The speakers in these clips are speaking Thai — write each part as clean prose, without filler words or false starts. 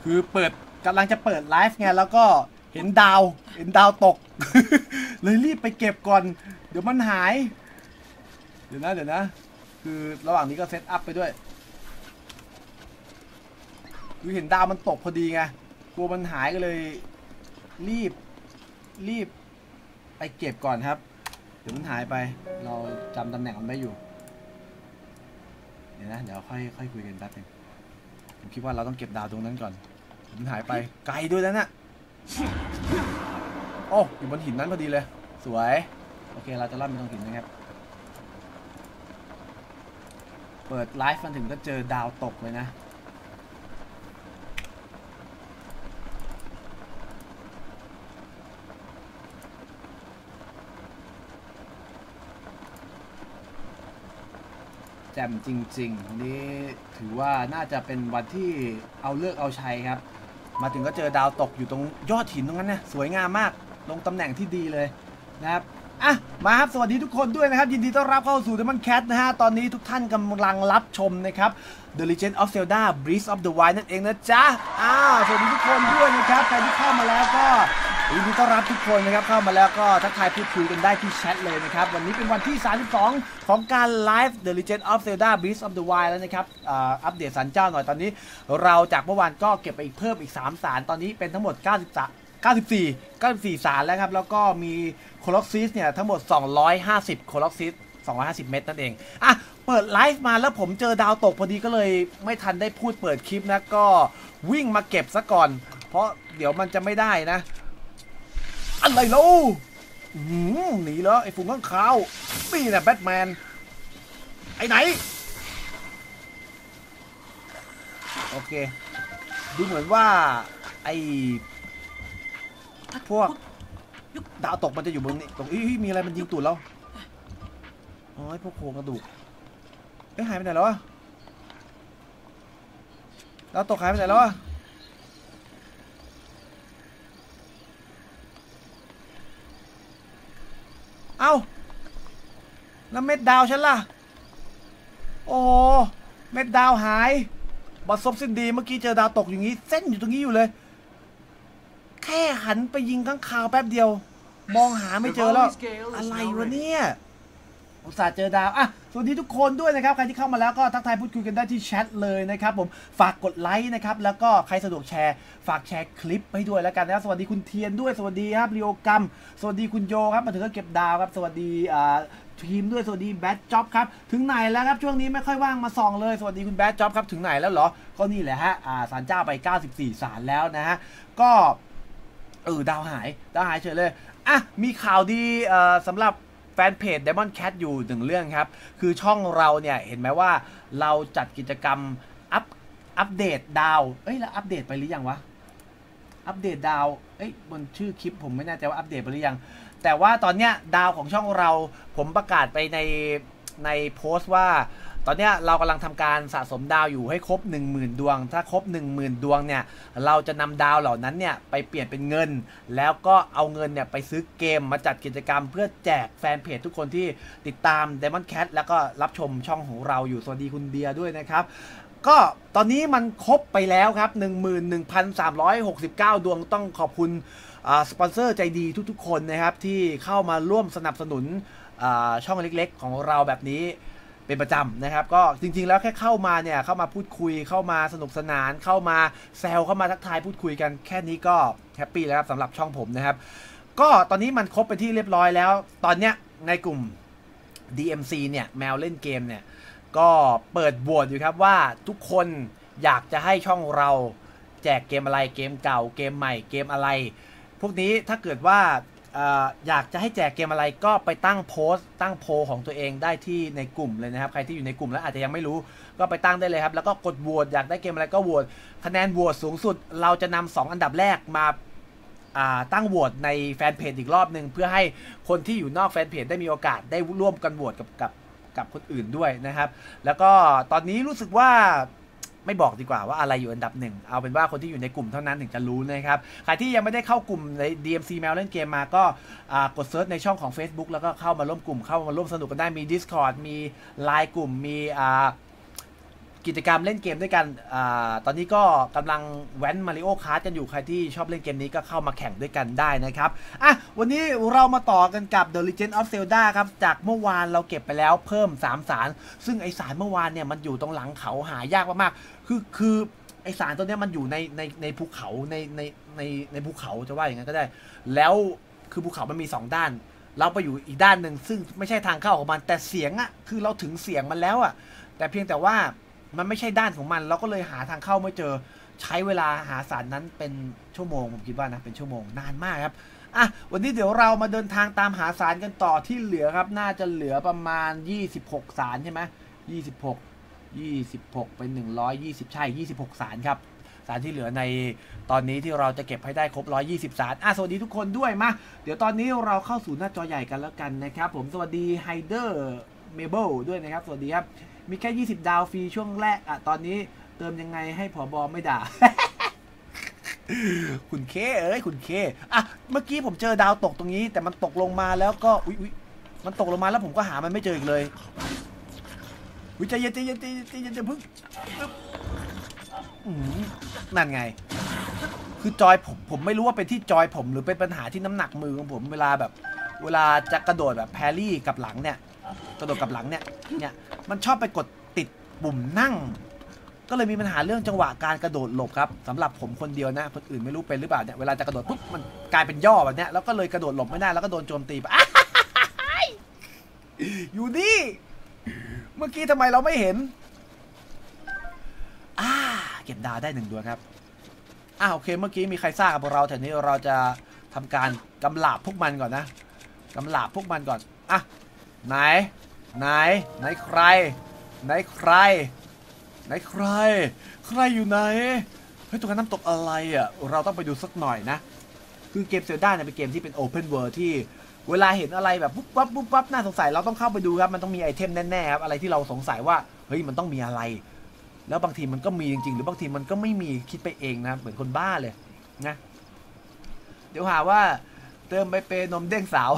คือกำลังจะเปิดไลฟ์ไงแล้วก็เห็นดาวตก เลยรีบไปเก็บก่อนเดี๋ยวมันหายเดี๋ยวนะคือระหว่างนี้ก็เซตอัพไปด้วยคือเห็นดาวมันตกพอดีไงกลัวมันหายก็เลยรีบไปเก็บก่อนครับเดี๋ยวมันหายไปเราจำตำแหน่งมันไม่อยู่เดี๋ยวค่อยคุยกันแป๊บนึงผมคิดว่าเราต้องเก็บดาวตรงนั้นก่อนมันหายไปไกลด้วยแล้วนะโอ้อยู่บนหินนั้นพอดีเลยสวยโอเคเราจะล่อนไปตรงหินนะครับเปิดไลฟ์มันถึงก็เจอดาวตกเลยนะแจ่มจริงๆนี่ถือว่าน่าจะเป็นวันที่เอาเลิกเอาชัยครับมาถึงก็เจอดาวตกอยู่ตรงยอดหินตรงนั้นนะสวยงามมากลงตำแหน่งที่ดีเลยนะครับอ่ะมาครับสวัสดีทุกคนด้วยนะครับยินดีต้อนรับเข้าสู่ Demon Cat นะฮะตอนนี้ทุกท่านกำลังรับชมนะครับ The Legend of Zelda Breath of the Wild นั่นเองนะจ๊ะสวัสดีทุกคนด้วยนะครับใครที่เข้ามาแล้วก็ยินดีต้อนรับทุกคนนะครับเข้ามาแล้วก็ทักทายพูดคุยกันได้ที่แชทเลยนะครับวันนี้เป็นวันที่32ของการไลฟ์ The Legend of Zelda Breath of the Wild แล้วนะครับอัปเดตศาลเจ้าหน่อยตอนนี้เราจากเมื่อวานก็เก็บไปอีกเพิ่มอีก3ศาลตอนนี้เป็นทั้งหมด94ศาลแล้วครับแล้วก็มีโคล็อกซิสเนี่ยทั้งหมด250โคล็อกซิส250 เม็ดนั่นเองอ่ะเปิดไลฟ์มาแล้วผมเจอดาวตกพอดีก็เลยไม่ทันได้พูดเปิดคลิปนะก็วิ่งมาเก็บซะก่อนเพราะเดี๋ยวมันจะไม่ได้นะอะไรล่ะหนีแล้วไอ้ฝูงข้างคาวนี่แหละแบทแมนไอ้ไหนโอเคดูเหมือนว่าไอ้พวกดาวตกมันจะอยู่บนนี้ตรงมีอะไรมันยิงตูดเราอ๋อไอ้พวกโครงกระดูกหายไปไหนแล้ววะดาวตกหายไปไหนแล้ววะเอ้าแล้วเม็ดดาวฉันล่ะโอ้เม็ดดาวหายบอสซบสิ้นดีเมื่อกี้เจอดาวตกอย่างนี้เส้นอยู่ตรงนี้อยู่เลยแค่หันไปยิงข้างคาวแป๊บเดียวมองหาไม่เจอแล้วอะไรวะเนี่ยอุตส่าห์เจอดาวอ่ะสวัสดีทุกคนด้วยนะครับใครที่เข้ามาแล้วก็ทักทายพูดคุยกันได้ที่แชทเลยนะครับผมฝากกดไลค์นะครับแล้วก็ใครสะดวกแชร์ฝากแชร์คลิปให้ด้วยแล้วกันนะครับสวัสดีคุณเทียนด้วยสวัสดีครับริโอกัมสวัสดีคุณโยครับมาถึงก็เก็บดาวครับสวัสดีทีมด้วยสวัสดีแบทจ็อบครับถึงไหนแล้วครับช่วงนี้ไม่ค่อยว่างมาส่องเลยสวัสดีคุณแบทจ็อบครับถึงไหนแล้วเหรอก็นี่แหละฮะศาลเจ้าไป94ศาลแล้วนะฮะก็ดาวหายเฉยเลยอ่ะมีข่าวดีสำหรับแฟนเพจ Demon Cat อยู่หนึ่งเรื่องครับคือช่องเราเนี่ยเห็นไหมว่าเราจัดกิจกรรมอัปเดตดาวแล้วอัปเดตไปหรือยังวะอัปเดตดาวบนชื่อคลิปผมไม่แน่ใจว่าอัปเดตไปหรือยังแต่ว่าตอนเนี้ยดาวของช่องเราผมประกาศไปในโพสต์ว่าตอนนี้เรากำลังทำการสะสมดาวอยู่ให้ครบ 10,000 ดวงถ้าครบ 10,000 ดวงเนี่ยเราจะนำดาวเหล่านั้นเนี่ยไปเปลี่ยนเป็นเงินแล้วก็เอาเงินเนี่ยไปซื้อเกมมาจัดกิจกรรมเพื่อแจกแฟนเพจทุกคนที่ติดตาม Demon Cat แล้วก็รับชมช่องของเราอยู่สวัสดีคุณเดียด้วยนะครับก็ตอนนี้มันครบไปแล้วครับ 11,369 ดวงต้องขอบคุณสปอนเซอร์ใจดีทุกๆคนนะครับที่เข้ามาร่วมสนับสนุนช่องเล็กๆของเราแบบนี้เป็นประจำนะครับก็จริงๆแล้วแค่เข้ามาเนี่ยเข้ามาพูดคุยเข้ามาสนุกสนานเข้ามาแซวเข้ามาทักทายพูดคุยกันแค่นี้ก็แฮปปี้แล้วครับสำหรับช่องผมนะครับก็ตอนนี้มันครบไปที่เรียบร้อยแล้วตอนเนี้ยในกลุ่ม DMC เนี่ยแมวเล่นเกมเนี่ยก็เปิดบวชอยู่ครับว่าทุกคนอยากจะให้ช่องเราแจกเกมอะไรเกมเก่าเกมใหม่เกมอะไรพวกนี้ถ้าเกิดว่าอยากจะให้แจกเกมอะไรก็ไปตั้งโพสต์ตั้งโพลของตัวเองได้ที่ในกลุ่มเลยนะครับใครที่อยู่ในกลุ่มแล้วอาจจะยังไม่รู้ก็ไปตั้งได้เลยครับแล้วก็กดโหวตอยากได้เกมอะไรก็โหวตคะแนนโหวตสูงสุดเราจะนำ2อันดับแรกมาตั้งโหวตในแฟนเพจอีกรอบหนึ่งเพื่อให้คนที่อยู่นอกแฟนเพจได้มีโอกาสได้ร่วมกันโหวตกับคนอื่นด้วยนะครับแล้วก็ตอนนี้รู้สึกว่าไม่บอกดีกว่าว่าอะไรอยู่อันดับหนึ่งเอาเป็นว่าคนที่อยู่ในกลุ่มเท่านั้นถึงจะรู้นะครับใครที่ยังไม่ได้เข้ากลุ่มใน DMC แมวเล่นเกมมาก็กดเซิร์ชในช่องของ Facebook แล้วก็เข้ามาร่วมกลุ่มเข้ามาร่วมสนุกกันได้มี Discord มี Line กลุ่มมีกิจกรรมเล่นเกมด้วยกันตอนนี้ก็กำลังแว้นมาริโอคาร์ทกันอยู่ใครที่ชอบเล่นเกมนี้ก็เข้ามาแข่งด้วยกันได้นะครับวันนี้เรามาต่อกันกับ The Legend of Zelda ครับจากเมื่อวานเราเก็บไปแล้วเพิ่ม3 สารซึ่งไอสารเมื่อวานเนี่ยมันอยู่ตรงหลังเขาหายากมากๆคือไอสารตัวนี้มันอยู่ในภูเขาในภูเขาจะว่าอย่างนั้นก็ได้แล้วคือภูเขามันมี2 ด้านเราไปอยู่อีกด้านหนึ่งซึ่งไม่ใช่ทางเข้าของมันแต่เสียงคือเราถึงเสียงมันแล้วแต่เพียงแต่ว่ามันไม่ใช่ด้านของมันเราก็เลยหาทางเข้าไม่เจอใช้เวลาหาสารนั้นเป็นชั่วโมงผมคิดว่านะเป็นชั่วโมงนานมากครับวันนี้เดี๋ยวเรามาเดินทางตามหาสารกันต่อที่เหลือครับน่าจะเหลือประมาณ26 สารใช่ไหม26เป็น120ใช่26 สารครับสารที่เหลือในตอนนี้ที่เราจะเก็บให้ได้ครบ120 สารสวัสดีทุกคนด้วยมาเดี๋ยวตอนนี้เราเข้าสู่หน้าจอใหญ่กันแล้วกันนะครับผมสวัสดีไฮเดอร์เมเบิลด้วยนะครับสวัสดีครับมีแค่20 ดาวฟรีช่วงแรกตอนนี้เติมยังไงให้ผบ.ไม่ด่า คุณเคคุณเคเมื่อกี้ผมเจอดาวตกตรงนี้แต่มันตกลงมาแล้วก็อุ๊ยมันตกลงมาแล้วผมก็หามันไม่เจออีกเลยใจเย็นจะพึ่งนั่นไงคือจอยผมไม่รู้ว่าเป็นที่จอยผมหรือเป็นปัญหาที่น้ำหนักมือของผมเวลาจะกระโดดแบบแพรี่กับหลังเนี่ยกระโดดกับหลังเนี่ยมันชอบไปกดติดปุ่มนั่งก็เลยมีปัญหาเรื่องจังหวะการกระโดดหลบครับสำหรับผมคนเดียวนะคนอื่นไม่รู้เป็นหรือเปล่าเนี่ยเวลาจะกระโดดปุ๊บมันกลายเป็นย่อแบบเนี้ยแล้วก็เลยกระโดดหลบไม่ได้แล้วก็โดนโจมตีไปอยู่นี่เมื่อกี้ทำไมเราไม่เห็นเก็บดาวได้1 ดวงครับโอเคเมื่อกี้มีใครซ่ากับเราแถวนี้เราจะทำการกำลาบพวกมันก่อนนะกำลาบพวกมันก่อนไหนใครอยู่ไหนเฮ้ยตรงนั้นน้ำตกอะไรเราต้องไปดูสักหน่อยนะคือเกมเซลดาเนี่ยเป็นเกมที่เป็นโอเพนเวิลด์ที่เวลาเห็นอะไรแบบปุ๊บปั๊บน่าสงสัยเราต้องเข้าไปดูครับมันต้องมีไอเทมแน่ๆครับอะไรที่เราสงสัยว่าเฮ้ยมันต้องมีอะไรแล้วบางทีมันก็มีจริงๆหรือบางทีมันก็ไม่มีคิดไปเองนะเหมือนคนบ้าเลยนะเดี๋ยวหาว่าเติมไปเปนมเด้งสาว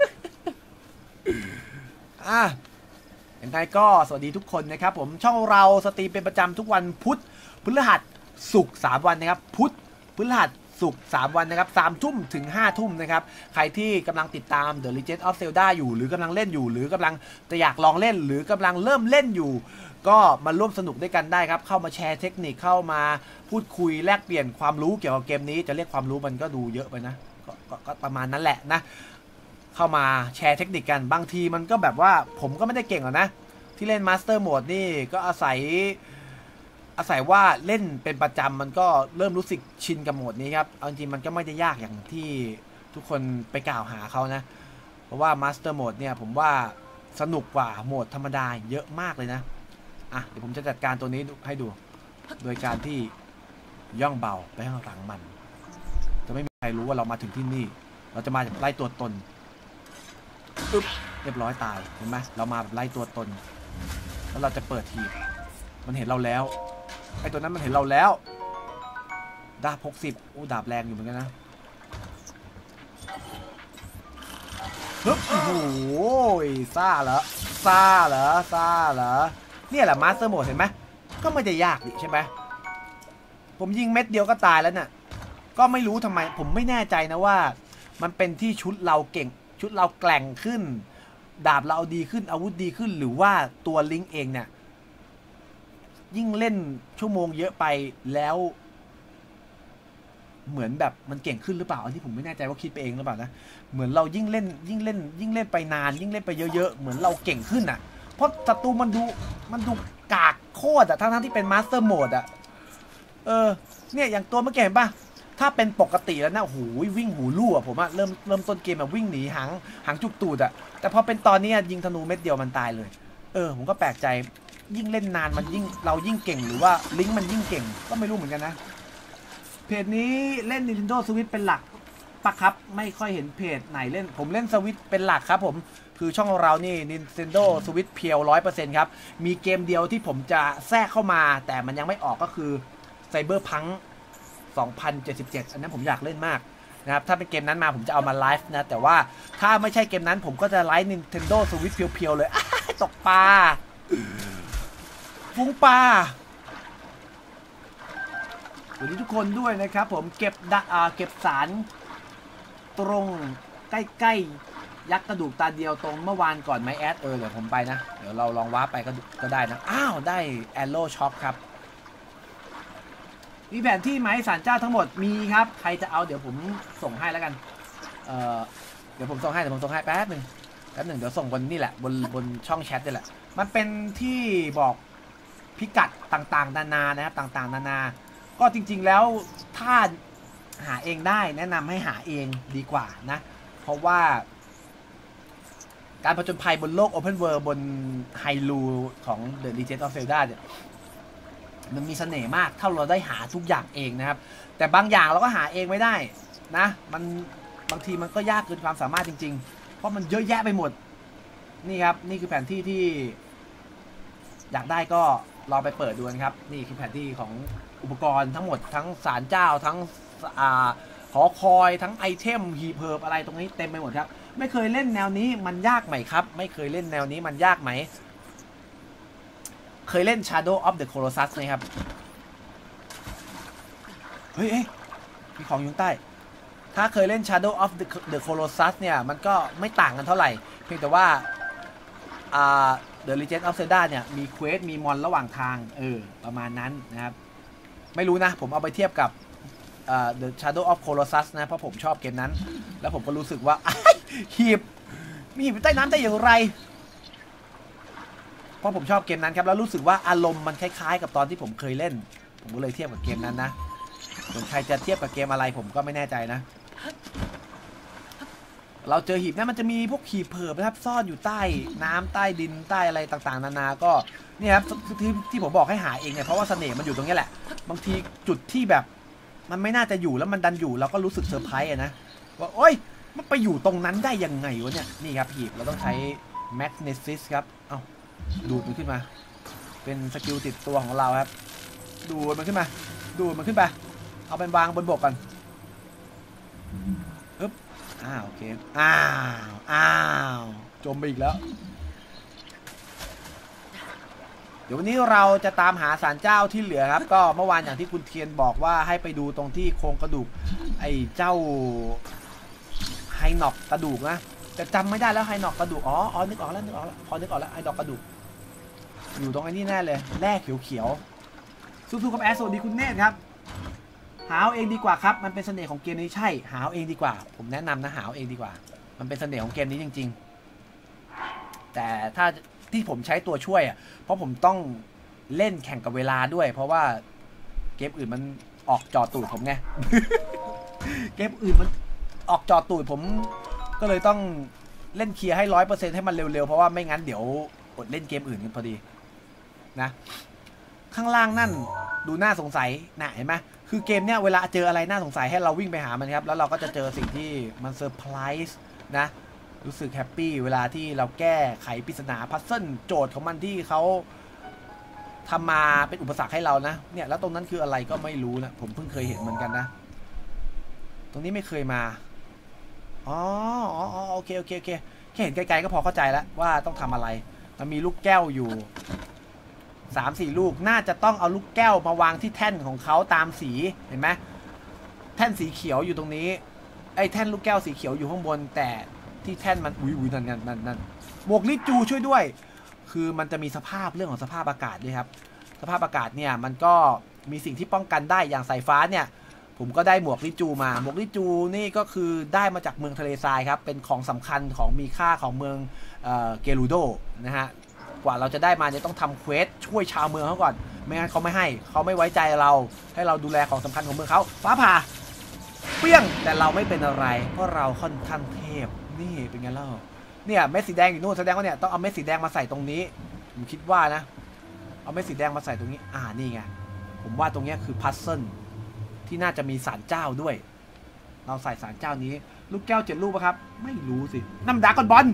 ยังไงก็สวัสดีทุกคนนะครับผมช่องเราสตรีมเป็นประจำทุกวันพุธพฤหัสศุกร์3 วันนะครับพุธพฤหัสศุกร์3 วันนะครับ3 ทุ่มถึง5 ทุ่มนะครับใครที่กำลังติดตาม The Legend of Zelda อยู่หรือกำลังเล่นอยู่หรือกำลังจะอยากลองเล่นหรือกำลังเริ่มเล่นอยู่ก็มาร่วมสนุกด้วยกันได้ครับเข้ามาแชร์เทคนิคเข้ามาพูดคุยแลกเปลี่ยนความรู้เกี่ยวกับเกมนี้จะเรียกความรู้มันก็ดูเยอะไปนะก็ประมาณนั้นแหละนะเข้ามาแชร์เทคนิคกันบางทีมันก็แบบว่าผมก็ไม่ได้เก่งหรอกนะที่เล่นมาสเตอร์โหมดนี่ก็อาศัยว่าเล่นเป็นประจำมันก็เริ่มรู้สึกชินกับโหมดนี้ครับเอาจริงมันก็ไม่ได้ยากอย่างที่ทุกคนไปกล่าวหาเขานะเพราะว่ามาสเตอร์โหมดเนี่ยผมว่าสนุกกว่าโหมดธรรมดาเยอะมากเลยนะเดี๋ยวผมจะจัดการตัวนี้ให้ดูโดยการที่ย่องเบาไปข้างหลังมันจะไม่มีใครรู้ว่าเรามาถึงที่นี่เราจะมาไล่ตัวตนปึ๊บเรียบร้อยตายเห็นไหมเรามาแบบไล่ตัวตนแล้วเราจะเปิดทีมันเห็นเราแล้วไอ้ตัวนั้นมันเห็นเราแล้วดาบ60ดาบแรงอยู่เหมือนกันนะปึ๊บโอ้โหซ่าเหรอเนี่ยแหละมาสเตอร์โหมดเห็นไหมก็ไม่ได้ยากดิใช่ไหมผมยิงเม็ดเดียวก็ตายแล้วน่ะก็ไม่รู้ทำไมผมไม่แน่ใจนะว่ามันเป็นที่ชุดเราเก่งชุดเราแกร่งขึ้นดาบเราดีขึ้นอาวุธดีขึ้นหรือว่าตัวลิงก์เองเนี่ยยิ่งเล่นชั่วโมงเยอะไปแล้วเหมือนแบบมันเก่งขึ้นหรือเปล่าอันที่ผมไม่แน่ใจว่าคิดไปเองหรือเปล่านะเหมือนเรายิ่งเล่นไปนานยิ่งเล่นไปเยอะๆเหมือนเราเก่งขึ้นเพราะศัตรูมันดูกากโคตรทั้งที่เป็นมาสเตอร์โหมดเนี่ยอย่างตัวเมื่อกี้เห็นป่ะถ้าเป็นปกติแล้วนะโอ้โหวิ่งหูลู่ผมเริ่มต้นเกมวิ่งหนีหางจุกตูดแต่พอเป็นตอนนี้ยิงธนูเม็ดเดียวมันตายเลยผมก็แปลกใจยิ่งเล่นนานมันเรายิ่งเก่งหรือว่าลิงก์มันยิ่งเก่งก็ไม่รู้เหมือนกันนะเพจนี้เล่น Nintendo Switch เป็นหลักปะครับไม่ค่อยเห็นเพจไหนเล่นผมเล่น Switch เป็นหลักครับผมคือช่องเรานี่ Nintendo Switch เพียว 100% ครับมีเกมเดียวที่ผมจะแทรกเข้ามาแต่มันยังไม่ออกก็คือ Cyberpunk 2077อันนั้นผมอยากเล่นมากนะครับถ้าเป็นเกมนั้นมาผมจะเอามาไลฟ์นะแต่ว่าถ้าไม่ใช่เกมนั้นผมก็จะไลฟ์ Nintendo Switch เพียวๆเลยตกปลาฝูงปลาสวัสดีทุกคนด้วยนะครับผมเก็บสารตรงใกล้ๆยักษ์กระดูกตาเดียวตรงเมื่อวานก่อนไหมแอดเดี๋ยวผมไปนะเดี๋ยวเราลองว้าไปก็ได้นะอ้าวได้แอโร่ช็อคครับมีแผนที่ไหมศาลเจ้าทั้งหมดมีครับใครจะเอาเดี๋ยวผมส่งให้แล้วกันเดี๋ยวผมส่งให้แป๊บหนึ่งเดี๋ยวส่งบนนี่แหละบนช่องแชทนี่แหละมันเป็นที่บอกพิกัดต่างๆนานานะครับต่างๆนานาก็จริงๆแล้วถ้าหาเองได้แนะนำให้หาเองดีกว่านะเพราะว่าการผจญภัยบนโลก Open World บนไฮลูของ The Legend of Zelda เนี่ยมันมีเสน่ห์มากถ้าเราได้หาทุกอย่างเองนะครับแต่บางอย่างเราก็หาเองไม่ได้นะมันบางทีมันก็ยากเกินความสามารถจริงๆเพราะมันเยอะแยะไปหมดนี่ครับนี่คือแผนที่ที่อยากได้ก็ลองไปเปิดดูนะครับนี่คือแผนที่ของอุปกรณ์ทั้งหมดทั้งศาลเจ้าทั้งหอคอยทั้งไอเทมฮีเพิร์บอะไรตรงนี้เต็มไปหมดครับไม่เคยเล่นแนวนี้มันยากไหมครับไม่เคยเล่นแนวนี้มันยากไหมเคยเล่น Shadow of the Colossus ไหมครับเฮ้ยมีของอยู่ใต้ถ้าเคยเล่น Shadow of the Colossus เนี่ยมันก็ไม่ต่างกันเท่าไหร่เพียงแต่ว่าThe Legend of Zelda เนี่ยมีเควสมีมอนระหว่างทางประมาณนั้นนะครับไม่รู้นะผมเอาไปเทียบกับThe Shadow of Colossus นะเพราะผมชอบเกมนั้นแล้วผมก็รู้สึกว่าหีบมีหีบใต้น้ำได้อย่างไรเพราะผมชอบเกมนั้นครับแล้วรู้สึกว่าอารมณ์มันคล้ายๆกับตอนที่ผมเคยเล่นผมก็เลยเทียบกับเกมนั้นนะส่วนใครจะเทียบกับเกมอะไรผมก็ไม่แน่ใจนะเราเจอหีบนะมันจะมีพวกหีบเผิบนะครับซ่อนอยู่ใต้น้ำใต้ดินใต้อะไรต่างๆนานาก็นี่ครับที่ผมบอกให้หาเองเนี่ยเพราะว่าเสน่ห์มันอยู่ตรงนี้แหละบางทีจุดที่แบบมันไม่น่าจะอยู่แล้วมันดันอยู่เราก็รู้สึกเซอร์ไพรส์นะว่าโอ๊ยมันไปอยู่ตรงนั้นได้ยังไงวะเนี่ยนี่ครับหีบเราต้องใช้แมกเนซิสครับดูดมันขึ้นมาเป็นสกิลติดตัวของเราครับดูดมันขึ้นมาเอาเป็นวางบนบกกันปึ๊บโอเคจมไปอีกแล้วเดี๋ยววันนี้เราจะตามหาศาลเจ้าที่เหลือครับก็เมื่อวานอย่างที่คุณเทียนบอกว่าให้ไปดูตรงที่โครงกระดูกไอ้เจ้าไฮน็อกกระดูกนะแต่จำไม่ได้แล้วไฮน็อกกระดูกนึกออกแล้วพอนึกออกแล้วไฮน็อกกระดูกอยู่ตรงไอ้นี่แน่เลยแร่เขียวสู้ๆครับแอสโซดีคุณเนตครับหาเองดีกว่าครับมันเป็นเสน่ห์ของเกมนี้ใช่หาเองดีกว่าผมแนะนำนะหาเองดีกว่ามันเป็นเสน่ห์ของเกมนี้จริงๆแต่ถ้าที่ผมใช้ตัวช่วยเพราะผมต้องเล่นแข่งกับเวลาด้วยเพราะว่าเกมอื่นมันออกจอตูดผมไง เกมอื่นมันออกจอตูดผมก็เลยต้องเล่นเคลียร์ให้100%ให้มันเร็วๆเพราะว่าไม่งั้นเดี๋ยวอดเล่นเกมอื่นกันพอดีนะข้างล่างนั่นดูน่าสงสัยนะเห็นไหมคือเกมเนี้ยเวลาเจออะไรน่าสงสัยให้เราวิ่งไปหามันครับแล้วเราก็จะเจอสิ่งที่มันเซอร์ไพรส์นะรู้สึกแฮปปี้เวลาที่เราแก้ไขปริศนาพัซเซิลโจทย์ของมันที่เขาทำมาเป็นอุปสรรคให้เรานะเนี่ยแล้วตรงนั้นคืออะไรก็ไม่รู้นะผมเพิ่งเคยเห็นเหมือนกันนะตรงนี้ไม่เคยมาโอเคแค่เห็นไกลๆก็พอเข้าใจแล้วว่าต้องทำอะไรมันมีลูกแก้วอยู่3-4 ลูกน่าจะต้องเอาลูกแก้วมาวางที่แท่นของเขาตามสีเห็นไหมแท่นสีเขียวอยู่ตรงนี้ไอ้แท่นลูกแก้วสีเขียวอยู่ข้างบนแต่ที่แท่นมันอุ้ยนั่นหมวกลิจูช่วยด้วยคือมันจะมีสภาพเรื่องของสภาพอากาศด้วยครับสภาพอากาศเนี่ยมันก็มีสิ่งที่ป้องกันได้อย่างสายฟ้าเนี่ยผมก็ได้หมวกลิจูมาหมวกลิจูนี่ก็คือได้มาจากเมืองทะเลทรายครับเป็นของสำคัญของมีค่าของเมืองเกลูโดนะฮะกว่าเราจะได้มาเนี่ยต้องทำเควสช่วยชาวเมืองเขาก่อนไม่งั้นเขาไม่ให้เขาไม่ไว้ใจเราให้เราดูแลของสำคัญของเมืองเขาฟ้าผ่าเปี้ยงแต่เราไม่เป็นอะไรเพราะเราค่อนข้างเทพนี่เป็นไงเล่าเนี่ยเม็ดสีแดงอยู่นู่นแสดงว่าเนี่ยต้องเอาเม็ดสีแดงมาใส่ตรงนี้ผมคิดว่านะเอาเม็ดสีแดงมาใส่ตรงนี้นี่ไงผมว่าตรงนี้คือพัซเซิลที่น่าจะมีศาลเจ้าด้วยเราใส่ศาลเจ้านี้ลูกแก้ว7 ลูกป่ะครับไม่รู้สิน้ำดากอนบอล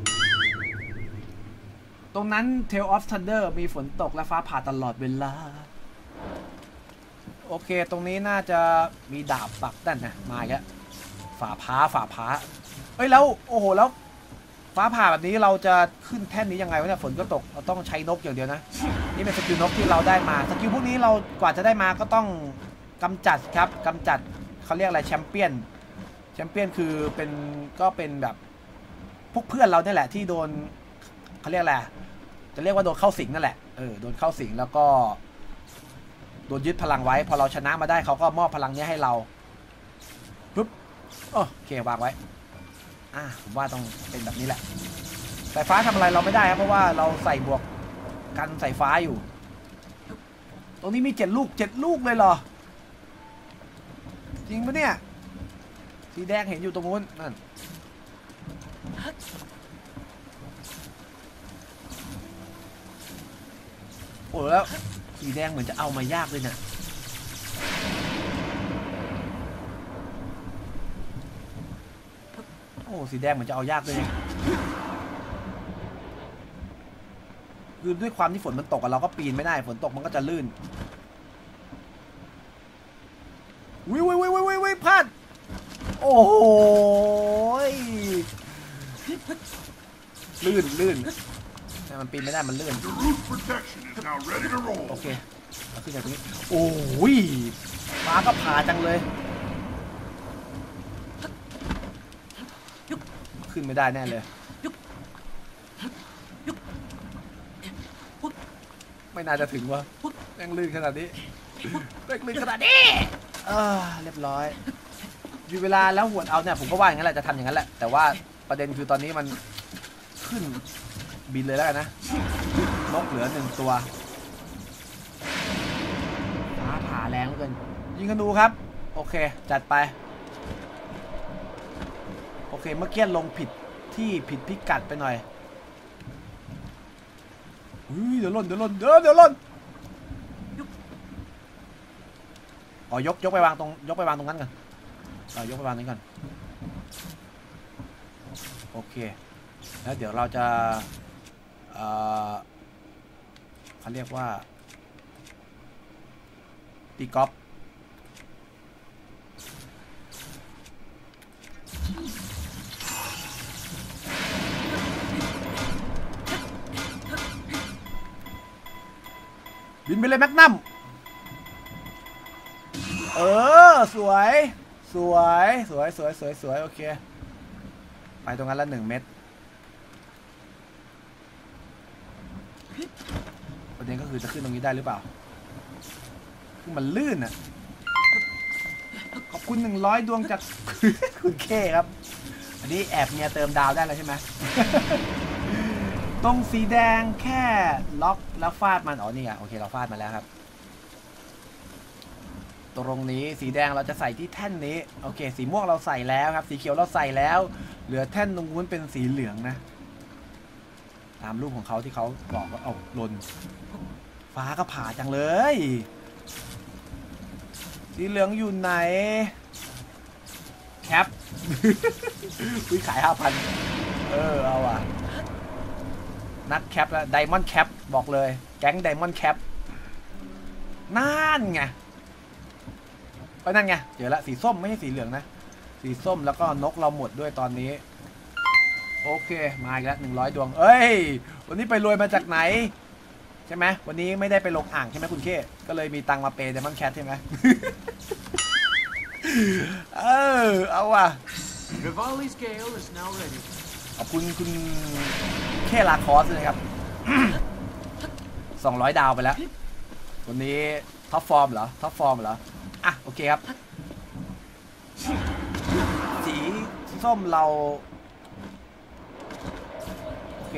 ตรงนั้น Tale of Thunder มีฝนตกและฟ้าผ่าตลอดเวลาโอเคตรงนี้น่าจะมีดาบปักด้านนะมาอีกแล้วฝ่าพ้าเอ้ยแล้วโอ้โหแล้วฟ้าผ่าแบบนี้เราจะขึ้นแท่นนี้ยังไงวะเนี่ยฝนก็ตกเราต้องใช้นกอย่างเดียวนะนี่เป็นสกิลนกที่เราได้มาสกิลพวกนี้เรากว่าจะได้มาก็ต้องกำจัดครับกำจัดเขาเรียกอะไรแชมเปี้ยนคือเป็นแบบพวกเพื่อนเราเนี่ยแหละที่โดนเขาเรียกอะไรจะเรียกว่าโดนเข้าสิงนั่นแหละโดนเข้าสิงแล้วก็โดนยึดพลังไว้พอเราชนะมาได้เขาก็มอบพลังนี้ให้เราปุ๊บโอเควางไว้ผมว่าต้องเป็นแบบนี้แหละสายฟ้าทำอะไรเราไม่ได้ครับเพราะว่าเราใส่บวกกันสายฟ้าอยู่ตรงนี้มี7 ลูกเลยเหรอจริงปะเนี่ยสีแดงเห็นอยู่ตรงนู้นนั่นโอ้แล้วสีแดงเหมือนจะเอามายากเลยเนี่ยโอ้สีแดงเหมือนจะเอายากเลยคือด้วยความที่ฝนมันตกเราก็ปีนไม่ได้ฝนตกมันก็จะลื่นวิพลาดโอ้โหลื่นแต่มันปีนไม่ได้มันลื่นโอเคเอาขึ้นจากตรงนี้โอ้ยฟ้าก็ผ่าจังเลยขึ้นไม่ได้แน่เลยไม่น่าจะถึงวะแม่งลื่นขนาดนี้เรียบร้อยอยู่เวลาแล้วหวดเอาเนี่ยผมก็ว่าอย่างนั้นแหละจะทำอย่างนั้นแหละแต่ว่าประเด็นคือตอนนี้มันขึ้นบินเลยแล้วกันนะนกเหลือ1 ตัวฟ้าผ่าแรงเหลือเกินยิงกันดูครับโอเคจัดไปโอเคเมื่อกี้ลงผิดที่ผิดพิกัดไปหน่อยเดี๋ยวหล่นอ๋อยกไปวางตรงนั้นกันยกไปวางนี้ก่อนโอเคแล้วเดี๋ยวเราจะเขาเรียกว่าตีกอล์ฟบินไปเลยแมกนัมสวยโอเคไปตรงนั้นละ1 เม็ดประเด็นก็คือจะขึ้นตรงนี้ได้หรือเปล่าคือมันลื่นอ่ะขอบคุณ100 ดวงจากคุณเคครับอันนี้แอบเมียเติมดาวได้แล้วใช่ไหม ตรงสีแดงแค่ล็อกแล้วฟาดมันนี่อ่ะโอเคเราฟาดมาแล้วครับตรงนี้สีแดงเราจะใส่ที่แท่นนี้โอเคสีม่วงเราใส่แล้วครับสีเขียวเราใส่แล้วเหลือแท่นตรงนู้นเป็นสีเหลืองนะตามรูปของเขาที่เขาบอกว่าหล่นฟ้าก็ผ่าจังเลยสีเหลืองอยู่ไหนแคป ขาย 5,000เอาอ่ะนักแคปแล้วไดมอนด์แคปบอกเลยแก๊งไดมอนด์แคปนั่นไงก็นั่นไงเจอละสีส้มไม่ใช่สีเหลืองนะสีส้มแล้วก็นกเราหมดด้วยตอนนี้โอเคมาอีกแล้ว100 ดวงวันนี้ไปรวยมาจากไหนใช่ไหมวันนี้ไม่ได้ไปลงอ่างใช่ไหมคุณเคก็เลยมีตังมาเปย์ไดมอนด์แคทใช่ไหม เอาว่ะขอบคุณคุณเคลาคอสเลยครับ 200 ดาวไปแล้ววันนี้ท็อปฟอร์มเหรอโอเคครับสีส้มเราโอเค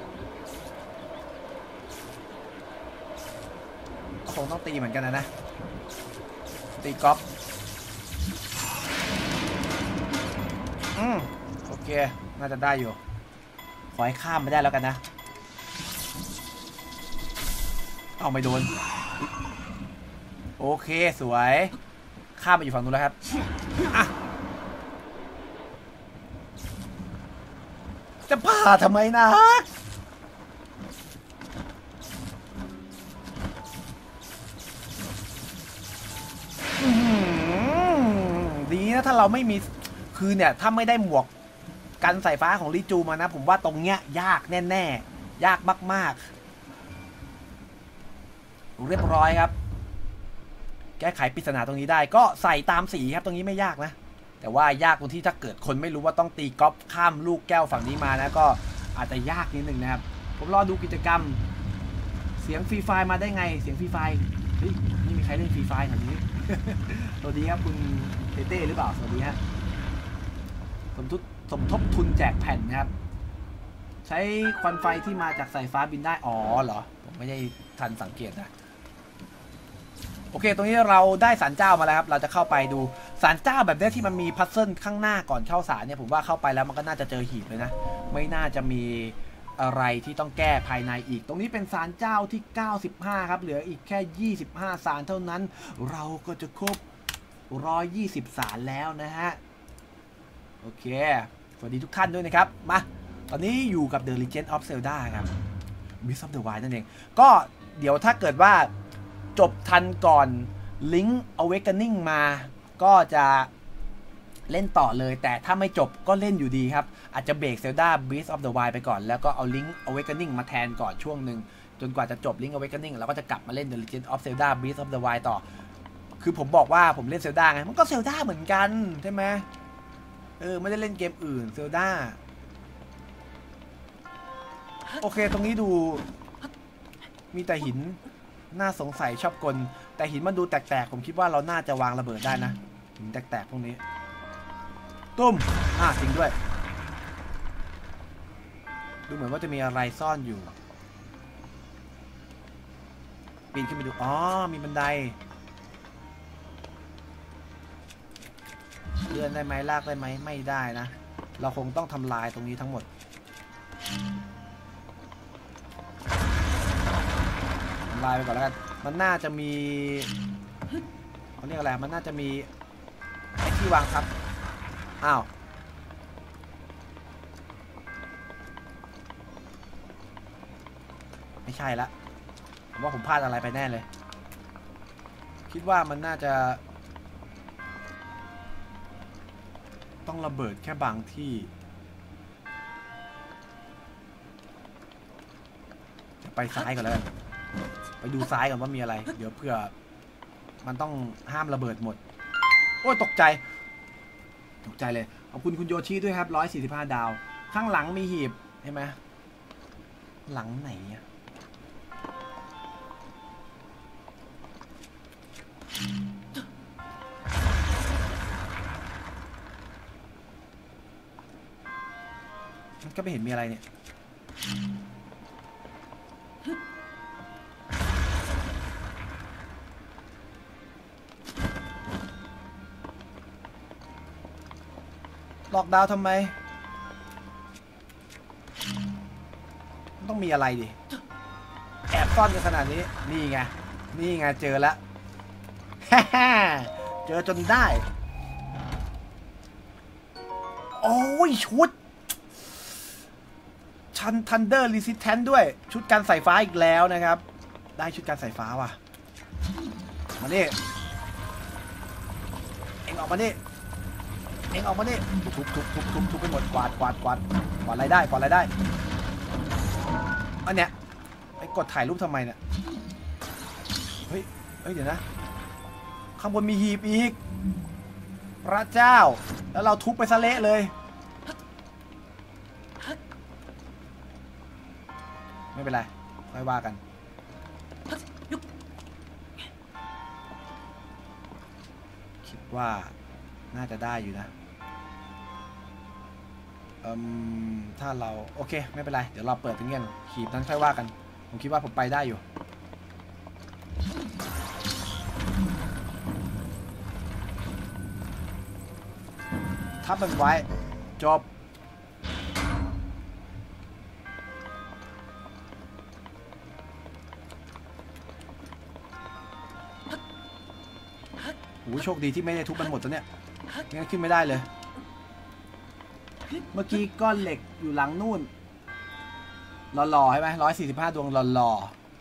คงต้องตีเหมือนกันนะตีกอล์ฟโอเคน่าจะได้อยู่ขอให้ข้ามไม่ได้แล้วกันนะเอาไม่โดนโอเคสวยข้ามไปอยู่ฝั่งนู้นแล้วครับจะผ่าทำไมนะดีนะถ้าเราไม่มีคือเนี่ยถ้าไม่ได้หมวกกันสายฟ้าของลิจูมานะผมว่าตรงเนี้ยยากแน่ๆยากมากๆเรียบร้อยครับแก้ไขปริศนาตรงนี้ได้ก็ใส่ตามสีครับตรงนี้ไม่ยากนะแต่ว่ายากตรงที่ถ้าเกิดคนไม่รู้ว่าต้องตีก๊อปข้ามลูกแก้วฝั่งนี้มานะก็อาจจะยากนิดนึงนะครับผมรอดูกิจกรรมเสียงฟรีไฟมาได้ไงเสียงฟรีไฟเฮ้ยนี่มีใครเล่นฟรีไฟแถวนี้ สวัสดีครับคุณเต้หรือเปล่าสวัสดีฮะสมทบทุนแจกแผ่นนะครับใช้ควันไฟที่มาจากสายฟ้าบินได้อ๋อเหรอผมไม่ได้ทันสังเกตนะโอเคตรงนี้เราได้ศาลเจ้ามาแล้วครับเราจะเข้าไปดูศาลเจ้าแบบนี้ที่มันมีพัซเซิลข้างหน้าก่อนเข้าศาลเนี่ยผมว่าเข้าไปแล้วมันก็น่าจะเจอหีบเลยนะไม่น่าจะมีอะไรที่ต้องแก้ภายในอีกตรงนี้เป็นศาลเจ้าที่95ครับเหลืออีกแค่25ศาลเท่านั้นเราก็จะครบ120ศาลแล้วนะฮะโอเคสวัสดีทุกท่านด้วยนะครับมาตอนนี้อยู่กับ The Legend of Zelda ครับ Breath of the Wild นั่นเองก็เดี๋ยวถ้าเกิดว่าจบทันก่อน Link Awakening มาก็จะเล่นต่อเลยแต่ถ้าไม่จบก็เล่นอยู่ดีครับอาจจะเบรก Zelda Breath of the Wild ไปก่อนแล้วก็เอา Link Awakening มาแทนก่อนช่วงหนึ่งจนกว่าจะจบ Link Awakening แล้วก็จะกลับมาเล่น The Legend of Zelda Breath of the Wild ต่อคือผมบอกว่าผมเล่น Zelda ไงมันก็ Zelda เหมือนกันใช่ไหมไม่ได้เล่นเกมอื่น Zelda โอเคตรงนี้ดูมีแต่หินน่าสงสัยชอบกลแต่หินมันดูแตกๆผมคิดว่าเราน่าจะวางระเบิดได้นะหินแตกๆพวกนี้ตุ้มจริงด้วยดูเหมือนว่าจะมีอะไรซ่อนอยู่ปีนขึ้นไปดูอ๋อมีบันไดเลื่อนได้ไหมลากได้ไหมไม่ได้นะเราคงต้องทำลายตรงนี้ทั้งหมดทำลายไปก่อนแล้วกันมันน่าจะมีเขาเรียกอะไรมันน่าจะมีไอ้ที่วางทับอ้าวไม่ใช่ละผมว่าผมพลาดอะไรไปแน่เลยคิดว่ามันน่าจะต้องระเบิดแค่บางที่ไปซ้ายก่อนแล้วกันไปดูซ้ายก่อนว่ามีอะไรเดี๋ยวเผื่อมันต้องห้ามระเบิดหมดโอ้ยตกใจเลยขอบคุณคุณโยชิด้วยครับ145ดาวข้างหลังมีหีบใช่ไหมหลังไหนอะมันก็ไม่เห็นมีอะไรเนี่ยล็อกดาวน์ทำไมต้องมีอะไรดิแอบซ่อนกันขนาดนี้นี่ไงเจอแล้ว เจอจนได้โอ้ยชุดทันเดอร์รีสิสแทนด้วยชุดการสายฟ้าอีกแล้วนะครับได้ชุดการสายฟ้าว่ะมาดิเอ็งออกมาดิทุบไปหมดกวาดอะไรได้อันเนี้ยไอ้กดถ่ายรูปทำไมเนี่ยเฮ้ยเดี๋ยวนะข้างบนมีหีบอีกพระเจ้าแล้วเราทุบไปซะเละเลยไม่เป็นไรค่อยว่ากันคิดว่าน่าจะได้อยู่นะถ้าเราโอเคไม่เป็นไรเดี๋ยวเราเปิดเป็นเงี้ยขีบนั้นค่อยว่ากันผมคิดว่าผมไปได้อยู่ทับมันไว้จบโอ้โชคดีที่ไม่ได้ทุบมันหมดตัวเนี้ยงั้นขึ้นไม่ได้เลยเมื่อกี้ก้อนเหล็กอยู่หลังนู่นหล่อๆใช่ไหม145ดวงหล่อ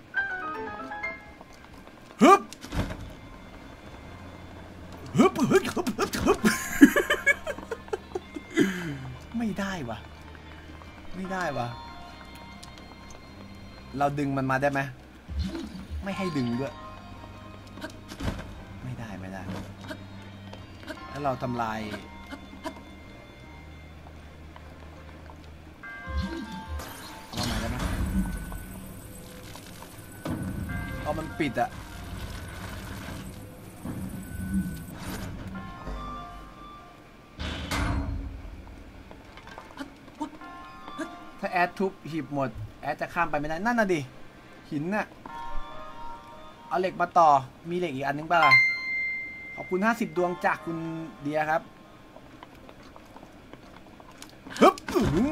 ๆฮึบไม่ได้วะได้วะเราดึงมันมาได้ไหมไม่ให้ดึงด้วยไม่ได้แล้วเราทำลายเอาใหม่ได้ไหมเอามันปิดอะถ้าแอดทุบหีบหมดแอดจะข้ามไปไม่ได้นั่นน่ะดิหินน่ะเอาเหล็กมาต่อมีเหล็กอีกอันนึงป่ะล่ะขอบคุณ50ดวงจากคุณเดียครับฮึบ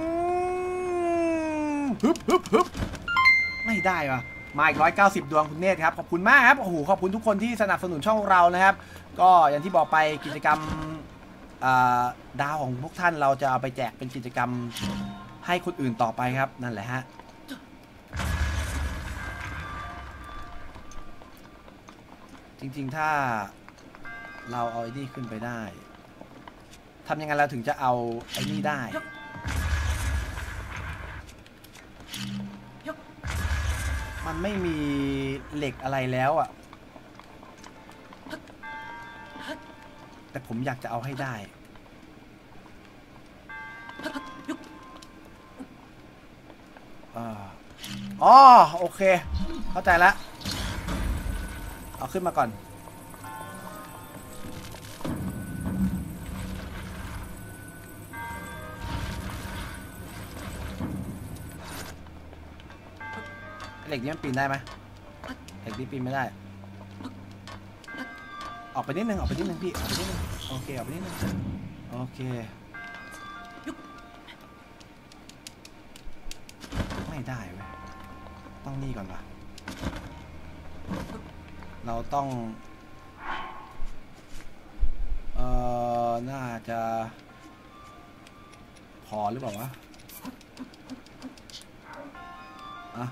ไม่ได้ว่ะมาอีก190ดวงคุณเนธครับขอบคุณมากครับโอ้โหขอบคุณทุกคนที่สนับสนุนช่องเรานะครับก็อย่างที่บอกไปกิจกรรมดาวของพวกท่านเราจะเอาไปแจกเป็นกิจกรรมให้คนอื่นต่อไปครับนั่นแหละฮะจริงๆถ้าเราเอาไอ้นี่ขึ้นไปได้ทำยังไงเราถึงจะเอาไอ้นี่ได้มันไม่มีเหล็กอะไรแล้วอ่ะแต่ผมอยากจะเอาให้ได้อ๋อโอเคเข้าใจแล้วเอาขึ้นมาก่อนเหล็กนี้มันปีนได้ไหมเหล็กนี้ปีนไม่ได้ออกไปนิดนึงพี่ออกไปนิดนึงโอเคออกไปนิดนึงโอเคไม่ได้เว้ยต้องนี่ก่อนวะเราต้องน่าจะพอหรือเปล่าวะอะ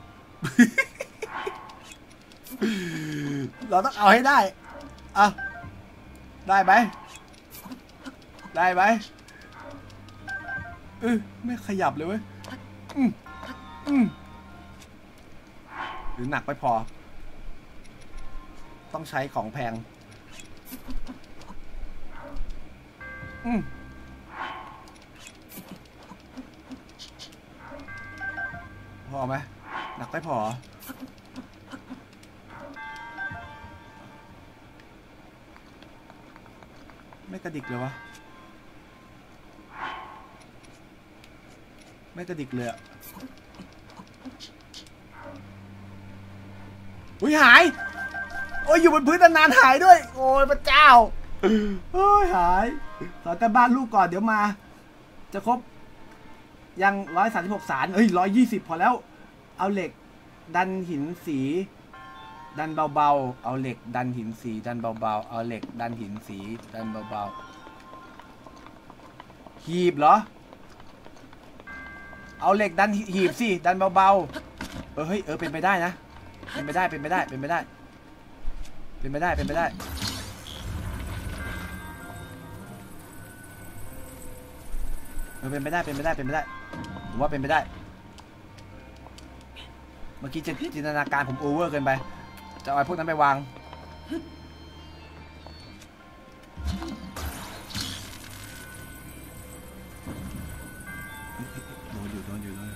เราต้องเอาให้ได้อะได้ไหมไม่ขยับเลยเว้ยหรือหนักไม่พอต้องใช้ของแพงพอไหมหนักไม่พอไม่กระดิกเลยวะไม่กระดิกเลยอะอุ้ยหายโอ้ยอยู่บนพื้นนานๆหายด้วยโอ้ยพระเจ้าโอ้ยหายสอนกันบ้านลูกก่อนเดี๋ยวมาจะครบยัง136สาร120พอแล้วเอาเหล็กดันหินสีดันเบาๆเอาเหล็กดันหินสีดันเบาๆเอาเหล็กดันหินสีดันเบาๆหีบเหรอเอาเหล็กดันหีบสิดันเบาๆเฮ้ยเป็นไปได้นะเป็นไปได้เป็นไปได้ผมว่าเป็นไปได้เมื่อกี้จินตนาการผมโอเวอร์เกินไปจะเอาไอ้พวกนั้นไปวางโดนอยู่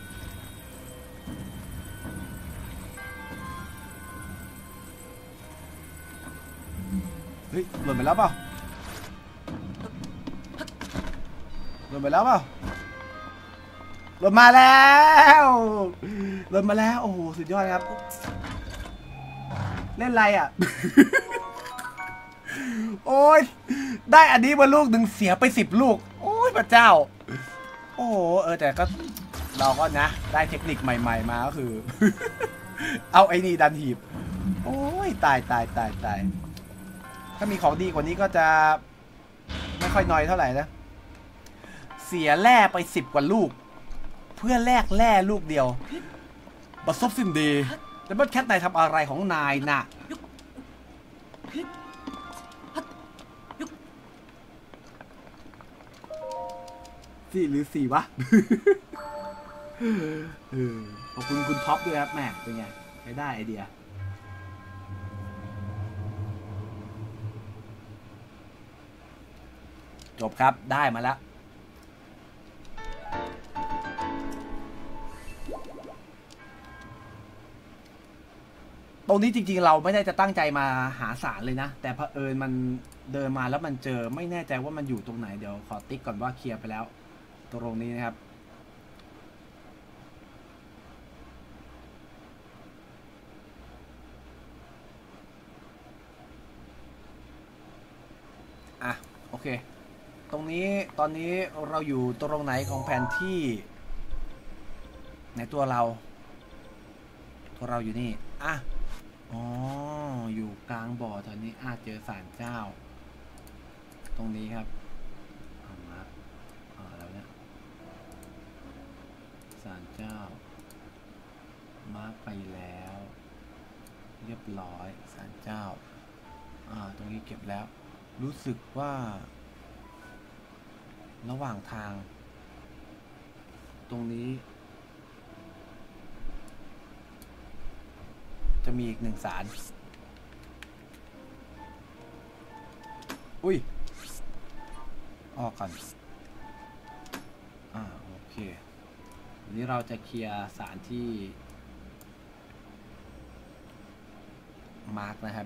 เฮ้ยหล่นไปแล้วเปล่าหล่นมาแล้วโอ้โหสุดยอดครับเล่นอะไรอ่ะ โอ้ยได้อันนี้มาลูกหนึ่งเสียไป10ลูกโอ้ยพระเจ้าโอ้โหแต่ก็เราก็นะได้เทคนิคใหม่ๆมาก็คือ เอาไอ้นี่ดันหีบโอ้ยตายถ้ามีของดีกว่านี้ก็จะไม่ค่อยน้อยเท่าไหร่นะเสียแร่ไป10กว่าลูกเพื่อแลกแร่ลูกเดียวบัสซบสิ้นดีแต่เมื่อแคทนายทำอะไรของนายน่ะ4 หรือ 4วะขอบคุณคุณท็อปด้วยครับแม่เป็นไงใช้ได้ไอเดียจบครับได้มาแล้วตรงนี้จริงๆเราไม่ได้จะตั้งใจมาหาสารเลยนะแต่เผอิญมันเดินมาแล้วมันเจอไม่แน่ใจว่ามันอยู่ตรงไหนเดี๋ยวขอติ๊กก่อนว่าเคลียร์ไปแล้วตรงนี้นะครับอ่ะโอเคตรงนี้ตอนนี้เราอยู่ตรงไหนของแผนที่ในตัวเราอยู่นี่อ่ะอ๋ออยู่กลางบ่อตอนนี้เจอศาลเจ้าตรงนี้ครับมาแล้วเนี่ยศาลเจ้ามาร์กไปแล้วเรียบร้อยศาลเจ้าตรงนี้เก็บแล้วรู้สึกว่าระหว่างทางตรงนี้จะมีอีก1 ศาลอุ้ยออกก่อนโอเควันนี้เราจะเคลียร์ศาลที่มาร์กนะครับ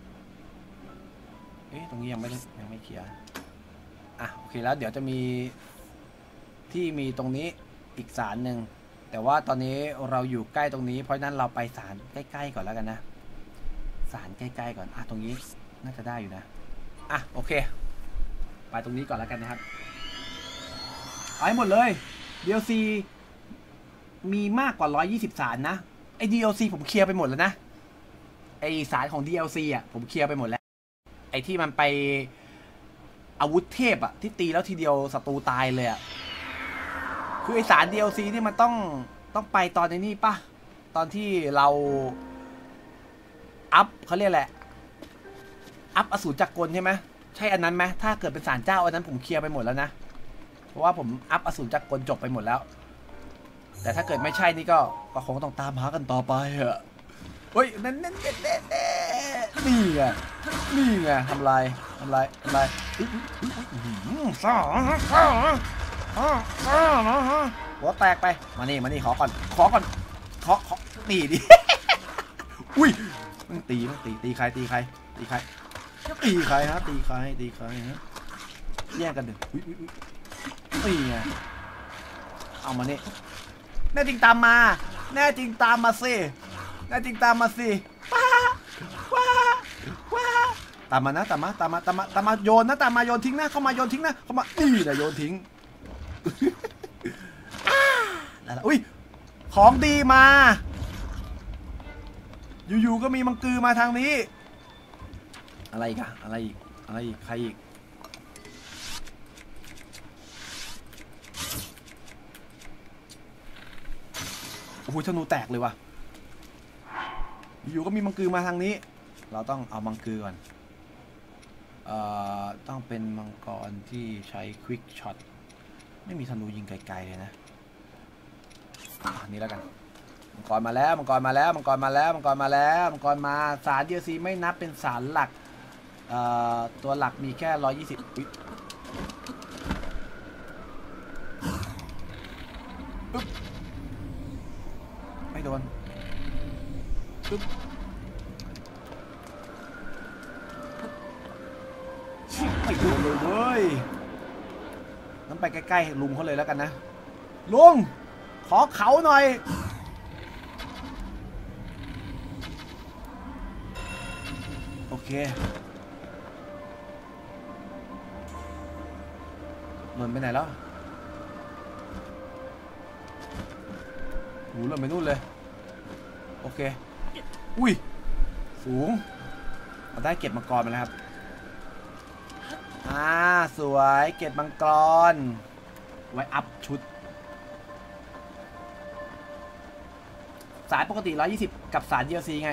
ตรงนี้ยังไม่เคลียร์โอเคแล้วเดี๋ยวจะมีที่มีตรงนี้อีกศาลหนึ่งแต่ว่าตอนนี้เราอยู่ใกล้ตรงนี้เพราะนั้นเราไปศาลใกล้ๆก่อนแล้วกันนะศาลใกล้ๆก่อนตรงนี้น่าจะได้อยู่นะโอเคไปตรงนี้ก่อนแล้วกันนะครับเอาให้หมดเลย DLC มีมากกว่า120ศาลนะไอ้ DLC ผมเคลียร์ไปหมดแล้วนะไอ้ศาลของ DLC ผมเคลียร์ไปหมดแล้วไอ้ที่มันไปอาวุธเทพที่ตีแล้วทีเดียวศัตรูตายเลยคือไอสาร DLC ที่มันต้องไปตอนนี้ป่ะตอนที่เราอัพเขาเรียกแหละอัพอสูรจักรกลใช่ไหมใช่อันนั้นไหมถ้าเกิดเป็นศาลเจ้าอันนั้นผมเคลียร์ไปหมดแล้วนะเพราะว่าผมอัพอสูรจักรกลจบไปหมดแล้วแต่ถ้าเกิดไม่ใช่นี่ก็คงต้องตามหากันต่อไปเฮ้ยนั่นนี่ไงทำลายซ่าหัวแตกไปมานี่ขอก่อนขอนี่ดิอุ้ยมันตีใครตีใครฮะแย่งกันเถอะตีไงเอามานี่แน่จริงตามมาสิตามมาโยนนะโยนทิ้งนะเข้ามาโยนทิ้งนะเข้ามานี่แหละโยนทิ้งอุ้ยของดีมาอยู่ๆก็มีมังกือมาทางนี้อะไรอีกใครอีกโอ้โหธนูแตกเลยว่ะอยู่ก็มีมังกือมาทางนี้เราต้องเอามังกือก่อนต้องเป็นมังกรที่ใช้ควิกช็อตไม่มีธนูยิงไกลๆเลยนะนี่แล้วกันมังกรมาแล้วสาร DLC ไม่นับเป็นสารหลักตัวหลักมีแค่120ไม่โดนไม่โดนเลยเว้ยงั้นไปใกล้ๆลุงเขาเลยแล้วกันนะลุงขอเขาหน่อยโอเคหล่นไปไหนแล้วหูหล่นไปนู่นเลยโอเคอุ้ยสูงเราได้เก็บมังกรมาแล้วครับสวยเก็บมังกรไว้อัพชุดสายปกติ120กับสาร DLC ไง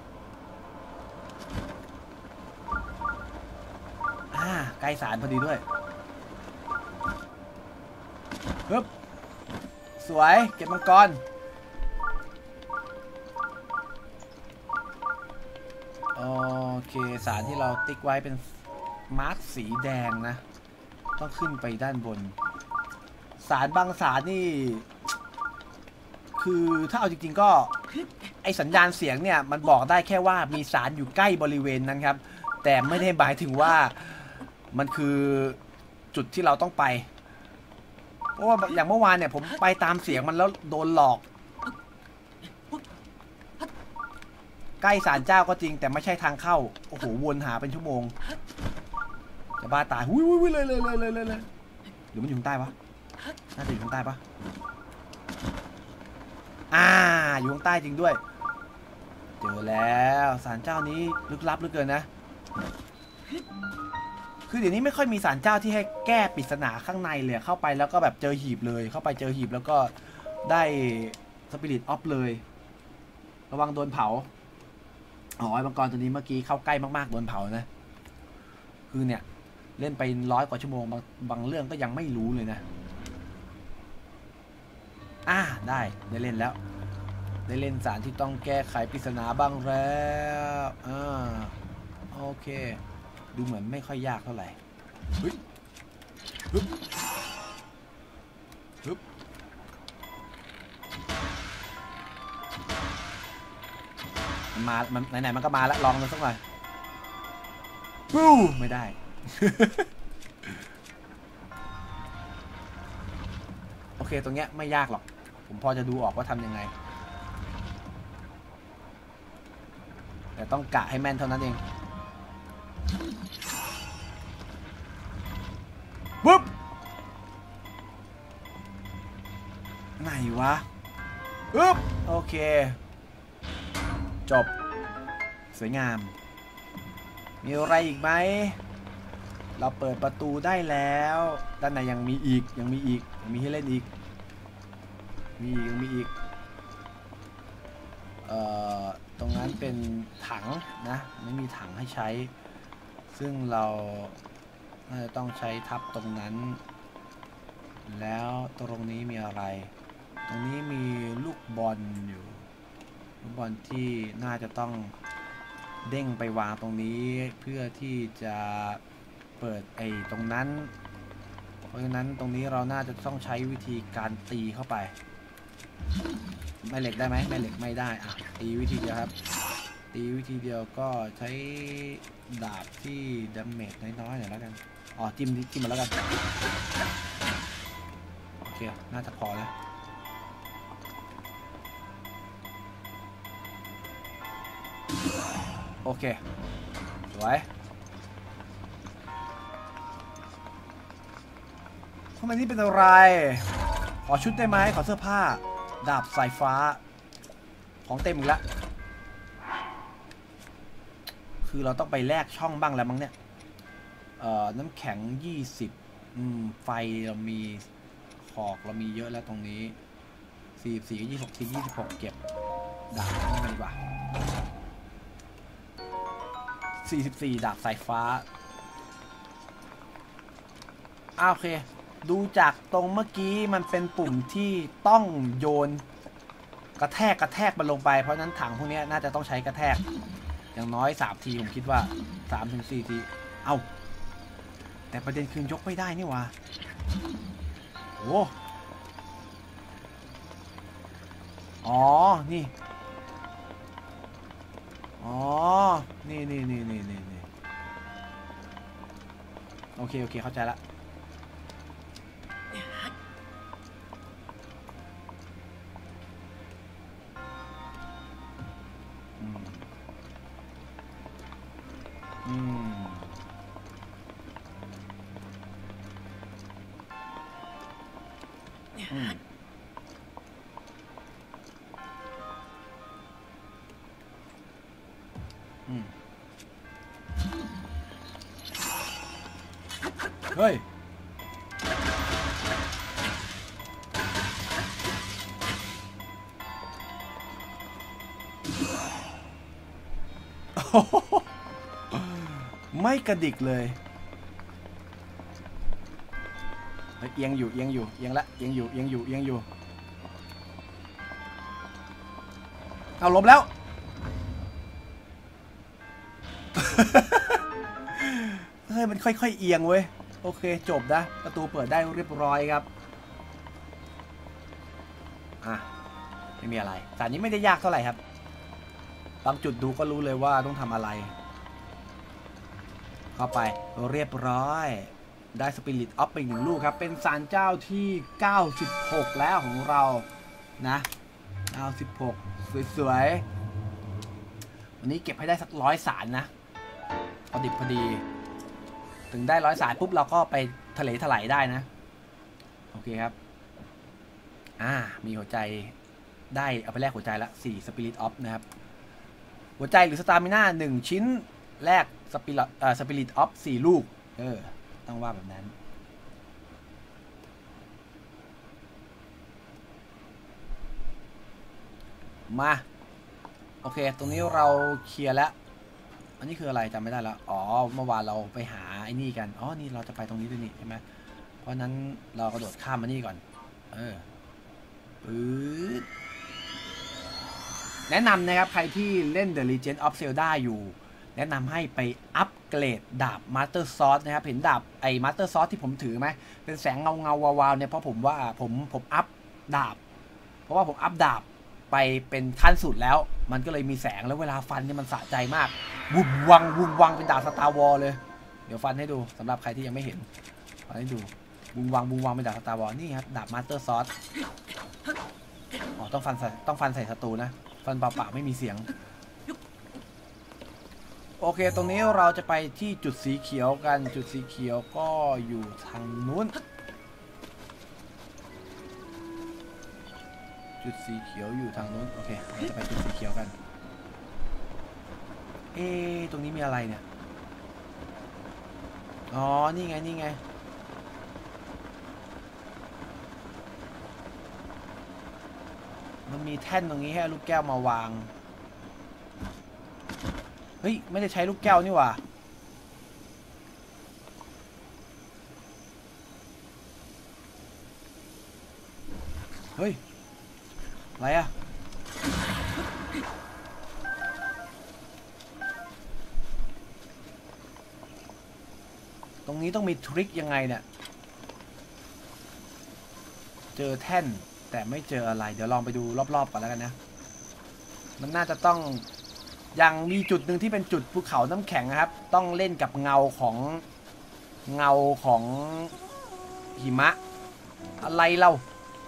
ใกล้สารพอดีด้วยฮึบสสวยเก็บมังกรโอเคสารที่เราติ๊กไว้เป็นมาร์คสีแดงนะต้องขึ้นไปด้านบนสารบางสารนี่คือถ้าเอาจริงๆก็ไอสัญญาณเสียงเนี่ยมันบอกได้แค่ว่ามีสารอยู่ใกล้บริเวณนั้นครับแต่ไม่ได้หมายถึงว่ามันคือจุดที่เราต้องไปเพราะว่าอย่างเมื่อวานเนี่ยผมไปตามเสียงมันแล้วโดนหลอกใกล้ศาลเจ้าก็จริงแต่ไม่ใช่ทางเข้าโอ้โหวนหาเป็นชั่วโมงจะบ้าตายหุ้ยเลยหรือมันอยู่ข้างใต้ปะน่าจะอยู่ข้างใต้ปะอยู่ข้างใต้จริงด้วยเจอแล้วศาลเจ้านี้ลึกลับเหลือเกินนะคือเดี๋ยวนี้ไม่ค่อยมีศาลเจ้าที่ให้แก้ปริศนาข้างในเลยเข้าไปแล้วก็แบบเจอหีบเลยเข้าไปเจอหีบแล้วก็ได้สปิริตออฟเลยระวังโดนเผาอ๋อไอ้มังกรตัวนี้เมื่อกี้เข้าใกล้มากๆโดนเผานะคือเนี่ยเล่นไป100 กว่าชั่วโมงบางเรื่องก็ยังไม่รู้เลยนะได้เล่นแล้วได้เล่นสารที่ต้องแก้ไขปริศนาบ้างแล้วโอเคดูเหมือนไม่ค่อยยากเท่าไหร่มันไหนๆมันก็มาแล้วลองมันสักหน่อยไม่ได้ โอเคตรงเนี้ยไม่ยากหรอกผมพอจะดูออกว่าทำยังไงแต่ต้องกะให้แม่นเท่านั้นเองปุ๊บไหนวะปุ๊บโอเคจบสวยงามมีอะไรอีกไหมเราเปิดประตูได้แล้วด้านในยังมีอีกยังมีให้เล่นอีกยังมีอีกตรงนั้นเป็นถังนะไม่มีถังให้ใช้ซึ่งเราน่าจะต้องใช้ทับตรงนั้นแล้วตรงนี้มีอะไรตรงนี้มีลูกบอลอยู่ลูกบอลที่น่าจะต้องเด้งไปวางตรงนี้เพื่อที่จะเปิดตรงนั้นเพราะฉะนั้นตรงนี้เราน่าจะต้องใช้วิธีการตีเข้าไปแม่เหล็กได้ไหมแม่เหล็กไม่ได้ตีวิธีเดียวครับตีวิธีเดียวก็ใช้ดาบที่ดาเมจน้อยๆหน่อยแล้วกันจิ้มมาแล้วกันโอเคน่าจะพอแล้วโอเคสวยทำไมนี่เป็นอะไรขอชุดได้ไหมขอเสื้อผ้าดาบสายฟ้าของเต็มอีกแล้วคือเราต้องไปแลกช่องบ้างแล้วมั้งเนี่ยน้ำแข็ง20ไฟเรามีขอกเรามีเยอะแล้วตรงนี้44 26 26เก็บดาบนี่ดีกว่า44ดาบสายฟ้าโอเคดูจากตรงเมื่อกี้มันเป็นปุ่มที่ต้องโยนกระแทกมันลงไปเพราะนั้นถังพวกนี้น่าจะต้องใช้กระแทกอย่างน้อย3 ทีผมคิดว่า 3-4 ทีแต่ประเด็นคือยกไม่ได้นี่วะโอ้นี่นี่โอเคเข้าใจละเฮ้ยไม่กระดิกเลยเอียงอยู่เอียงละเอียงอยู่เอาล้มแล้ว เฮ้ยมันค่อยๆเอียงเว้ยโอเคจบนะประตูเปิดได้เรียบร้อยครับไม่มีอะไรแต่นี้ไม่ได้ยากเท่าไหร่ครับบางจุดดูก็รู้เลยว่าต้องทำอะไรเข้าไปเรียบร้อยได้สปิริตออฟไป1 ลูกครับเป็นศาลเจ้าที่96แล้วของเรานะ96สวยๆวันนี้เก็บให้ได้สัก100 ศาลนะพอดิบพอดีถึงได้100 ศาลปุ๊บเราก็ไปทะเลถลายได้นะโอเคครับมีหัวใจได้เอาไปแลกหัวใจละ4 Spirit of นะครับหัวใจหรือสตามิน่า1 ชิ้นแลกSpirit of 4 ลูกต้องว่าแบบนั้นมาโอเคตรงนี้เราเคลียร์แล้วอันนี้คืออะไรจำไม่ได้แล้วอ๋อเมื่อวานเราไปหาไอ้นี่กันอ๋อนี่เราจะไปตรงนี้ด้วยนี่ใช่ไหมเพราะนั้นเรากระโดดข้ามมานี่ก่อนแนะนำนะครับใครที่เล่น The Legend of Zelda อยู่แนะนำให้ไปอัปเกรดดาบ Master Sword นะครับเห็นดาบไอ้ Master Sword ที่ผมถือไหมเป็นแสงเงาวาวๆเนี่ยเพราะผมว่าผมอัพดาบเพราะว่าผมอัพดาบไปเป็นขั้นสุดแล้วมันก็เลยมีแสงแล้วเวลาฟันเนี่ยมันสะใจมากวุบวังเป็นดาบ Star Wars เลยเดี๋ยวฟันให้ดูสำหรับใครที่ยังไม่เห็นฟันให้ดูวุบวังเป็นดาบ Star Wars นี่ครับดาบ Master Sword อ๋อต้องฟันใส่ศัตรูนะฟันเปล่าๆไม่มีเสียงโอเคตรงนี้เราจะไปที่จุดสีเขียวกันจุดสีเขียวก็อยู่ทางนู้นจุดสีเขียวอยู่ทางนู้นโอเคเราจะไปจุดสีเขียวกันตรงนี้มีอะไรเนี่ยอ๋อนี่ไงมันมีแท่นตรงนี้ให้ลูกแก้วมาวางเฮ้ยไม่ได้ใช้ลูกแก้วนี่หว่าเฮ้ยอะไรอะตรงนี้ต้องมีทริคยังไงเนี่ยเจอแท่นแต่ไม่เจออะไรเดี๋ยวลองไปดูรอบๆก่อนแล้วกันนะมันน่าจะต้องยังมีจุดหนึ่งที่เป็นจุดภูเขาน้ำแข็งนะครับต้องเล่นกับเงาของหิมะอะไรเล่า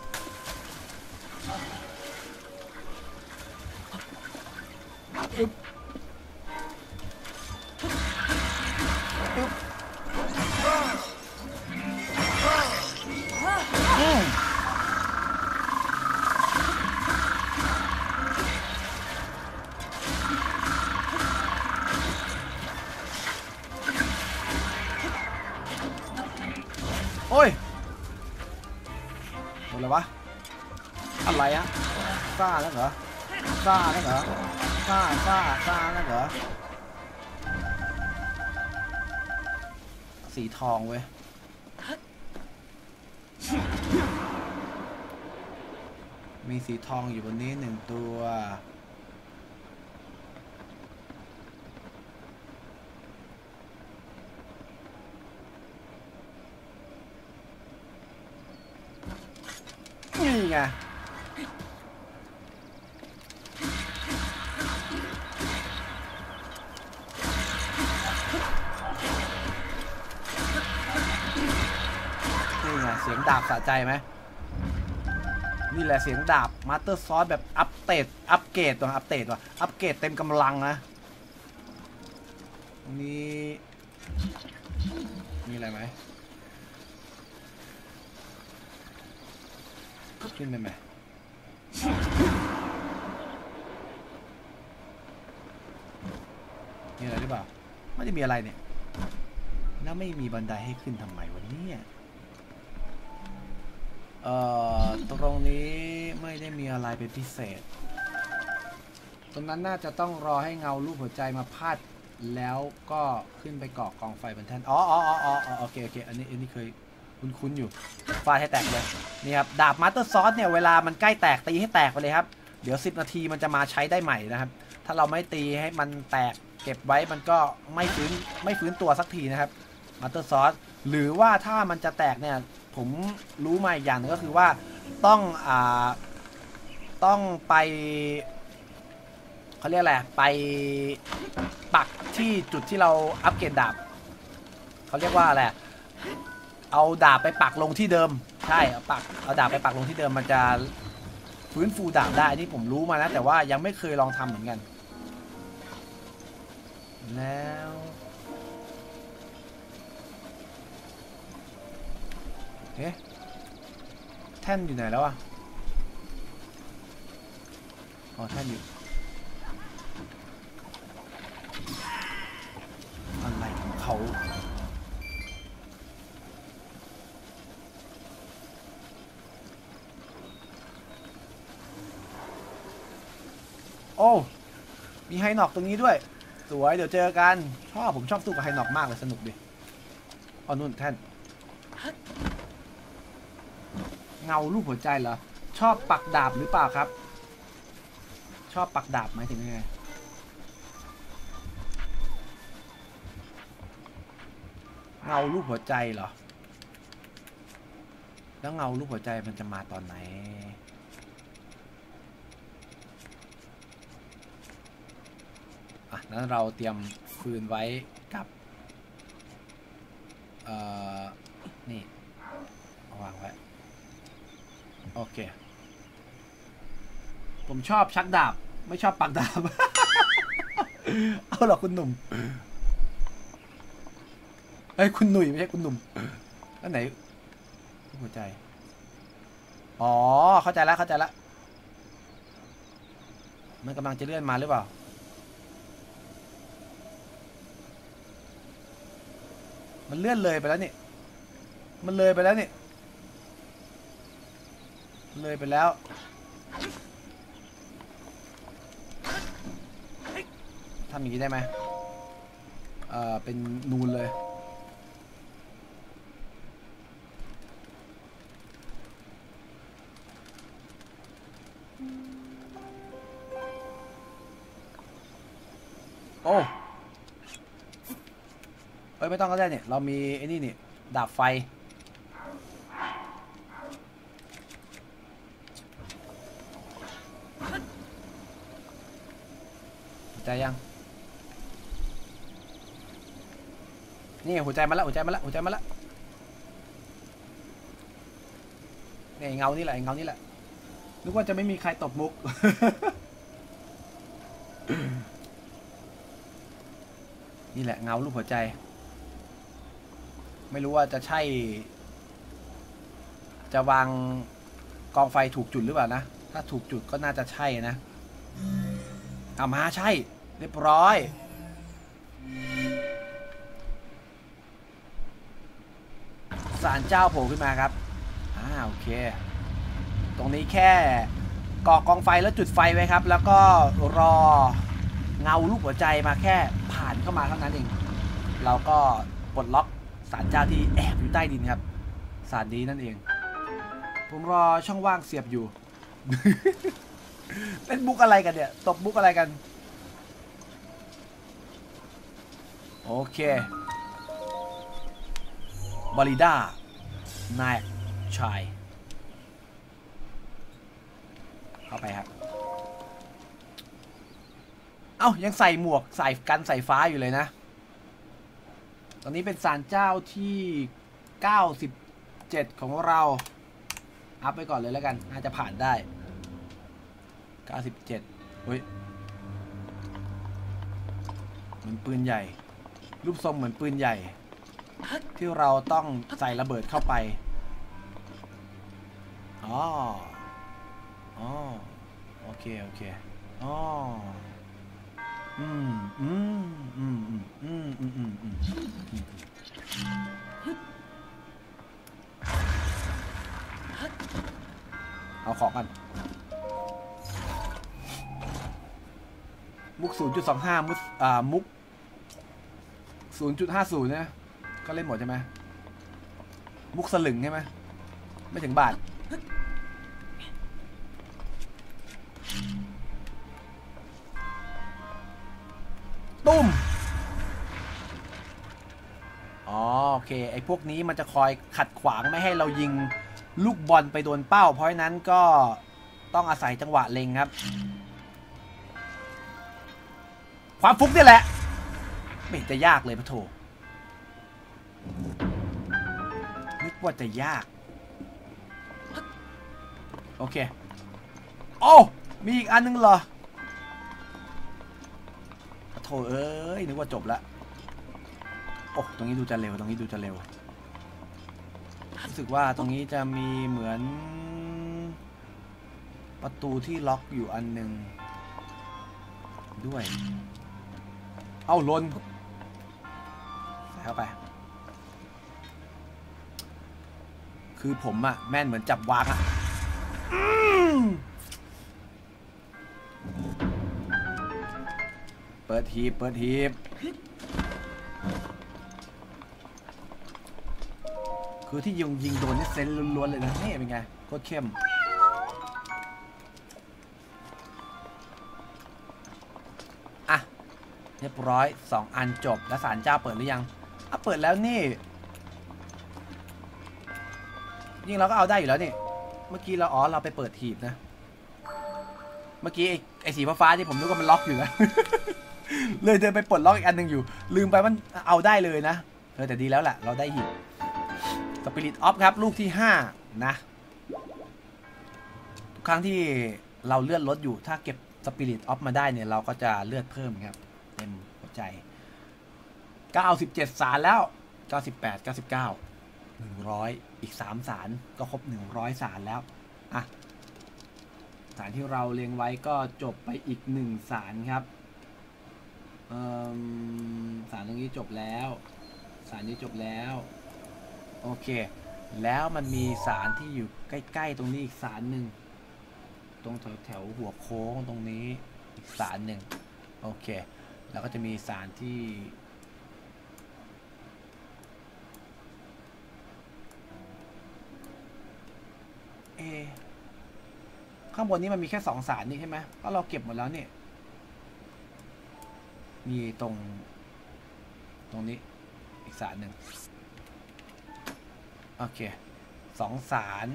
โอ้ยหมดเลยวะอะไรอะซ่าแล้วเหรอซ่าแล้วเหรอซ่าแล้วเหรอสีทองเว้ยมีสีทองอยู่บนนี้1 ตัวนี่ไงเสียงดาบสะใจไหมนี่แหละเสียงดาบ Master Sword แบบอัปเกรดว่ะอัปเกรดเต็มกำลังนะนี่มีอะไรไหมขึ้นไปไหมมีอะไรหรือเปล่าไม่ได้มีอะไรเนี่ยแล้วไม่มีบันไดให้ขึ้นทำไมวันนี้ตรงนี้ไม่ได้มีอะไรเป็นพิเศษตรงนั้นน่าจะต้องรอให้เงารูปหัวใจมาพาดแล้วก็ขึ้นไปเกาะกองไฟบนแท่นอ๋อโอเคอันนี้เคยคุ้นอยู่ฟาดให้แตกเลยนี่ครับดาบ Master Sword เนี่ยเวลามันใกล้แตกตีให้แตกไปเลยครับเดี๋ยว10 นาทีมันจะมาใช้ได้ใหม่นะครับถ้าเราไม่ตีให้มันแตกเก็บไว้มันก็ไม่ฟื้นตัวสักทีนะครับมาสเตอร์ซอสหรือว่าถ้ามันจะแตกเนี่ยผมรู้มาอีกอย่างนึงก็คือว่าต้องไปเขาเรียกอะไรไปปักที่จุดที่เราอัปเกรดดาบเขาเรียกว่าอะไรเอาดาบไปปักลงที่เดิมใช่เอาดาบไปปักลงที่เดิมมันจะฟื้นฟูดาบได้นี่ผมรู้มานะแต่ว่ายังไม่เคยลองทำเหมือนกันแล้วเอ๊ะแท่นอยู่ไหนแล้วอะอ๋อแท่นอยู่อะไรของเขาโอ้มีไฮน็อกตรงนี้ด้วยสวยเดี๋ยวเจอกันผมชอบสู้กับไฮน็อกมากเลยสนุกดิอ๋อนู่นแท่นเงารูปหัวใจเหรอชอบปักดาบหรือเปล่าครับชอบปักดาบไหมถึงยังไงเงารูปหัวใจเหรอแล้วเงารูปหัวใจมันจะมาตอนไหนนั้นเราเตรียมฟืนไว้กับนี่วางไว้โอเคผมชอบชักดาบไม่ชอบปักดาบ เอาหรอคุณหนุ่มเฮ้ยคุณหนุ่ยไม่ใช่คุณหนุ่มแล้วไหนหัวใจอ๋อเข้าใจแล้วมันกำลังจะเลื่อนมาหรือเปล่ามันเลื่อนเลยไปแล้วนี่มันเลยไปแล้วนี่เลยไปแล้วทำอย่างนี้ได้ไหมเป็นนูนเลยโอ้ไม่ต้องก็ได้เนี่ยเรามีไอ้นี่นี่ดาบไฟใจยังนี่หัวใจมาแล้วนี่เงานี่แหละนึกว่าจะไม่มีใครตบมุก นี่แหละเงารูปหัวใจไม่รู้ว่าจะใช่จะวางกองไฟถูกจุดหรือเปล่านะถ้าถูกจุดก็น่าจะใช่นะเอามาใช่เรียบร้อยศาลเจ้าโผล่ขึ้นมาครับโอเคตรงนี้แค่ก่อกองไฟแล้วจุดไฟไว้ครับแล้วก็รอเงารูปหัวใจมาแค่ผ่านเข้ามาเท่านั้นเองเราก็ปลดล็อกศาลเจ้าที่แอบอยู่ใต้ดินครับศาลนี้นั่นเองผมรอช่องว่างเสียบอยู่ เป็นบุกอะไรกันเนี่ยตบบุกอะไรกันโอเคบริด้านายชายเข้าไปครับเอ้ายังใส่หมวกใส่กันใส่ฟ้าอยู่เลยนะตอนนี้เป็นศาลเจ้าที่97ของเราอัพไปก่อนเลยแล้วกันน่าจะผ่านได้97เฮ้ยเหมือนปืนใหญ่รูปทรงเหมือนปืนใหญ่ที่เราต้องใส่ระเบิดเข้าไปอ๋อโอเคอ๋อเอาของกันมุก 0.25 มุก 0.50 นะก็เล่นหมดใช่ไหมมุกสลึงใช่ไหมไม่ถึงบาทอ๋อโอเคไอ้พวกนี้มันจะคอยขัดขวางไม่ให้เรายิงลูกบอลไปโดนเป้าเพราะฉะนั้นก็ต้องอาศัยจังหวะเล็งครับความฟุกนี่แหละไม่เห็นจะยากเลยพะโถนึกว่าจะยากโอเคโอ้มีอีกอันนึงเหรอพะโถเอ้ยนึกว่าจบละโอ้ตรงนี้ดูจะเร็วตรงนี้ดูจะเร็วรู้สึกว่าตรงนี้จะมีเหมือนประตูที่ล็อกอยู่อันหนึ่งด้วยเอ้าล้นใส่เข้าไปคือผมอะแม่นเหมือนจับวางอะเปิดหีบเปิดหีบคือที่ยิงโดนนี่เซนล้วนๆเลยนะนี่เป็นไงโคตรเข้มอ่ะเรียบร้อย2อันจบแล้วศาลเจ้าเปิดหรือยังอ่ะเปิดแล้วนี่ยิ่งเราก็เอาได้อยู่แล้วนี่เมื่อกี้เราไปเปิดหีบนะเมื่อกี้ไอ้สีฟ้าที่ผมนึกว่ามันล็อกอยู่นะ เลยเดินไปปลดล็อกอีกอันหนึ่งอยู่ลืมไปมันเอาได้เลยนะแต่ดีแล้วแหละเราได้หีบสปิริตออฟครับลูกที่5นะทุกครั้งที่เราเลื่อนรถอยู่ถ้าเก็บสปิริตออฟมาได้เนี่ยเราก็จะเลือดเพิ่มครับเต็มหัวใจ97สารแล้ว98 99 100อีก3สารก็ครบ100สารแล้วอ่ะสารที่เราเรียงไว้ก็จบไปอีก1สารครับสารตรงนี้จบแล้วสารนี้จบแล้วโอเคแล้วมันมีสารที่อยู่ใกล้ๆตรงนี้อีกสารหนึ่งตรงแถวหัวโค้งตรงนี้อีกสารหนึ่งโอเคแล้วก็จะมีสารที่ข้างบนนี้มันมีแค่2สารนี่ใช่ไหมเพราะเราเก็บหมดแล้วเนี่ยมีตรงนี้อีกสารหนึ่งโอเค2สาร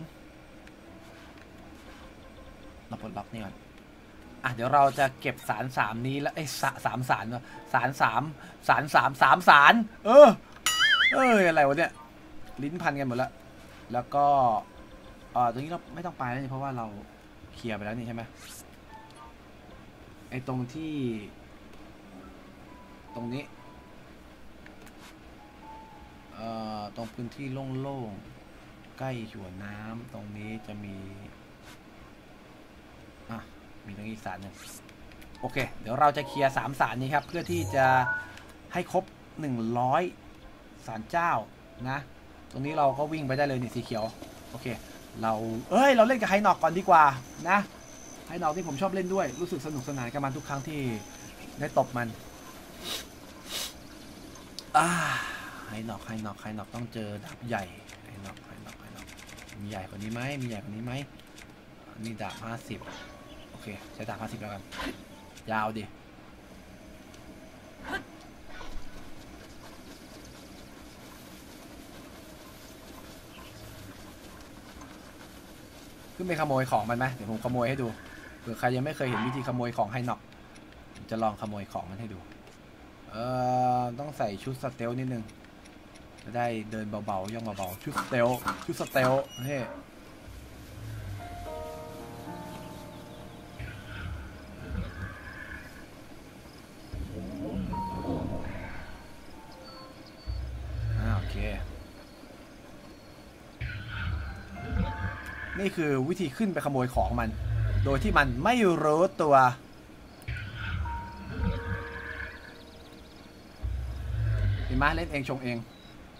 เราปลดล็อกนี่ก่อนอ่ะเดี๋ยวเราจะเก็บสาร3นี้แล้ว3สารวะสาร3สารอะไรวะเนี่ยลิ้นพันกันหมดแล้วแล้วก็ตรงนี้เราไม่ต้องไปแล้วนี่เพราะว่าเราเคลียร์ไปแล้วนี่ใช่ไหมไอ้ตรงที่ตรงนี้ตรงพื้นที่โล่งๆใกล้หัวน้ำตรงนี้จะมีมีตรงนี้สารหนึ่งโอเคเดี๋ยวเราจะเคลียร์3สารนี้ครับเพื่อที่จะให้ครบ100สารเจ้านะตรงนี้เราก็วิ่งไปได้เลยนี่สีเขียวโอเคเราเล่นกับไฮนอกก่อนดีกว่านะไฮนอกที่ผมชอบเล่นด้วยรู้สึกสนุกสนานกับมันทุกครั้งที่ได้ตบมันไฮนอกต้องเจอดาบใหญ่ไฮนอกมีใหญ่กว่านี้ไหมนี่ดาบ50โอเคใช้ดาบ50แล้วกันยาวดิขึ้นไปขโมยของมันไหมเดี๋ยวผมขโมยให้ดูเผื่อใครยังไม่เคยเห็นวิธีขโมยของไฮนอกจะลองขโมยของมันให้ดูต้องใส่ชุดสเตลนิดนึงจะได้เดินเบาๆย่องเบาๆชุดสเตลเฮ้โอเคนี่คือวิธีขึ้นไปขโมยของมันโดยที่มันไม่รู้ตัวเห็นไหมเล่นเองชงเอง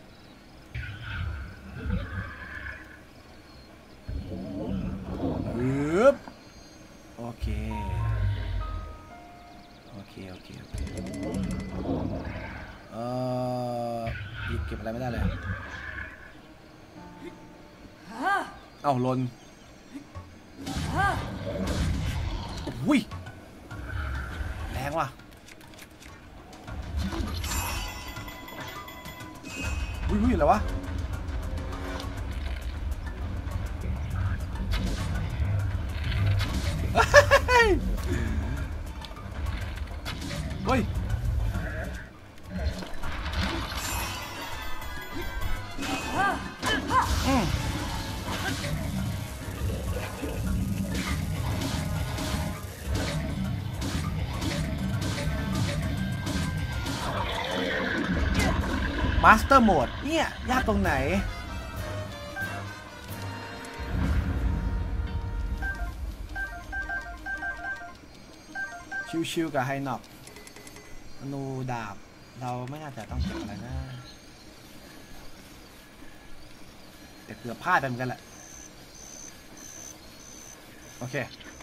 โอเคหยิบเก็บอะไรไม่ได้เลยเอาลนอุ้ยแรงว่ะอุ้ยอะไรวะเฮ้ยมาสเตอร์โหมดเนี่ยยากตรงไหนชิวๆกับไฮน็อกธนูดาบเราไม่น่าจะต้องเก็บอะไรนะแต่เกือบพลาดไปเหมือนกันแหละโอเค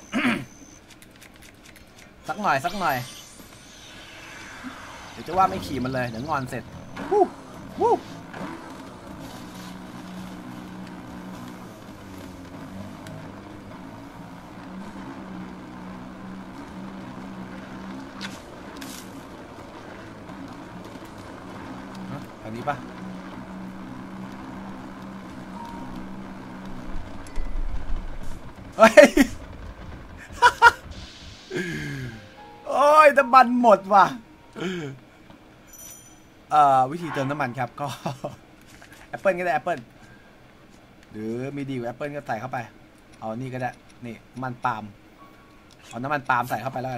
สักหน่อยเดี๋ยวจะว่าไม่ขี่มันเลยเดี๋ยวงอนเสร็จวู้อันนี้ปะเฮ้ย โอ้ยน้ำมันหมดว่ะวิธีเติมน้ำมันครับก็แอปเปิลก็ได้แอปเปิลหรือมีดีกว่าแอปเปิลก็ใส่เข้าไปเอานี่ก็ได้นี่น้ำมันปาล์มเอาน้ำมันปาล์มใส่เข้าไปแล้วกัน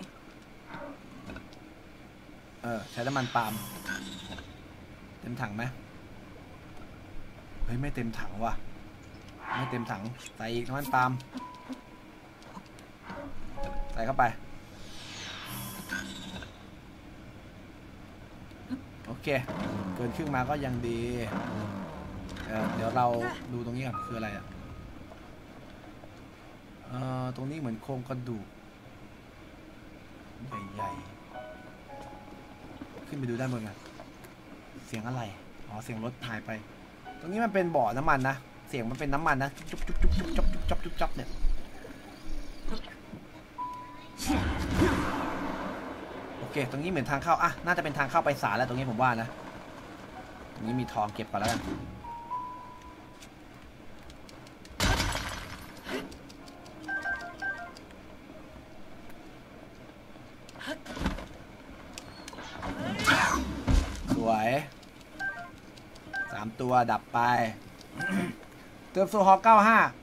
ใช้น้ำมันปาล์มเต็มถังไหมเฮ้ยไม่เต็มถังว่ะไม่เต็มถังใส่อีกน้ำมันปาล์มใส่เข้าไปโอเคเกินครึ่งมาก็ยังดีเดี๋ยวเราดูตรงนี้ก่อนคืออะไรอ่ะตรงนี้เหมือนโครงกระดูกใหญ่ๆขึ้นไปดูด้านบนกันเสียงอะไรอ๋อเสียงรถหายไปตรงนี้มันเป็นบ่อน้ำมันนะเสียงมันเป็นน้ำมันนะจุ๊บเนี่ยโอเคตรงนี้เหมือนทางเข้าอ่ะน่าจะเป็นทางเข้าไปศาลแล้วตรงนี้ผมว่านะตรงนี้มีทองเก็บก่อนแล้วกันสวย3ตัวดับไปเติมโซฮอล์95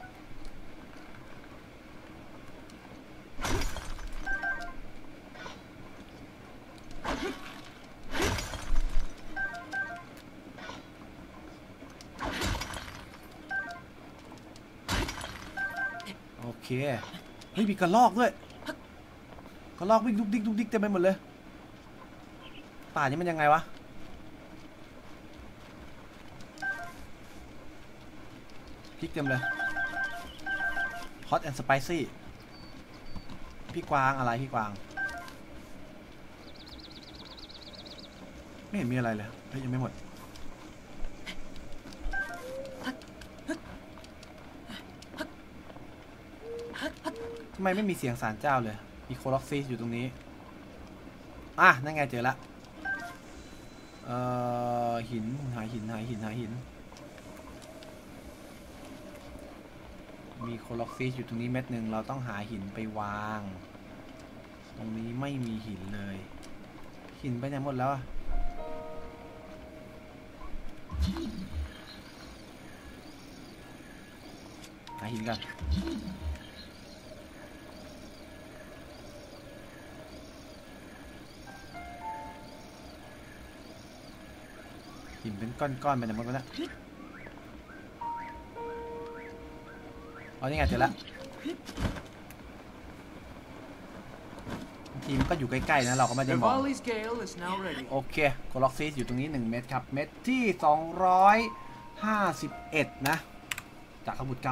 โอเคเฮ้ยมีกระลอกด้วยกระลอกวิ่งดุกดิกเต็มไปหมดเลยป่านี้มันยังไงวะพริกเต็มเลย Hot and Spicy พี่กวางอะไรพี่กวางไม่เห็นมีอะไรเลยเฮ้ยยังไม่หมดทำไมไม่มีเสียงศาลเจ้าเลยมีโคล็อกซีอยู่ตรงนี้นั่นไงเจอละหินหาหินมีโคล็อกฟิชอยู่ตรงนี้เม็ดหนึ่งเราต้องหาหินไปวางตรงนี้ไม่มีหินเลยหินไปไหนหมดแล้วหาหินกันหินเป็นก้อนๆไปไหนหมดแล้วอ๋อนี่ไงเจอแล้วทีมก็อยู่ใกล้ๆนะเราก็ไม่ได้มองโอเคโคล็อกฟิชอยู่ตรงนี้1เม็ดครับเม็ดที่251นะจากขบุตร900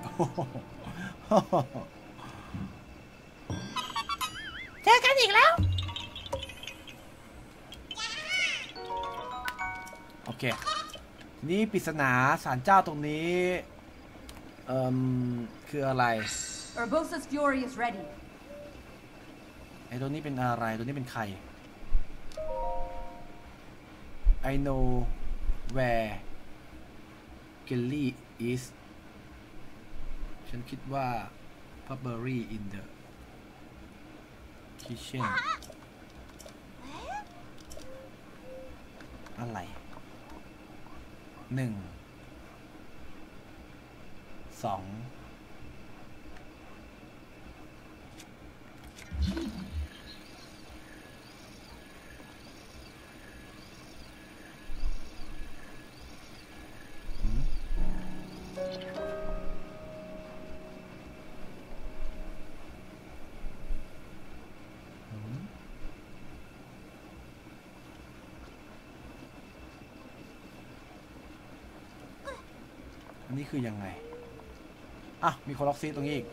เจอกันอีกแล้วโอเคนี่ปริศนาศาลเจ้าตรงนี้คืออะไร Urbosa's Fury is ready ไอ้ตัวนี้เป็นอะไรตัวนี้เป็นใคร I know where Kelly is ฉันคิดว่า Purberry in the kitchen อะไร1 2 อันนี้คือยังไงอ่ะมีคนล็อกซีตรงนี้อีก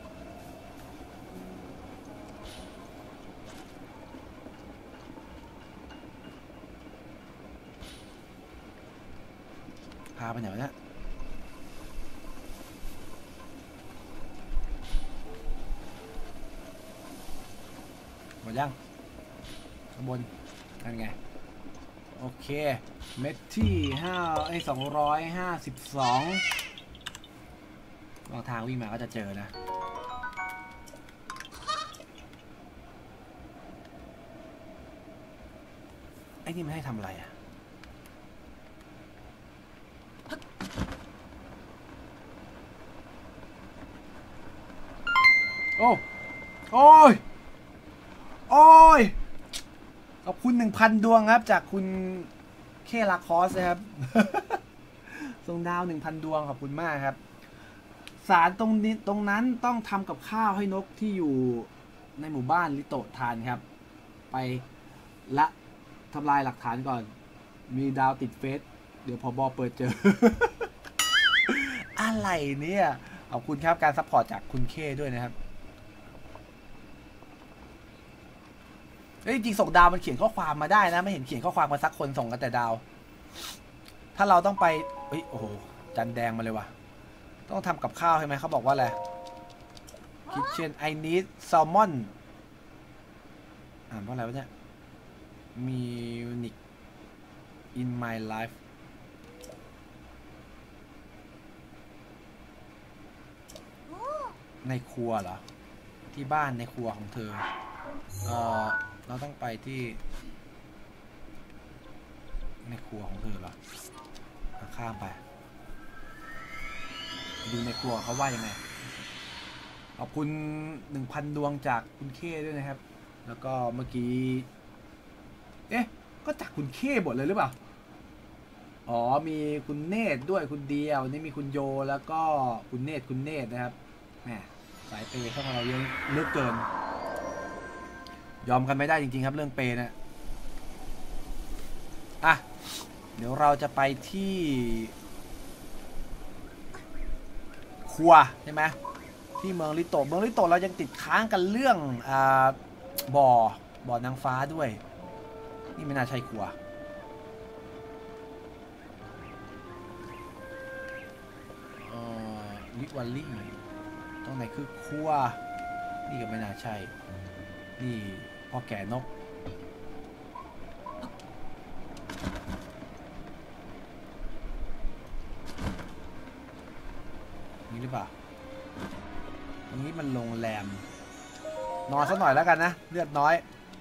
พาไปไหนวะเนี่ยหมดยังข้างบนนั่นไงโอเคเม็ดที่252ลองทางวิ่งมาก็จะเจอนะไอ้นี่มันให้ทำอะไรอ่ะโอ้โอ้ยโอ้ยขอบคุณ 1,000 ดวงครับจากคุณเคลาคอสนะครับ ส่งดาว 1,000 ดวงขอบคุณมากครับสารตรงนี้ตรงนั้นต้องทำกับข้าวให้นกที่อยู่ในหมู่บ้านลิโตะทานครับไปละทำลายหลักฐานก่อนมีดาวติดเฟซเดี๋ยวพบเปิดเจอ อะไรเนี่ยขอบคุณครับการซัพพอร์ตจากคุณเคด้วยนะครับจริงๆส่งดาวมันเขียนข้อความมาได้นะไม่เห็นเขียนข้อความมาสักคนส่งกันแต่ดาวถ้าเราต้องไปโอ้โหจันแดงมาเลยว่ะต้องทำกับข้าวใช่ไหมเขาบอกว่าอะไร Kitchen I need salmon อ่านว่าอะไรวะเนี่ย Munich in my life ในครัวเหรอที่บ้านในครัวของเธอเราต้องไปที่ในครัวของเธอเหรอข้ามไปดูในครัวเขาว่ายังไงขอบคุณ 1,000 ดวงจากคุณเคด้วยนะครับแล้วก็เมื่อกี้ก็จากคุณเคหมดเลยหรือเปล่าอ๋อมีคุณเนตรด้วยคุณเดียวนี่มีคุณโยแล้วก็คุณเนตรนะครับแหมสายเปย์เข้ามาเราเยอะเลือกเกินยอมกันไม่ได้จริงๆครับเรื่องเปย์นะอ่ะเดี๋ยวเราจะไปที่ครัวใช่ไหมที่เมืองลิโตะเรายังติดค้างกันเรื่องบ่อนางฟ้าด้วยนี่ไม่น่าใช่ครัวลิวัลลี่ตรงไหนคือครัวนี่ก็ไม่น่าใช่นี่พ่อแก่นกนี่หรือเปล่าตรงนี้มันโรงแรมนอนสักหน่อยแล้วกันนะเลือดน้อย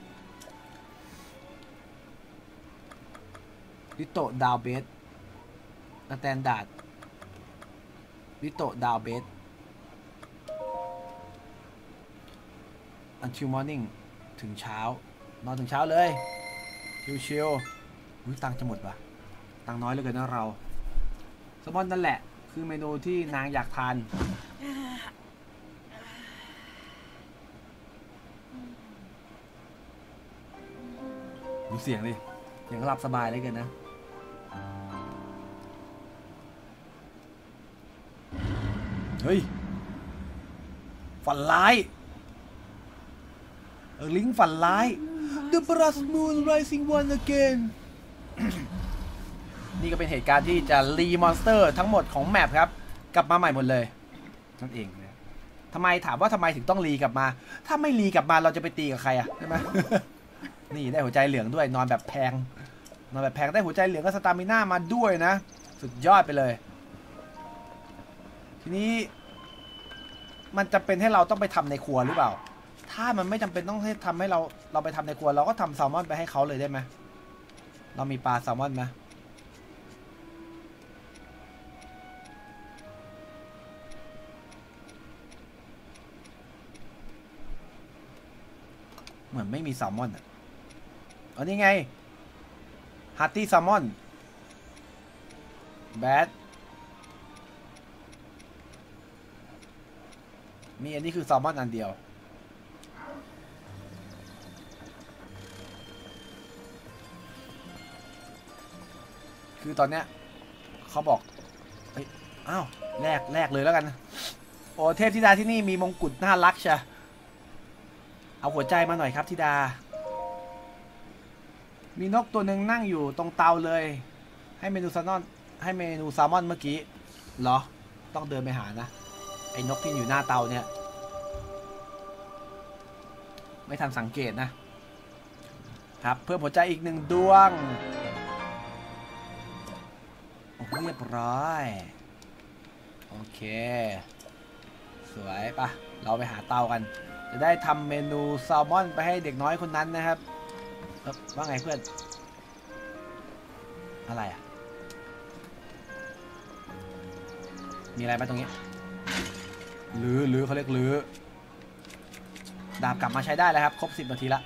ลิโตะดาวเบสสแตนดาร์ดลิโตะดาวเบสuntil morning ถึงเช้านอนถึงเช้าเลยชิวๆตังค์จะหมดป่ะตังค์น้อยเหลือเกินนะเราสมอนนั่นแหละคือเมนูที่นางอยากทานดูเสียงดิเสียงหลับสบายเลยกันนะเฮ้ยฝันร้ายลิงก์ฝันร้าย The Brass Moon Rising One Again นี่ก็เป็นเหตุการณ์ที่จะรีมอนสเตอร์ทั้งหมดของแมปครับกลับมาใหม่หมดเลยนั่นเองนะทำไมถามว่าทำไมถึงต้องรีกลับมาถ้าไม่รีกลับมาเราจะไปตีกับใครอะใช่ไหม นี่ได้หัวใจเหลืองด้วยนอนแบบแพงนอนแบบแพงได้หัวใจเหลืองกับสตามิน่ามาด้วยนะสุดยอดไปเลยทีนี้มันจะเป็นให้เราต้องไปทำในครัวหรือเปล่าถ้ามันไม่จำเป็นต้องให้ทำให้เราไปทำในครัวเราก็ทำแซลมอนไปให้เขาเลยได้ไหมเรามีปลาแซลมอนไหมเหมือนไม่มีแซลมอนอ่ะอันนี้ไงฮาร์ตี้แซลมอนแบดมีอันนี้คือแซลมอนอันเดียวคือตอนเนี้ยเขาบอกเอ้ยอ้าวแลกเลยแล้วกันโอ้เทพธิดาที่นี่มีมงกุฎน่ารักใช่เอาหัวใจมาหน่อยครับธิดามีนกตัวหนึ่งนั่งอยู่ตรงเตาเลยให้เมนูแซลมอนเมื่อกี้เหรอต้องเดินไปหานะไอ้นกที่อยู่หน้าเตาเนี่ยไม่ทันสังเกตนะครับเพิ่มหัวใจอีก1 ดวงเรียบร้อยโอเคสวยปะเราไปหาเตากันจะได้ทำเมนูแซลมอนไปให้เด็กน้อยคนนั้นนะครับว่าไงเพื่อนอะไรอ่ะมีอะไรไหมตรงนี้หรือเขาเรียกหรือดาบกลับมาใช้ได้แล้วครับครบ10 นาทีละ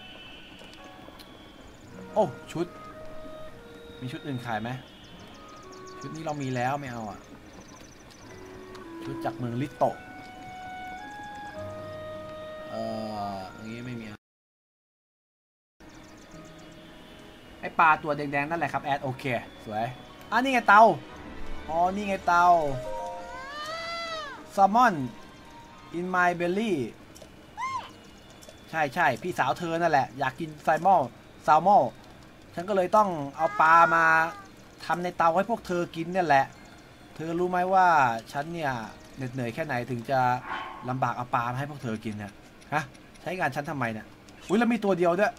โอ้ชุดมีชุดอื่นขายไหมชุดนี้เรามีแล้วไม่เอาอ่ะชุดจากเมืองลิโตะอย่างนี้ไม่มีไอปลาตัวแดงๆนั่นแหละครับแอดโอเคสวยนี่ไงเตาอ๋อนี่ไงเตาแซลมอน in my belly ใช่พี่สาวเธอนั่นแหละอยากกินแซลมอนฉันก็เลยต้องเอาปลามาทำในเตาให้พวกเธอกินเนี่ยแหละเธอรู้ไหมว่าฉันเนี่ยเหน็ดเหนื่อยแค่ไหนถึงจะลำบากเอาปลามาให้พวกเธอกินเนี่ยฮะใช้งานฉันทำไมเนี่ยอุ้ยแล้วมีตัวเดียวด้วย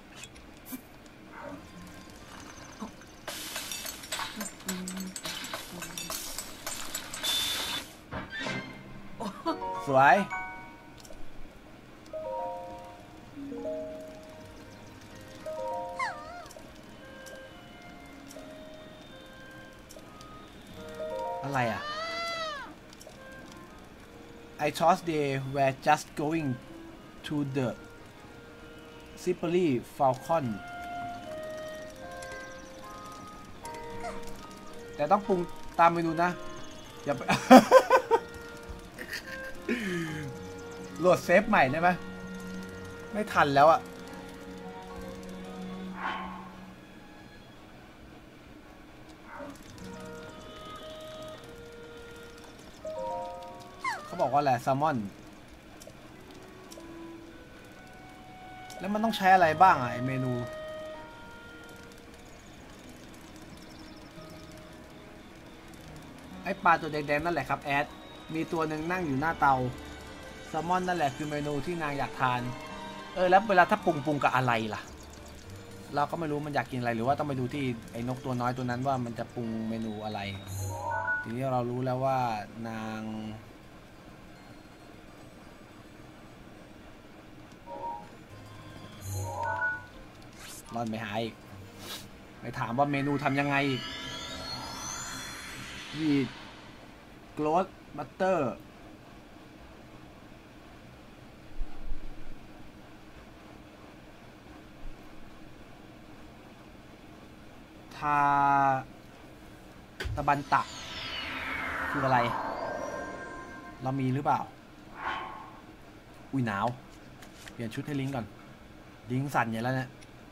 สวยอะไรอ่ะ I thought they were just going to the Siberi Falcon แต่ต้องปรุงตามเมนูนะอย่าไป โหลดเซฟใหม่ได้ไหมไม่ทันแล้วอะเขาบอกว่าแหละแซลมอนแล้วมันต้องใช้อะไรบ้างอะไอเมนูไอปลาตัวแดงๆนั่นแหละครับแอดมีตัวหนึ่งนั่งอยู่หน้าเตาแซลมอนนั่นแหละคือเมนูที่นางอยากทานแล้วเวลาถ้าปรุงกับอะไรล่ะเราก็ไม่รู้มันอยากกินอะไรหรือว่าต้องไปดูที่ไอ้นกตัวน้อยตัวนั้นว่ามันจะปรุงเมนูอะไรทีนี้เรารู้แล้วว่านางร่อนไปหาอีกไปถามว่าเมนูทำยังไงวีดโกลด์บัตเตอร์ทาตะบันตะคืออะไรเรามีหรือเปล่าอุ้ยหนาวเปลี่ยนชุดให้ลิงก่อนลิงสั่นอย่างแล้วเนี่ย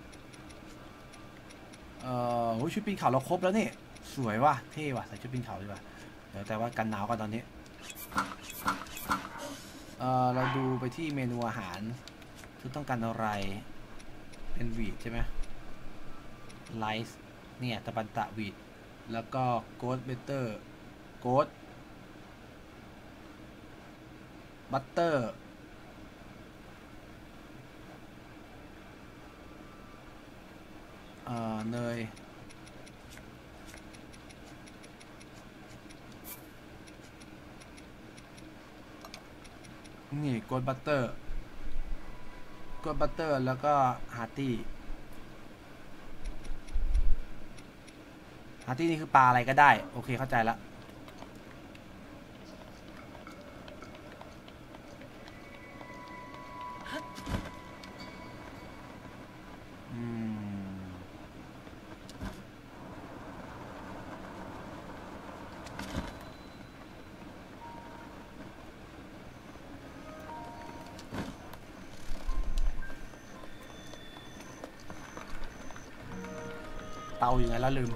โอ้ยชุดปีนเขาเราครบแล้วนี่สวยว่ะเท่ว่ะใส่ชุดปีนเขาดีกว่าเดี๋ยวแต่ว่ากันหนาวกันตอนนี้เราดูไปที่เมนูอาหารคือต้องการอะไรเป็นวีดใช่ไหมไลซ์เนี่ยตะบันตะวีดแล้วก็โกดเบเตอร์โกดบัตเตอร์เนยนี่โกดบัตเตอร์แล้วก็ฮาร์ตี้นี่คือปลาอะไรก็ได้โอเคเข้าใจละเตาอยู่ไงแล้วลืม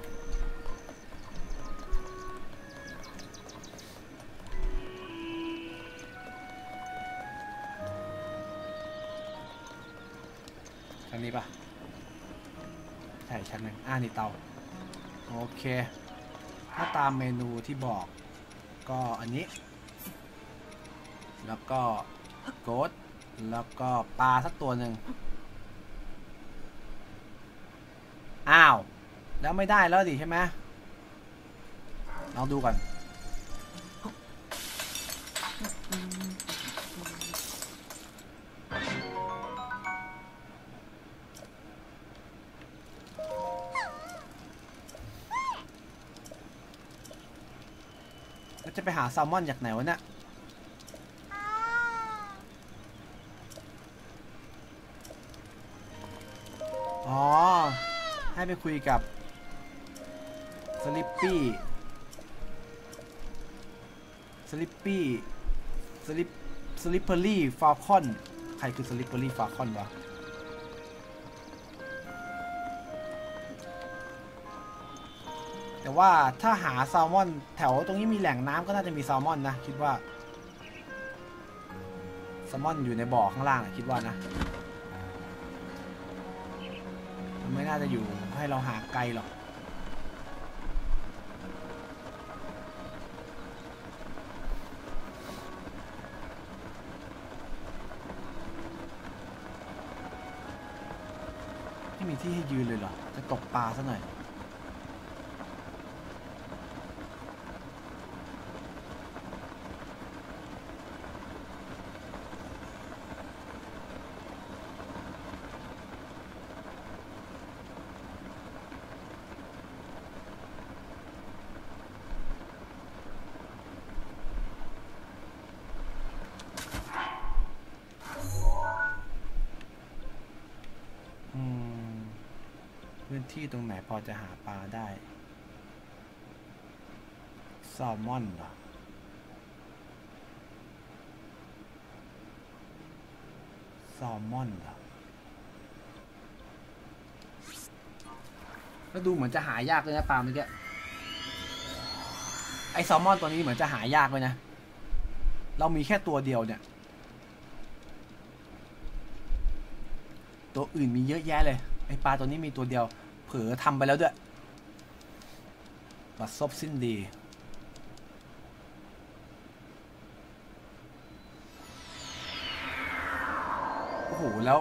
ชั้นนี้ปะใช่ชั้นหนึ่งนี่เตาโอเคถ้าตามเมนูที่บอกก็อันนี้แล้วก็โกดแล้วก็ปลาสักตัวหนึ่งอ้าวแล้วไม่ได้แล้วดิใช่ไหมลองดูก่อนแล้วจะไปหาแซลมอนจากไหนวะเนี่ยอ๋อให้ไปคุยกับสลิปเปอรี่ฟาลคอนใครคือสลิปเปอรี่ฟาลคอนวะแต่ว่าถ้าหาแซลมอนแถวตรงนี้มีแหล่งน้ำก็น่าจะมีแซลมอนนะคิดว่าแซลมอนอยู่ในบ่อข้างล่างคิดว่านะไม่น่าจะอยู่ให้เราหาไกลหรอกไม่มีที่ให้ยืนเลยเหรอจะตกปลาซะหน่อยพื้นที่ตรงไหนพอจะหาปลาได้แซลมอนเหรอแล้วดูเหมือนจะหายากเลยนะปลาเมื่อกี้ไอแซลมอนตัวนี้เหมือนจะหายากเลยนะเรามีแค่ตัวเดียวเนี่ยตัวอื่นมีเยอะแยะเลยไอปลาตัวนี้มีตัวเดียวเผลอทำไปแล้วด้วยบัดซบสิ้นดีโอ้โหแล้ว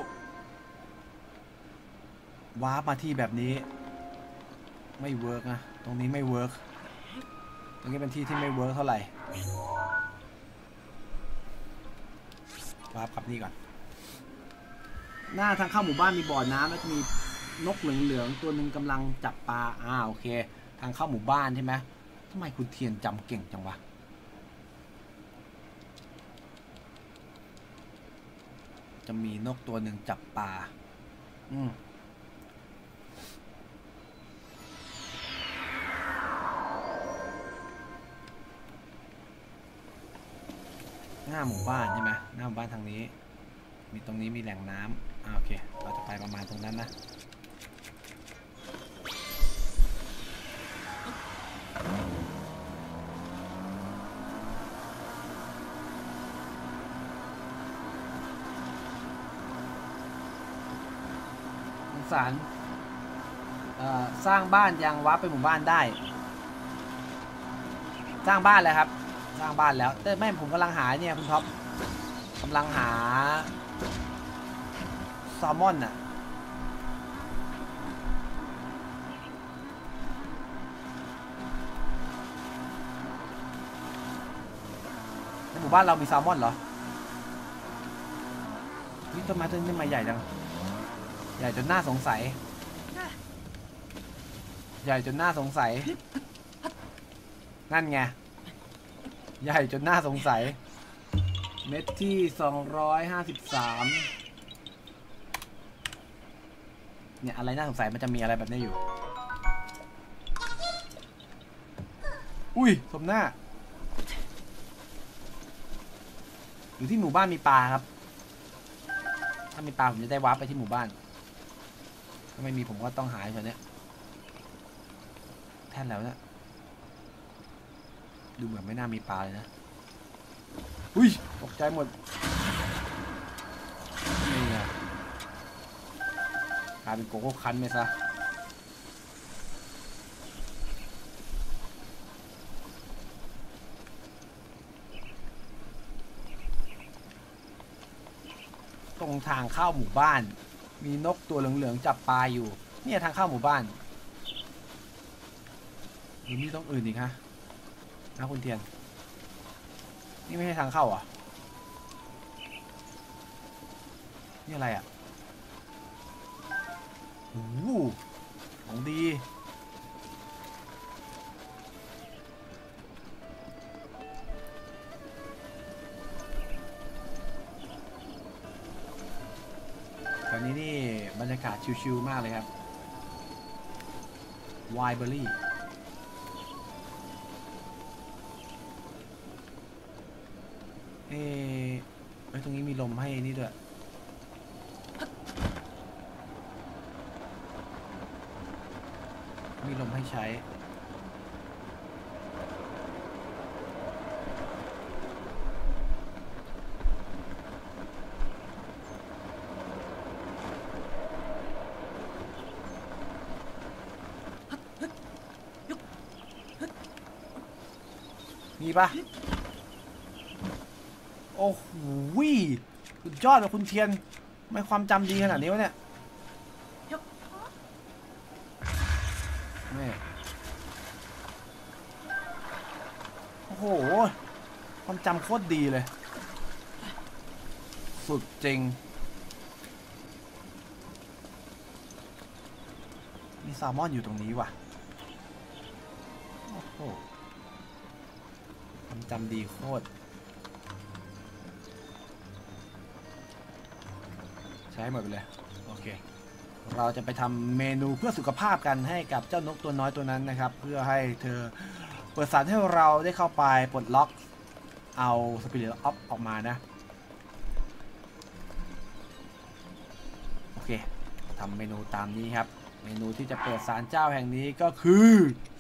วาร์ปมาที่แบบนี้ไม่เวิร์กนะตรงนี้ไม่เวิร์กตรงนี้เป็นที่ที่ไม่เวิร์กเท่าไหร่วาร์ปกลับนี่ก่อนหน้าทางเข้าหมู่บ้านมีบ่อน้ำแล้วมีนกเหลืองๆตัวหนึ่งกำลังจับปลาโอเคทางเข้าหมู่บ้านใช่ไหมทำไมคุณเทียนจำเก่งจังวะจะมีนกตัวหนึ่งจับปลาหน้าหมู่บ้านใช่ไหมหน้าหมู่บ้านทางนี้มีตรงนี้มีแหล่งน้ำโอเคเราจะไปประมาณตรงนั้นนะสารสร้างบ้านยังวับไปหมู่บ้านได้สร้างบ้านเลยครับสร้างบ้านแล้วแต่แม่ผมกำลังหาเนี่ยคุณท็อปกำลังหาแซลมอนน่ะในหมู่บ้านเรามีแซลมอนเหรอนี่ต้นไม้ต้นนี้มาใหญ่จังใหญ่จนน่าสงสัยใหญ่จนน่าสงสัยนั่นไงใหญ่จนน่าสงสัยเม็ดที่253เนี่ยอะไรน่าสงสัยมันจะมีอะไรแบบนี้อยู่อุ้ยสมหน้าอยู่ที่หมู่บ้านมีปลาครับถ้ามีปลาผมจะได้วาร์ปไปที่หมู่บ้านถ้าไม่มีผมก็ต้องหายส่วนนี้แท่นแล้วเนี่ยดูเหมือนไม่น่ามีปลาเลยนะอุ้ยตกใจหมดนี่ไงกลายเป็นโกโก้คันไปซะตรงทางเข้าหมู่บ้านมีนกตัวเหลืองๆจับปลาอยู่เนี่ยทางเข้าหมู่บ้านหรือมีตรงอื่นอีกฮะนะคุณเทียนนี่ไม่ใช่ทางเข้าอ่ะนี่อะไรอ่ะโอ้โหของดีตอนนี้นี่บรรยากาศชิลๆมากเลยครับไวน์เบอร์รี่เอ๊ะตรงนี้มีลมให้นี่ด้วยมีลมให้ใช้มีปะโอ้โหสุดยอดเลยคุณเทียนไม่ความจำดีขนาดนี้วะเนี่ยนี่โอ้โหความจำโคตรดีเลยสุดจริงมีแซลมอนอยู่ตรงนี้ว่ะโอ้โหความจำดีโคตรใช้หมดไปเลยโอเคเราจะไปทำเมนูเพื่อสุขภาพกันให้กับเจ้านกตัวน้อยตัวนั้นนะครับเพื่อให้เธอเปิดสารให้เราได้เข้าไปปลดล็อกเอาสปิริตออฟออกมานะโอเคทำเมนูตามนี้ครับเมนูที่จะเปิดศาลเจ้าแห่งนี้ก็คือ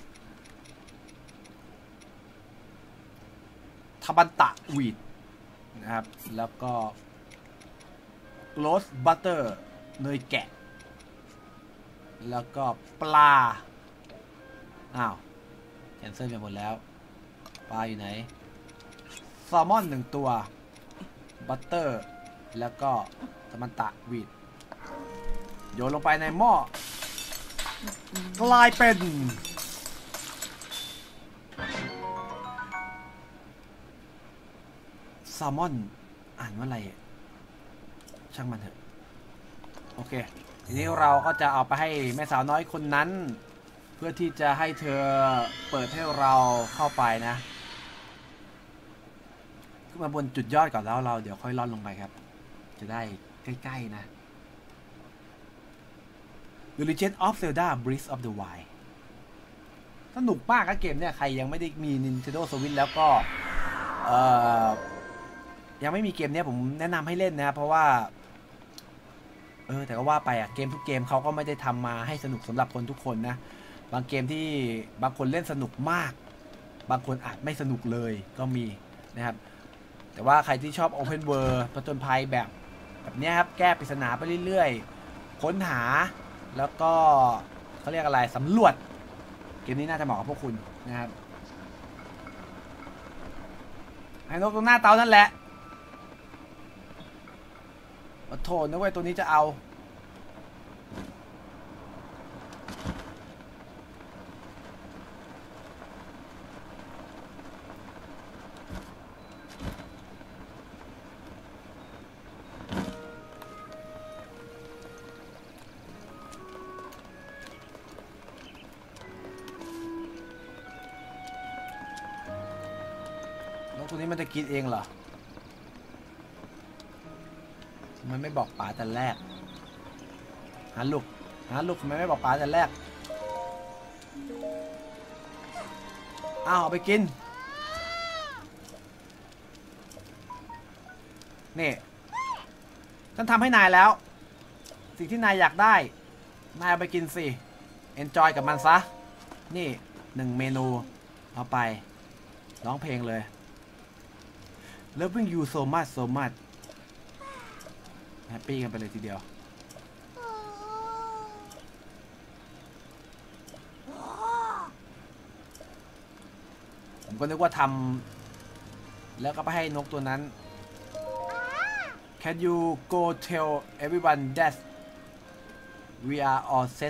ทบันตะวีดนะครับแล้วก็โรสบัตเตอร์เนยแกะแล้วก็ปลาอ้าวแคนเซิลไปหมดแล้วปลาอยู่ไหนแซลมอน1ตัวบัตเตอร์แล้วก็ทบันตะวีดโยนลงไปในหม้อกลายเป็นแซลมอนอ่านว่าอะไรช่างมันเถอะโอเคทีนี้เราก็จะเอาไปให้แม่สาวน้อยคนนั้นเพื่อที่จะให้เธอเปิดให้เราเข้าไปนะขึ้นมาบนจุดยอดก่อนแล้วเราเดี๋ยวค่อยล่อนลงไปครับจะได้ใกล้ๆนะ The Legend of Zelda Breath of the Wild สนุกมากครับเกมเนี่ยใครยังไม่ได้มี Nintendo Switch แล้วก็ยังไม่มีเกมนี้ผมแนะนำให้เล่นนะเพราะว่าแต่ก็ว่าไปเกมทุกเกมเขาก็ไม่ได้ทำมาให้สนุกสำหรับคนทุกคนนะบางเกมที่บางคนเล่นสนุกมากบางคนอาจไม่สนุกเลยก็มีนะครับแต่ว่าใครที่ชอบ Open World ผจญภัยแบบนี้ครับแก้ปริศนาไปเรื่อยๆค้นหาแล้วก็เขาเรียกอะไรสำรวจเกมนี้น่าจะเหมาะกับพวกคุณนะครับให้นกตรงหน้าเตานั่นแหละโทษนะเว้ยตัวนี้จะเอานกตัวนี้มันจะกินเองเหรอมันไม่บอกป๋าแต่แรกหาลูกทำไมไม่บอกป๋าแต่แรกเอาไปกินนี่ฉันทำให้นายแล้วสิ่งที่นายอยากได้นายเอาไปกินสิ enjoy กับมันซะนี่1 เมนูเอาไปร้องเพลงเลย loving you so much so much แฮปปี้กันไปเลยทีเดียวผมก็นึกว่าทำแล้วก็ไปให้นกตัวนั้น Can you go tell everyone that we are all set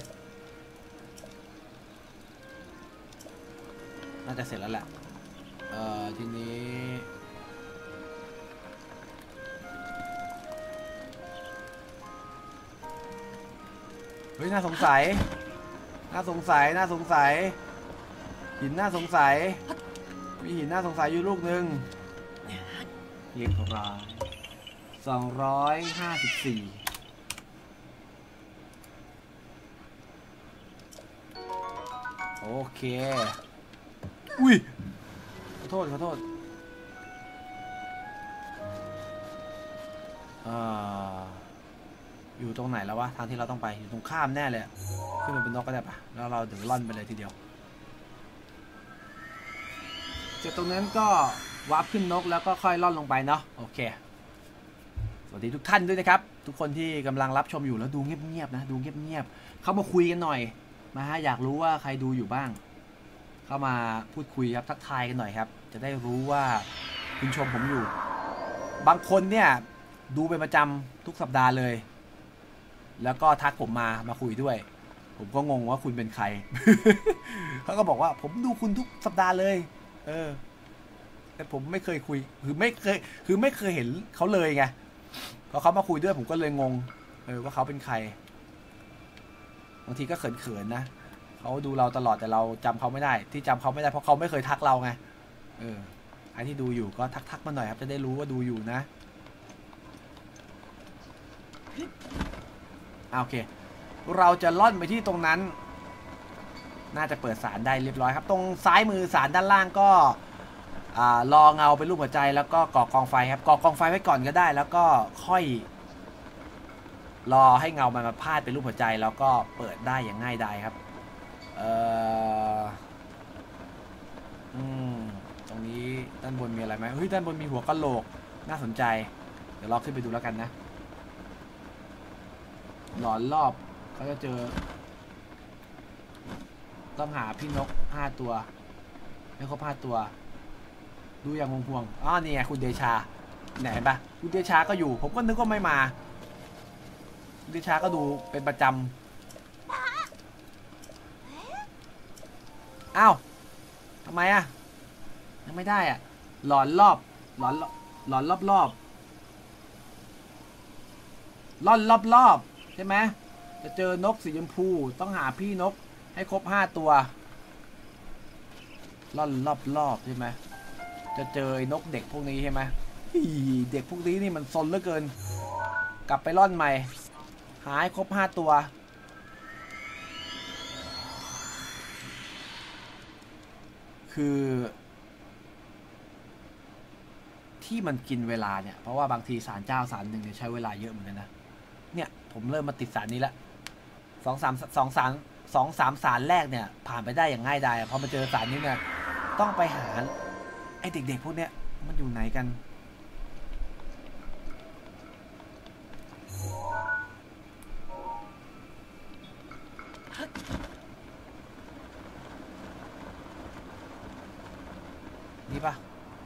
น่าจะเสร็จแล้วแหละทีนี้เฮ้ยน่าสงสัยหินน่าสงสัยมีหินน่าสงสัยอยู่ลูกหนึ่งเรียกราย254โอเคอุ้ยขอโทษอยู่ตรงไหนแล้ววะทางที่เราต้องไปอยู่ตรงข้ามแน่เลยขึ้นมาเป็นนกก็ได้ปะแล้วเราถึงล่อนไปเลยทีเดียวจากตรงนั้นก็วาร์ปขึ้นนกแล้วก็ค่อยล่อนลงไปเนาะโอเคสวัสดีทุกท่านด้วยนะครับทุกคนที่กำลังรับชมอยู่แล้วดูเงียบๆนะดูเงียบๆเข้ามาคุยกันหน่อยมาฮะอยากรู้ว่าใครดูอยู่บ้างเข้ามาพูดคุยครับทักทายกันหน่อยครับจะได้รู้ว่าคุณชมผมอยู่บางคนเนี่ยดูเป็นประจำทุกสัปดาห์เลยแล้วก็ทักผมมาคุยด้วยผมก็งงว่าคุณเป็นใคร เขาก็บอกว่าผมดูคุณทุกสัปดาห์เลยแต่ผมไม่เคยคุยคือไม่เคยเห็นเขาเลยไงพอเขามาคุยด้วยผมก็เลยงงว่าเขาเป็นใครบางทีก็เขินๆนะเขาดูเราตลอดแต่เราจำเขาไม่ได้ที่จำเขาไม่ได้เพราะเขาไม่เคยทักเราไงใครที่ดูอยู่ก็ทักมาหน่อยครับจะได้รู้ว่าดูอยู่นะโอเคเราจะล่อนไปที่ตรงนั้นน่าจะเปิดสารได้เรียบร้อยครับตรงซ้ายมือสารด้านล่างก็รอเงาเป็นรูปหัวใจแล้วก็ก่อกองไฟครับก่อกองไฟไว้ก่อนก็ได้แล้วก็ค่อยรอให้เงามันมาพาดเป็นรูปหัวใจแล้วก็เปิดได้อย่างง่ายดายครับตรงนี้ด้านบนมีอะไรไหมเฮ้ยด้านบนมีหัวกะโหลกน่าสนใจเดี๋ยวเราขึ้นไปดูแล้วกันนะหลอนรอบเขาจะเจอต้องหาพี่นก5 ตัวไม่ครบ5 ตัวดูอย่างห่วงนี่ไงคุณเดชาไหนปะคุณเดชาก็อยู่ผมก็นึกว่าไม่มาคุณเดชาก็ดูเป็นประจำอ้าวทำไมยังไม่ได้หลอนรอบล่อนรอบใช่ไหมจะเจอนกสีชมพูต้องหาพี่นกให้ครบ5 ตัวล่อนรอบใช่ไหมจะเจอนกเด็กพวกนี้ใช่ไหมเด็กพวกนี้นี่มันซนเหลือเกินกลับไปล่อนใหม่หาให้ครบ5 ตัวคือที่มันกินเวลาเนี่ยเพราะว่าบางทีศาลเจ้าศาลหนึ่งเนี่ยใช้เวลาเยอะเหมือนกันนะเนี่ยผมเริ่มมาติดศาลนี้ละ2-3 ศาลแรกเนี่ยผ่านไปได้อย่างง่ายดายพอมาเจอศาลนี้เนี่ยต้องไปหาไอ้เด็กๆพวกเนี้ยมันอยู่ไหนกันนี่ปะ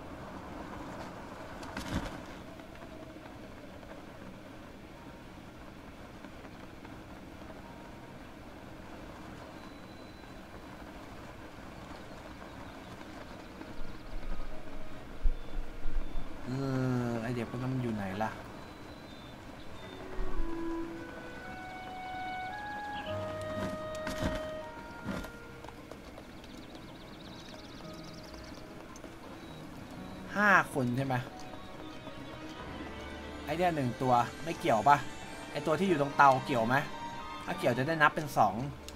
ไอเด็กพวกนั้นมันอยู่ไหนล่ะ5 คนใช่ไหมไอเนี่ย1 ตัวไม่เกี่ยวปะไอตัวที่อยู่ตรงเตาเกี่ยวไหมถ้าเกี่ยวจะได้นับเป็น2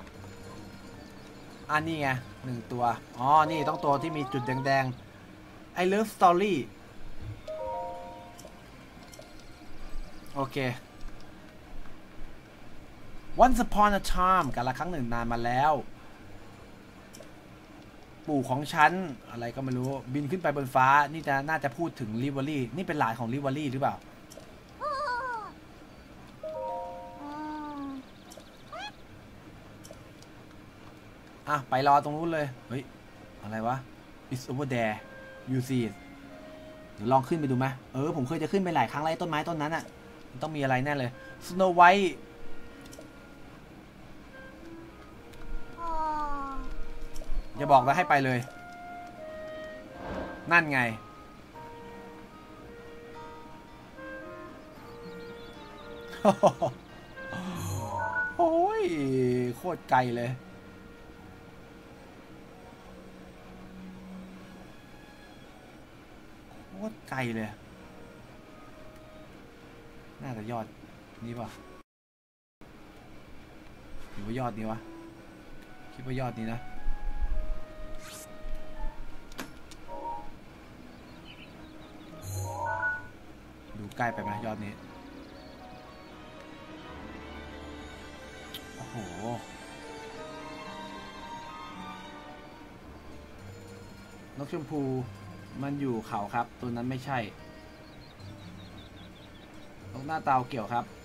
อันนี้ไง1 ตัวอ๋อนี่ต้องตัวที่มีจุดแดงๆ I love story โอเค Once upon a time กาลครั้งหนึ่งนานมาแล้วปู่ของฉันอะไรก็ไม่รู้บินขึ้นไปบนฟ้านี่จะน่าจะพูดถึงลิเวอรี่นี่เป็นหลานของลิเวอรี่หรือเปล่าอ่ะไปรอตรงนู้นเลยเฮ้ยอะไรวะ It's over there you see it เดี๋ยวลองขึ้นไปดูไหมผมเคยจะขึ้นไปหลายครั้งแล้วต้นไม้ต้นนั้นอ่ะมันต้องมีอะไรแน่เลย Snow White อย่าบอกนะให้ไปเลยนั่นไงโอ้ยโคตรไกลเลยโคตรไกลเลยน่าจะยอดนี้ป่ะหรือว่ายอดนี้วะคิดว่ายอดนี้นะดูใกล้ไปไหมยอดนี้โอ้โหนกชมพูมันอยู่เขาครับตัวนั้นไม่ใช่นกหน้าเตาเกี่ยวครับ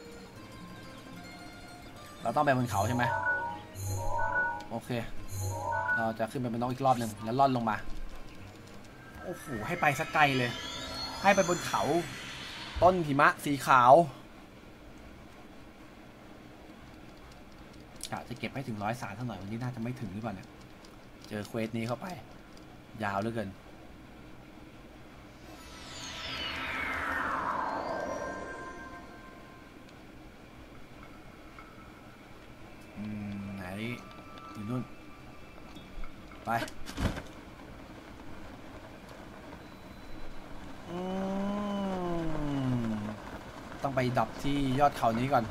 เราต้องไปบนเขาใช่ไหมโอเคเราจะขึ้นไปบนนกอีกรอบหนึ่งแล้วล่อนลงมาโอ้โหให้ไปสักไกลเลยให้ไปบนเขาต้นหิมะสีขาวจะเก็บให้ถึง103เท่าหน่อยวันนี้น่าจะไม่ถึงหรือเปล่าเนี่ยเจอเควสนี้เข้าไปยาวเหลือเกินไหนอยู่นู่นไปต้องไปดับที่ยอดเขานี้ก่อน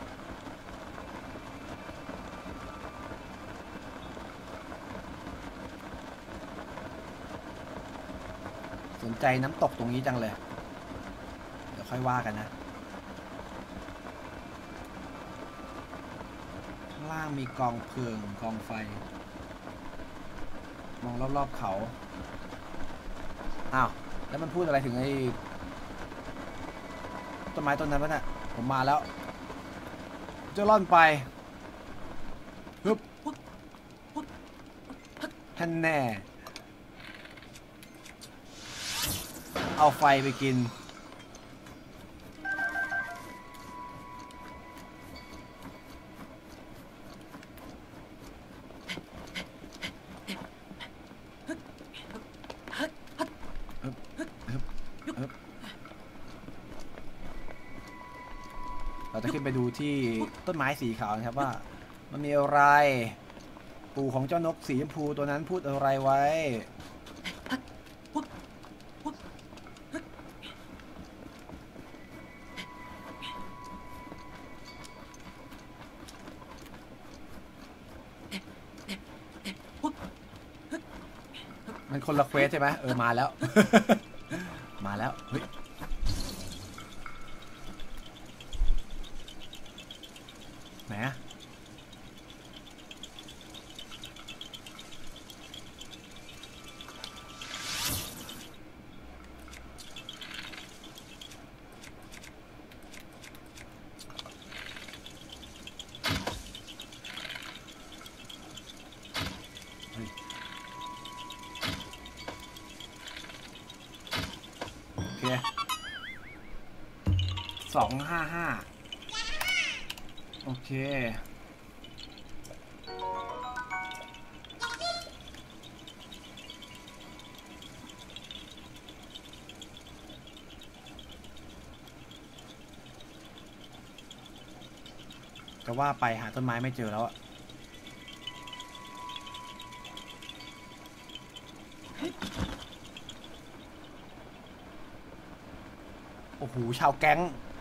สนใจน้ำตกตรงนี้จังเลยเดี๋ยวค่อยว่ากันนะข้างล่างมีกองเพลิงกองไฟมองรอบๆเขาอ้าวแล้วมันพูดอะไรถึงไอ้ต้นไม้ต้นนั้นวะเนี่ยผมมาแล้วจะล่อนไปฮึบท่านแน่เอาไฟไปกินเราจะขึ้นไปดูที่ต้นไม้สีขาวนะครับว่ามันมีอะไรปู่ของเจ้านกสีชมพูตัวนั้นพูดอะไรไว้มันคนละเควสใช่ไหมมาแล้ว มาแล้วเฮ้ยไหนอะโอเค255โอเคก็ว่าไปหาต้นไม้ไม่เจอแล้วอะโอ้โหชาวแก๊ง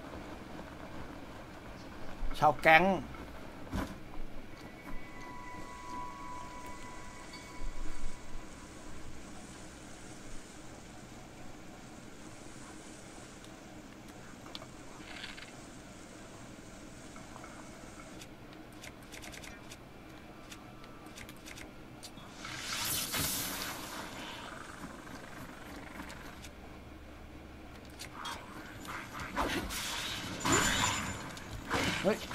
เฮ้ย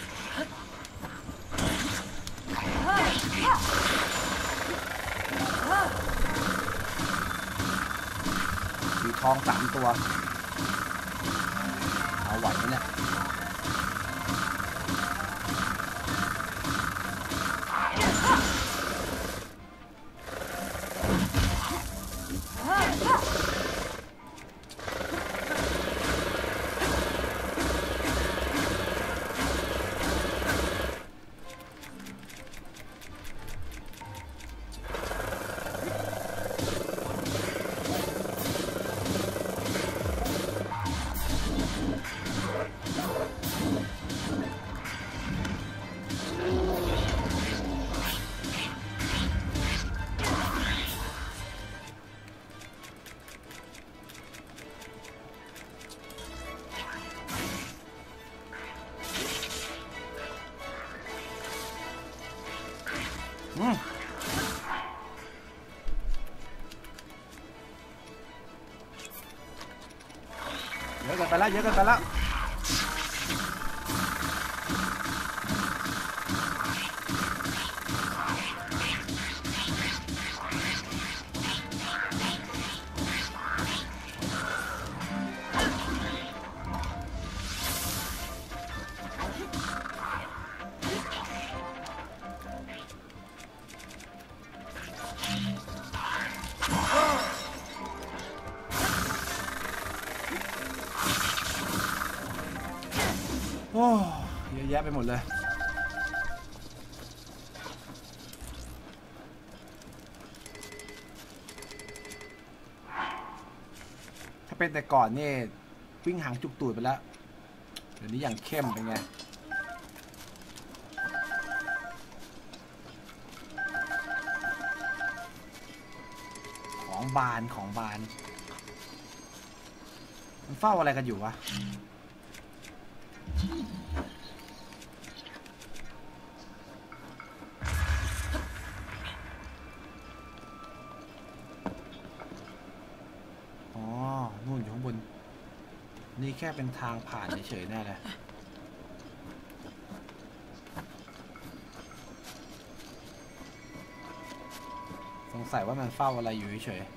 มีทอง3 ตัวเอาไหวไหมเนี่ยเยอะกันไปแล้ว โอ้เยอะแยะไปหมดเลยถ้าเป็นแต่ก่อนนี่วิ่งหางจุกตูดไปแล้วเดี๋ยวนี้อย่างเข้มเป็นไงของบานมันเฝ้าอะไรกันอยู่วะนู่นอยู่ข้างบนนี่แค่เป็นทางผ่านเฉยๆแน่เลยสงสัยว่ามันเฝ้าอะไรอยู่เฉย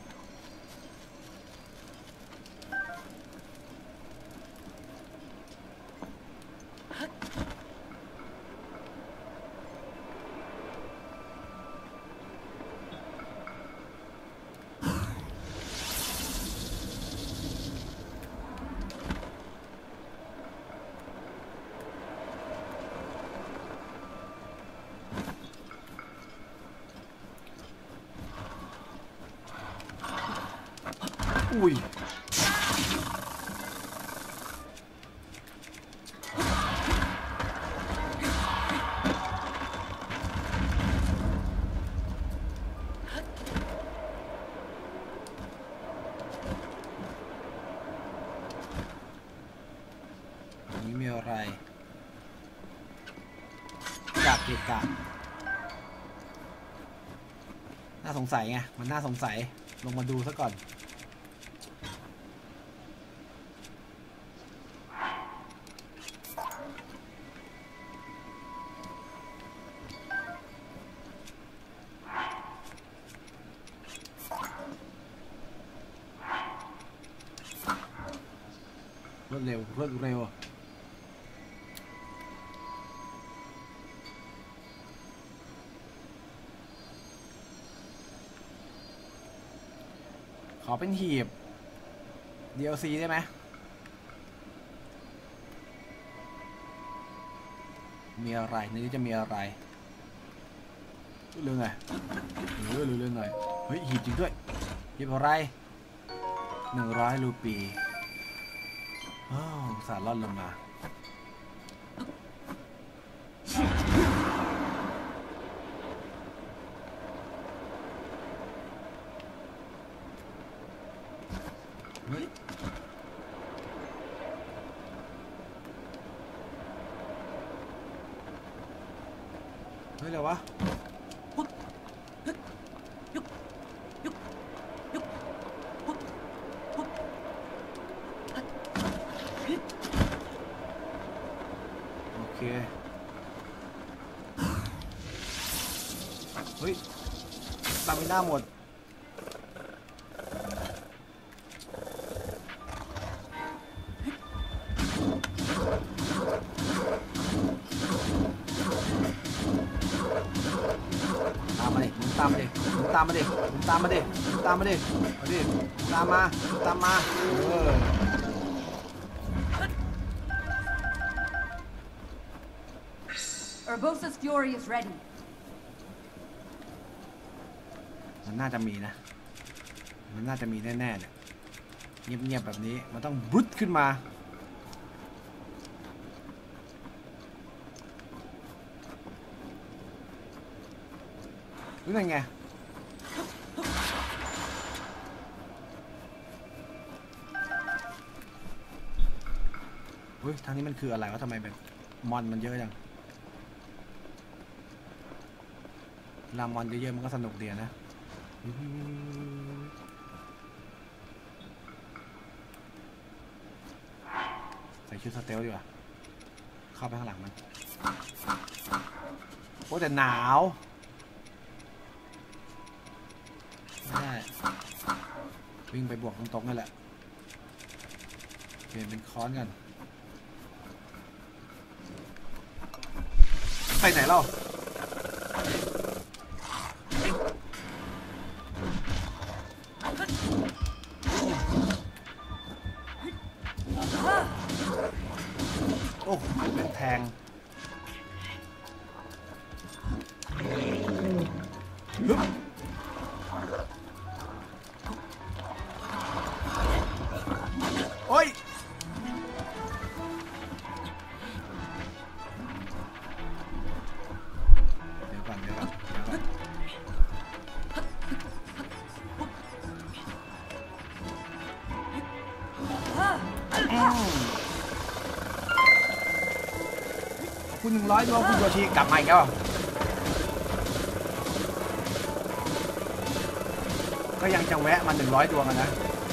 อุ้ยนี่มีอะไรจากเกะกะน่าสงสัยไงมันน่าสงสัยลงมาดูซะก่อนรวดเร็วขอเป็นหีบ DLC ได้ไหมมีอะไรในนี้จะมีอะไรเรื่องไงเรื่องหน่อยเฮ้ยหีบจริงด้วยหีบอะไร100 รูปีอ้าวสารล่อนลงมาเฮ้ยอะไรวะโอเคเฮ้ยตามิน่าหมดตามมาดิมึงตามมาดิมึงตามมาดิมึงตามมาดิมาดิตามมาตามมา Urbosa's Fury is ready. มันน่าจะมีนะมันน่าจะมีแน่ๆเนี่ยเงียบๆแบบนี้มันต้องบรุดขึ้นมาหรือไงเฮ้ยทางนี้มันคืออะไรวะทำไมแบบมอนมันเยอะจังลามอนเยอะๆมันก็สนุกดีนะใส่ชุดสเตลดีกว่าเข้าไปข้างหลังมันโอ้แต่หนาวไม่ได้วิ่งไปบวกตรงๆนั่นแหละเปลี่ยนเป็นค้อนกันไปไหนเล่าโอ้เป็นแทงฮึบโอ้ยเดี๋ยวก่อนคุณ100 ดวงคุณโยชิกลับมาอีกแล้วก็ยังจะแวะมา100 ดวงนะ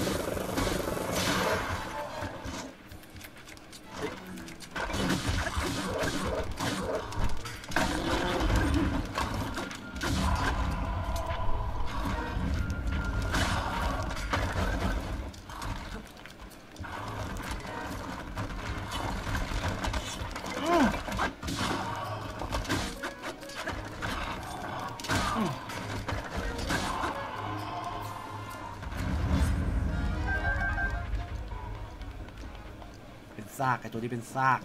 ซากไอตัวนี้เป็นซาก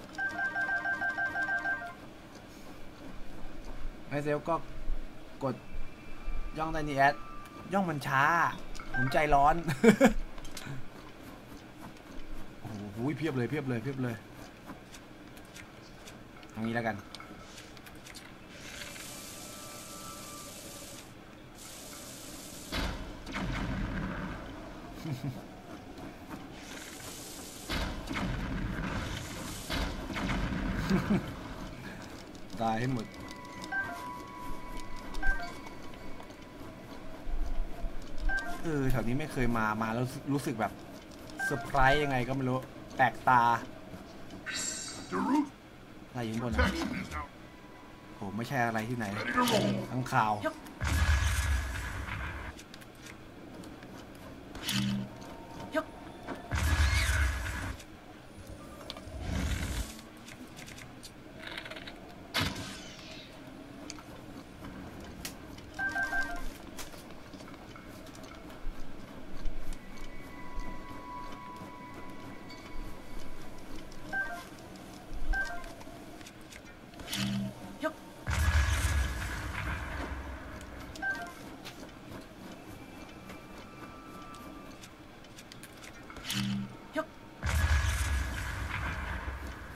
ไอเซลก็กดย่องได้นี่แอดย่องมันช้าผมใจร้อน โอ้โหเพียบเลยทางนี้แล้วกันตายให้หมดแถวนี้ไม่เคยมาแล้วรู้สึกแบบเซอร์ไพรส์ยังไงก็ไม่รู้แปลกตาอะไรอยู่บนนะโหไม่ใช่อะไรที่ไหนข้างข่าว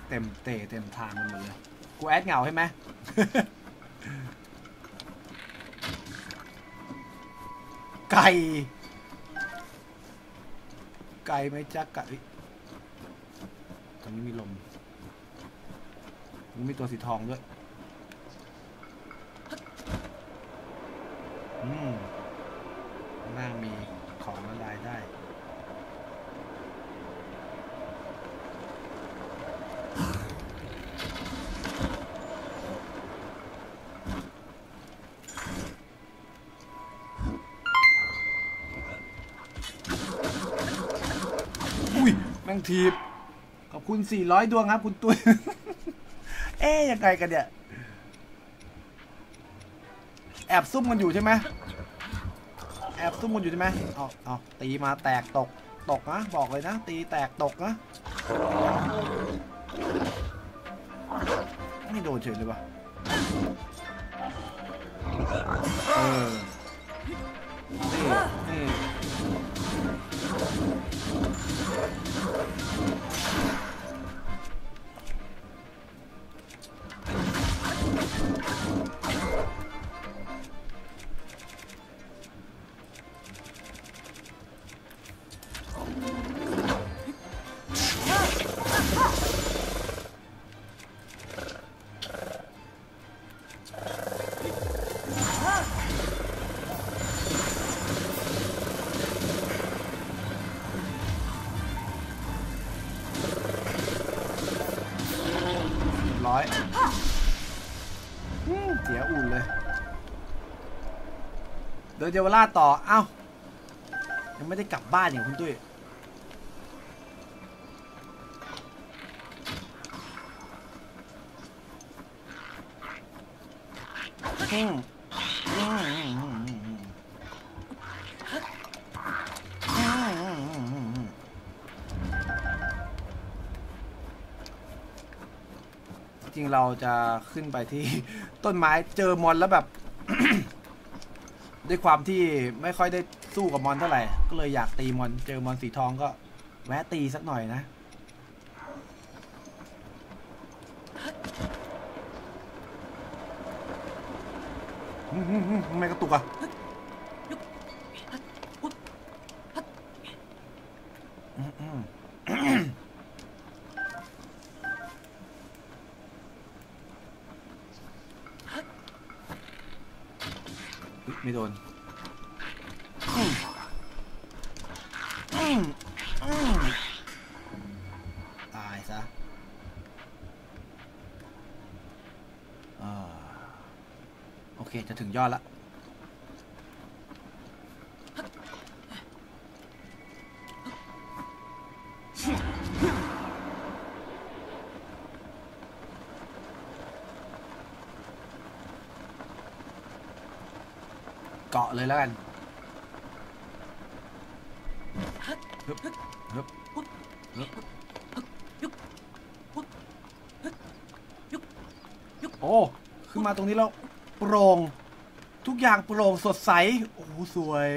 เต็มเต็มทางมันหมดเลยกูแอดเหงาใช่ไหม ไก่ไหมจ๊ะไก่ตรงนี้มีลมตรงนี้มีตัวสีทองด้วยข้างล่างมีของละลายได้แม่งทีบขอบคุณ400ดวงครับคุณตุ้ย เอ๊ยยังไงกันเนี่ยแอบซุ่มกันอยู่ใช่ไหมแอบซุ่มกันอยู่ใช่ไหมเอาตีมาแตกตกนะบอกเลยนะตีแตกตกนะไม่โดนเฉยเลยว่ะนี่เสียอุ่นเลยเดินเยาวราชต่อเอ้ายังไม่ได้กลับบ้านอย่างคุณตุ้ยจริงเราจะขึ้นไปที่ต้นไม้เจอมอนแล้วแบบ ด้วยความที่ไม่ค่อยได้สู้กับมอนเท่าไหร่ก็เลยอยากตีมอนเจอมอนสีทองก็แวะตีสักหน่อยนะไม่กระตุกอ่ะไม่โดนตายซะโอเคจะถึงยอดละเกาะเลยแล้วกันโอ้ขึ้นมาตรงนี้แล้วโปร่งทุกอย่างโปร่งสดใสโอ้สวย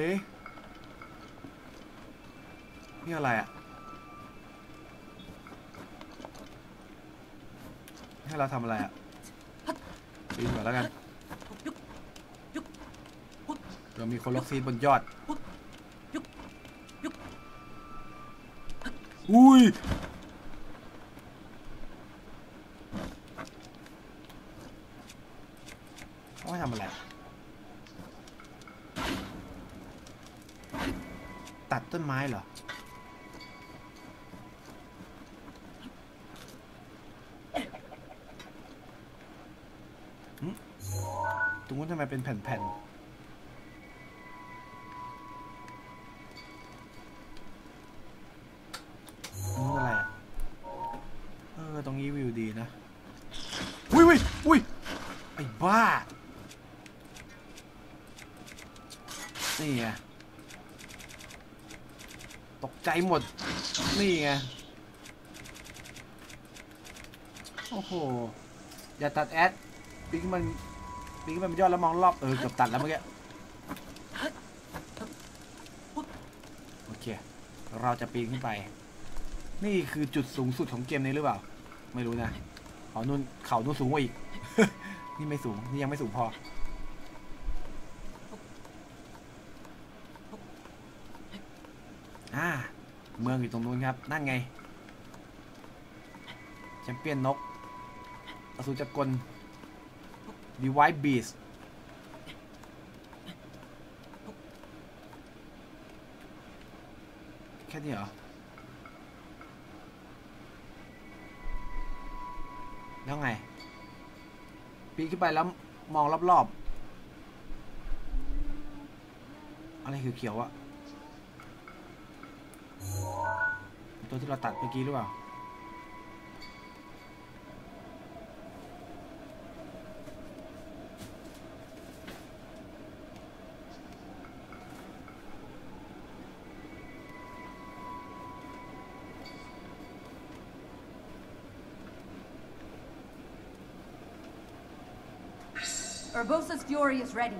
นี่อะไรอ่ะให้เราทำอะไรอ่ะปีนก่อนแล้วกันเรามีคนล็อกซีนบนยอดอุ้ยเขาให้ทำอะไรตัดต้นไม้เหรอตรงนู้นทำไมเป็นแผ่นๆอะไรอ่ะตรงนี้วิวดีนะอุ้ยไอ้บ้านี่ไงตกใจหมดนี่ไงโอ้โหอย่าตัดแอดปิ๊กมันยอดแล้วมองรอบเกือบตัดแล้วเมื่อกี้โอเคเราจะปีนขึ้นไปนี่คือจุดสูงสุดของเกมนี้หรือเปล่าไม่รู้นะเขานู่นสูงกว่าอีก นี่ไม่สูงนี่ยังไม่สูงพอเมืองอยู่ตรงนู้นครับนั่นไงแชมเปี้ยนนกอสูรจักรดีไวท์บีสแค่นี้เหรอแล้วไงปีนขึ้นไปแล้วมองรอบๆอะไรเขียวๆอะตัวที่เราตัดเมื่อกี้หรือเปล่า Urbosa's fury is ready.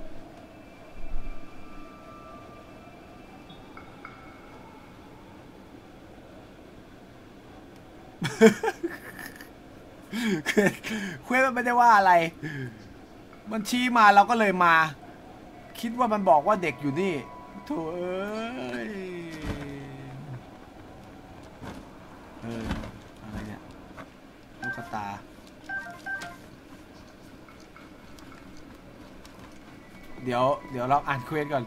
เควสมันไม่ได้ว่าอะไรมันชี้มาเราก็เลยมาคิดว่ามันบอกว่าเด็กอยู่นี่โถ่เอ้ยอะไรเนี่ยลูกตาเดี๋ยวเราอ่านเควสก่อน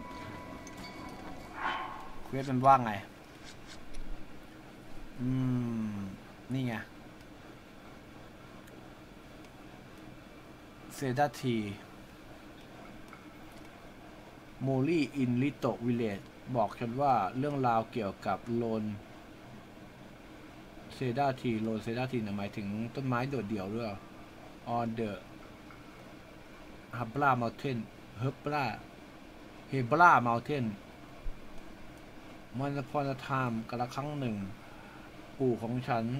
เควสมันว่าไงนี่ไงเซดาทีโมลี่อินลิโตวิลเลจบอกฉันว่าเรื่องราวเกี่ยวกับโลนเซดาทีหมายถึงต้นไม้โดดเดี่ยวด้วย on the Hebra Mountain Hebra Mountain มันพอนาไทม์กระครั้งหนึ่งปู่ของฉัน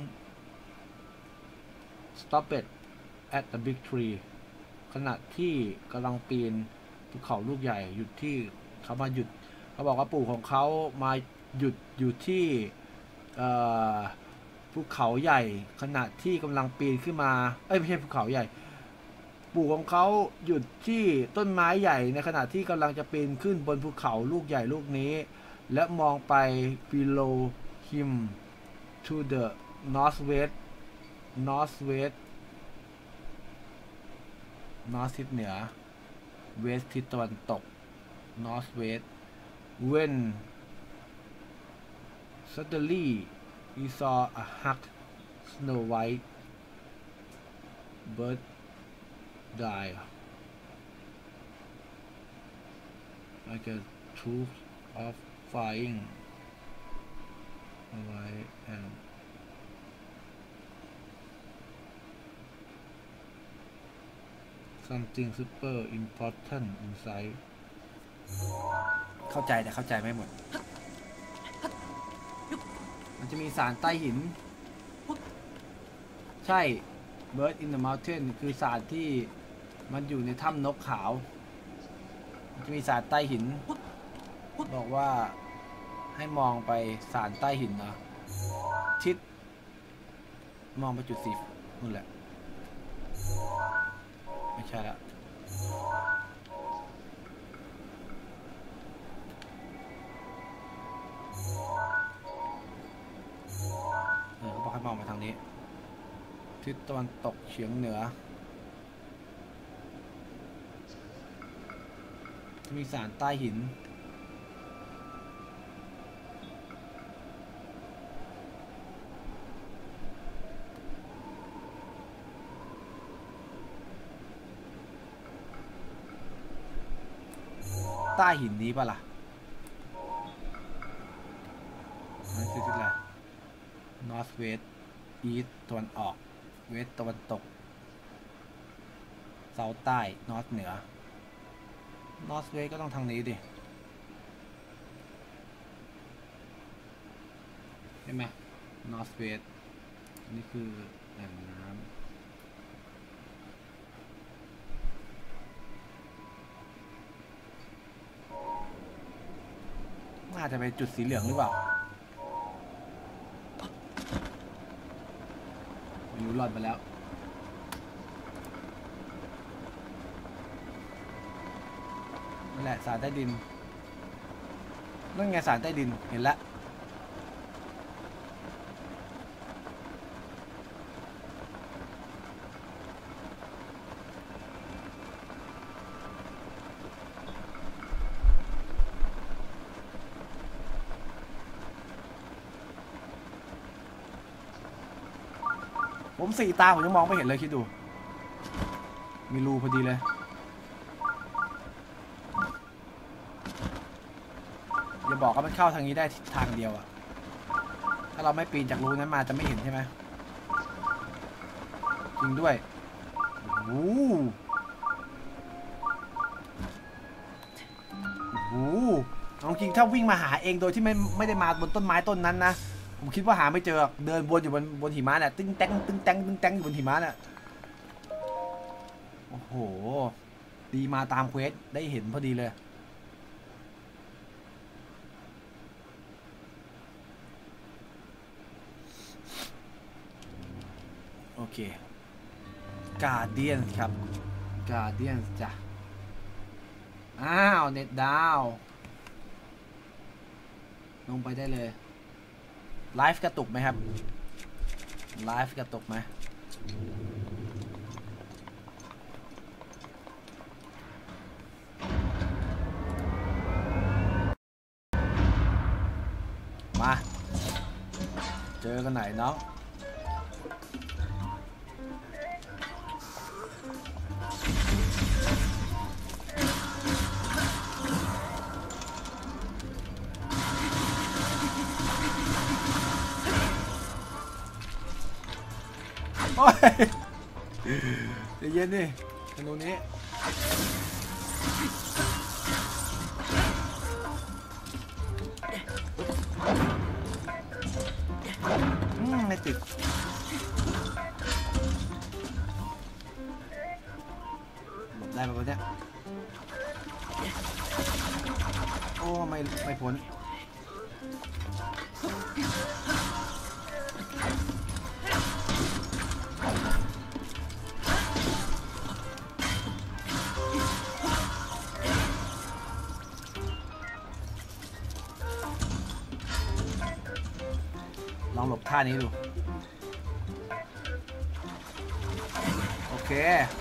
Stop it at the big tree ขณะที่กำลังปีนภูเขาลูกใหญ่หยุดที่เขามาหยุดเขาบอกว่าปู่ของเขามาหยุดอยู่ที่ภูเขาใหญ่ขณะที่กำลังปีนขึ้นมาไม่ใช่ภูเขาใหญ่ปู่ของเขาหยุดที่ต้นไม้ใหญ่ในขณะที่กำลังจะปีนขึ้นบนภูเขาลูกใหญ่ลูกนี้และมองไป below him to the northwest north ทิศเหนือ west ทิศตะวันตก northwest when suddenly he saw a huge snow white bird die like a troop of flying away and something super important inside เข้าใจแต่เข้าใจไม่หมดมันจะมีสารใต้หินใช่ Bird in the Mountain คือสารที่มันอยู่ในถ้ำนกขาวมันจะมีสารใต้หินบอกว่าให้มองไปสารใต้หินนะทิศมองไปจุดสีนู่นแหละไม่ใช่ละเขาบอกให้มองไปทางนี้ทิศตะวันตกเฉียงเหนือมีสารใต้หินใต้หินนี้ป่ะล่ะนั่นคือที่อะไร North West East ตะวันออก West ตะวันตก South ใต้ North เหนือ North West ก็ต้องทางนี้ดิใช่ไหม North West นี่คือแหล่งน้ำน่าจะเป็นจุดสีเหลืองหรือเปล่ารู้หล่อนไปแล้วนั่นแหละสารใต้ดินนั่นไงสารใต้ดินเห็นแล้วผมสี่ตาผมยังมองไม่เห็นเลยคิดดูมีรูพอดีเลยอย่าบอกว่ามันเข้าทางนี้ได้ทางเดียวอะถ้าเราไม่ปีนจากรูนั้นมาจะไม่เห็นใช่ไหมจริงด้วยโอ้โหเอาจริงถ้าวิ่งมาหาเองโดยที่ไม่ได้มาบนต้นไม้ต้นนั้นนะผมคิดว่าหาไม่เจอเดินวนอยู่บนหิมะเนี่ยตึ้งแตงตึ้งแตงตึ้งแตงอยู่บนหิมะเนี่ยโอ้โหดีมาตามเควสได้เห็นพอดีเลยโอเคGuardians ครับ Guardians จ้ะอ้าวเน็ตดาวลงไปได้เลยไลฟ์กระตุกไหมครับไลฟ์กระตุกไหมมาเจอกันไหนน้องโอ้ยเดี๋ยวเย็นดิธนูนี้ไม่ติดหลบได้ไหมวะเนี่ยโอ้ไม่พ้นลองหลบท่านี้ดูโอเค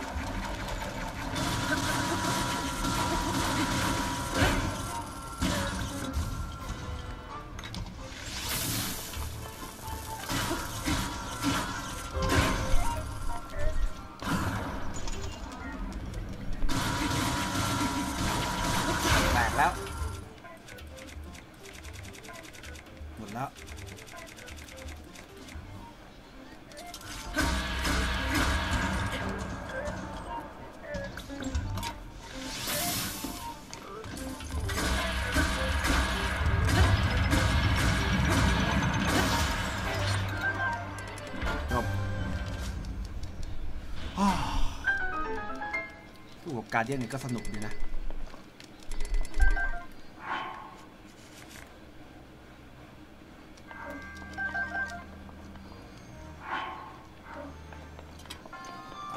แตกแล้วหมดแล้วสู้กับการเดียนนี่ก็สนุกดีนะไป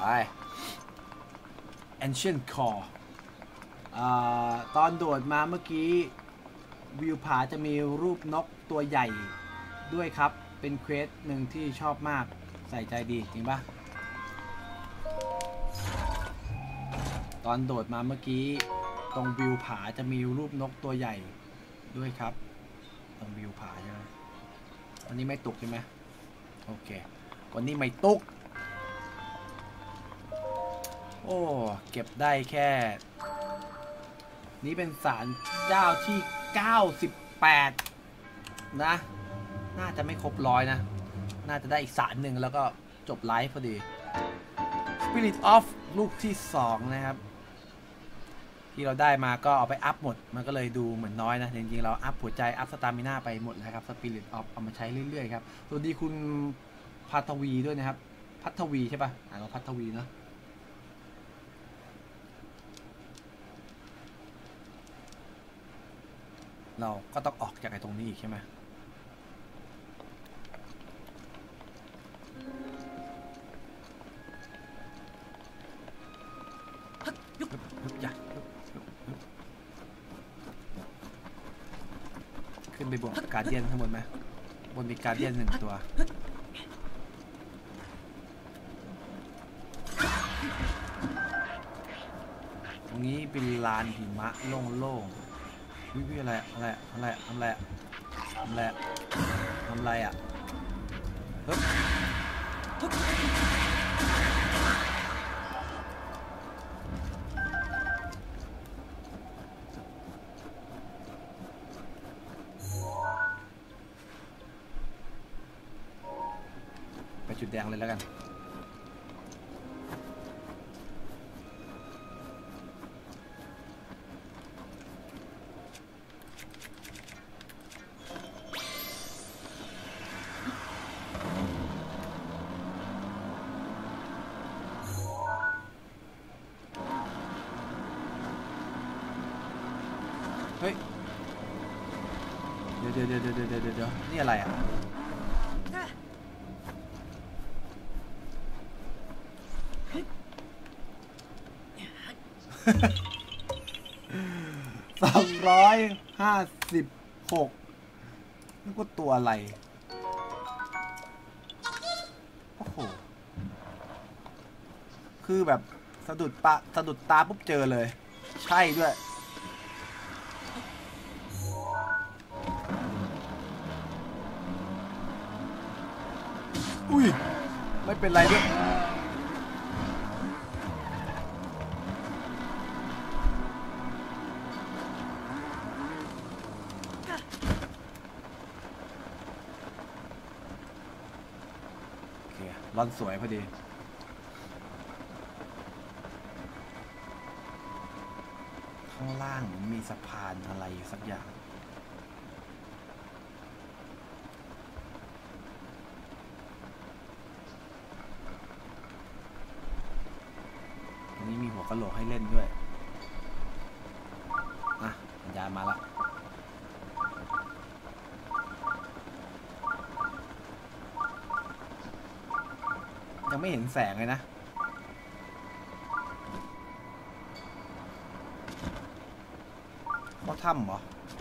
Ancient Core ตอนโดดมาเมื่อกี้วิวผาจะมีรูปนกตัวใหญ่ด้วยครับเป็นเควสหนึ่งที่ชอบมากใส่ใจดีจริงปะตอนโดดมาเมื่อกี้ตรงวิวผาจะมีรูปนกตัวใหญ่ด้วยครับตรงวิวผาใช่ไหมวันนี้ไม่ตุกใช่ไหมโอเควันนี้ไม่ตุกโอ้เก็บได้แค่นี้เป็นศาลเจ้าที่98นะน่าจะไม่ครบ100นะน่าจะได้อีกศาลหนึ่งแล้วก็จบไลฟ์พอดี Spirit of ลูกที่2นะครับที่เราได้มาก็เอาไปอัพหมดมันก็เลยดูเหมือนน้อยนะจริงๆเราอัพหัวใจอัพสตามิน่าไปหมดแล้วครับ Spirit of เอามาใช้เรื่อยๆครับสวัสดีคุณพัทวีด้วยนะครับพัทวีใช่ปะอ่านว่าพัทวีเนาะเราก็ต้องออกจากไอ้ตรงนี้อีกใช่ไหมขึ้นไปบวกการเดียนข้างบนไหมบนมีการเดียน1 ตัวตรงนี้เป็นลานหิมะโล่งๆวิอะไรอ่ะเฮ้ยไปจุดแดงเลยแล้วกันเฮ้ยเดี๋ยวนี่อะไรอ่ะ256นี่ก็ตัวอะไรโอ้โหคือแบบสะดุดตาปุ๊บเจอเลยใช่ด้วยอุ้ยไม่เป็นไรด้วยรอนสวยพอดีข้างล่างมีสะพานอะไรสักอย่างตรงนี้มีหัวกะโหลกให้เล่นด้วยอ่ะสัญญาณมาละยังไม่เห็นแสงเลยนะเขาถ้ำเหรอ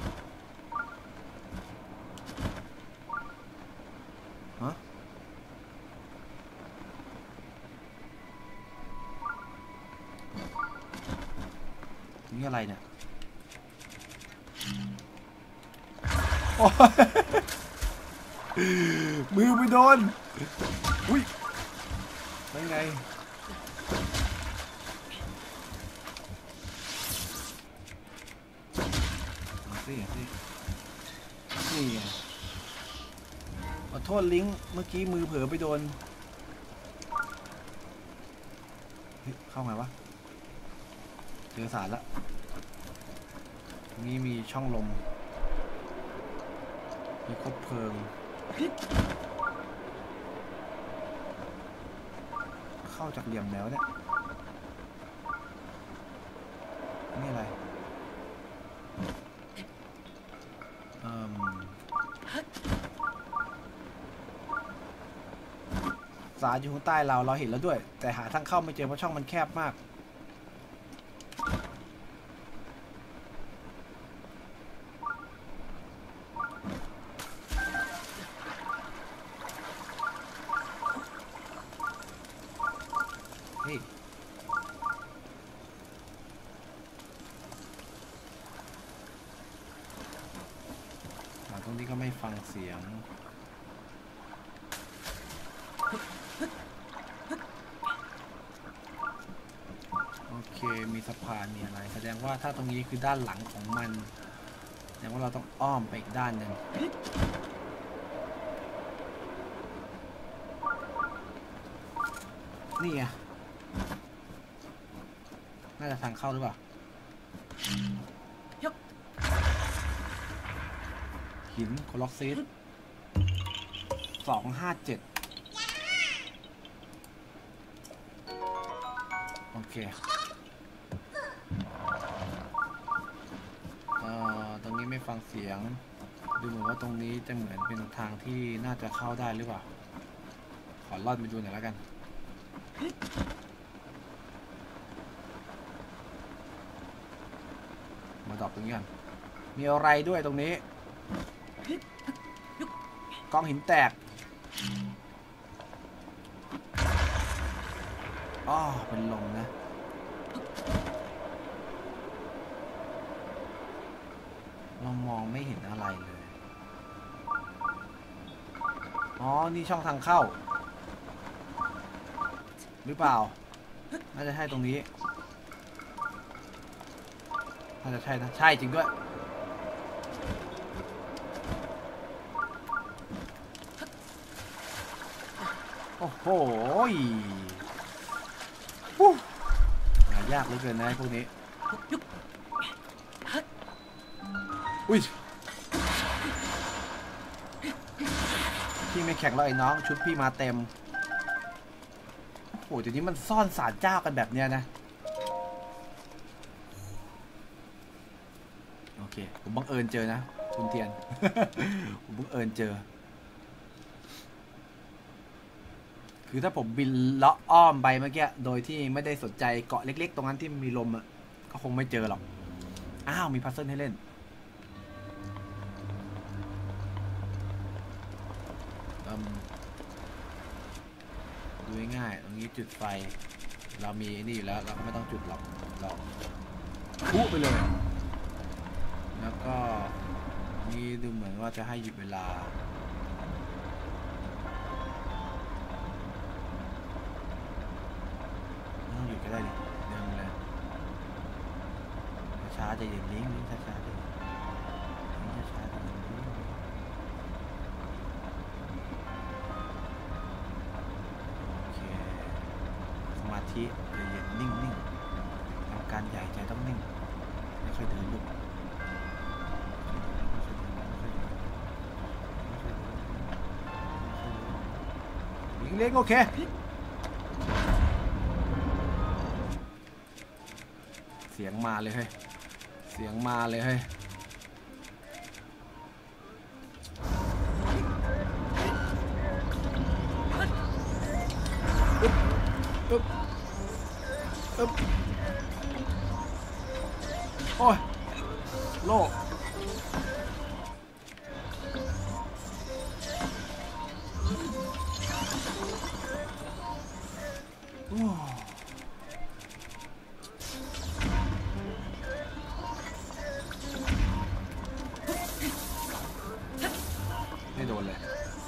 ฮะนี่อะไรเนี่ยโอ้มือไปโดนอุ้ยได้ไงนี่ไงขอโทษลิงก์เมื่อกี้มือเผลอไปโดนเข้าไงวะเจอสารละนี่มีช่องลมมีคบเพลิงเข้าจากเหลี่ยมแล้วเนี่ยนี่อะไรสารอยู่ข้างใต้เราเห็นแล้วด้วยแต่หาทางเข้าไม่เจอเพราะช่องมันแคบมากเฮ้ยตรงนี้ก็ไม่ฟังเสียงโอเคมีสะพานมีอะไรแสดงว่าถ้าตรงนี้คือด้านหลังของมันแสดงว่าเราต้องอ้อมไปอีกด้านหนึ่งนี่ไงน่าจะทางเข้าหรือเปล่าหินโคล็อกซิส257โอเคตรงนี้ไม่ฟังเสียงดูเหมือนว่าตรงนี้จะเหมือนเป็นทางที่น่าจะเข้าได้หรือเปล่าขอลอดไปดูหน่อยแล้วกันมาดรอปตรงนี้กันมีอะไรด้วยตรงนี้กองหินแตกอ้อเป็นลมนะเรามองไม่เห็นอะไรเลยอ๋อนี่ช่องทางเข้าหรือเปล่าน่าจะใช่ตรงนี้น่าจะใช่นะใช่จริงด้วยโอ้โหหายากเหลือเกินนะพวกนี้อุ้ยพี่ไม่แข็งแล้วไอ้น้องชุดพี่มาเต็มโอ้โหเดี๋ยวนี้มันซ่อนศาลเจ้ากันแบบเนี้ยนะโอเคผมบังเอิญเจอนะคุณเทียน ผมบังเอิญเจอคือถ้าผมบินเลาะอ้อมไปเมื่อกี้โดยที่ไม่ได้สนใจเกาะเล็กๆตรงนั้นที่มีลมอ่ะก็คงไม่เจอหรอกอ้าวมีพัซเซิลให้เล่นดูง่ายๆตรงนี้จุดไฟเรามีนี่อยู่แล้วเราก็ไม่ต้องจุดหรอกเราพุไปเลยแล้วก็นี่ดูเหมือนว่าจะให้หยุดเวลาต้องหยุดก็ได้ดิเดินเลยช้าๆจะเย็นลิงช้าๆจะช้าๆจะเย็นลิงโอเคสมาธิจะเย็นนิ่งๆทำการใหญ่ใจต้องนิ่งไม่ค่อยเดินลุกเล็กโอเคเสียงมาเลยเฮ้ยเสียงมาเลยเฮ้ยอึ๊บอึ๊บโอ้ยโล่ไม่โดนเลย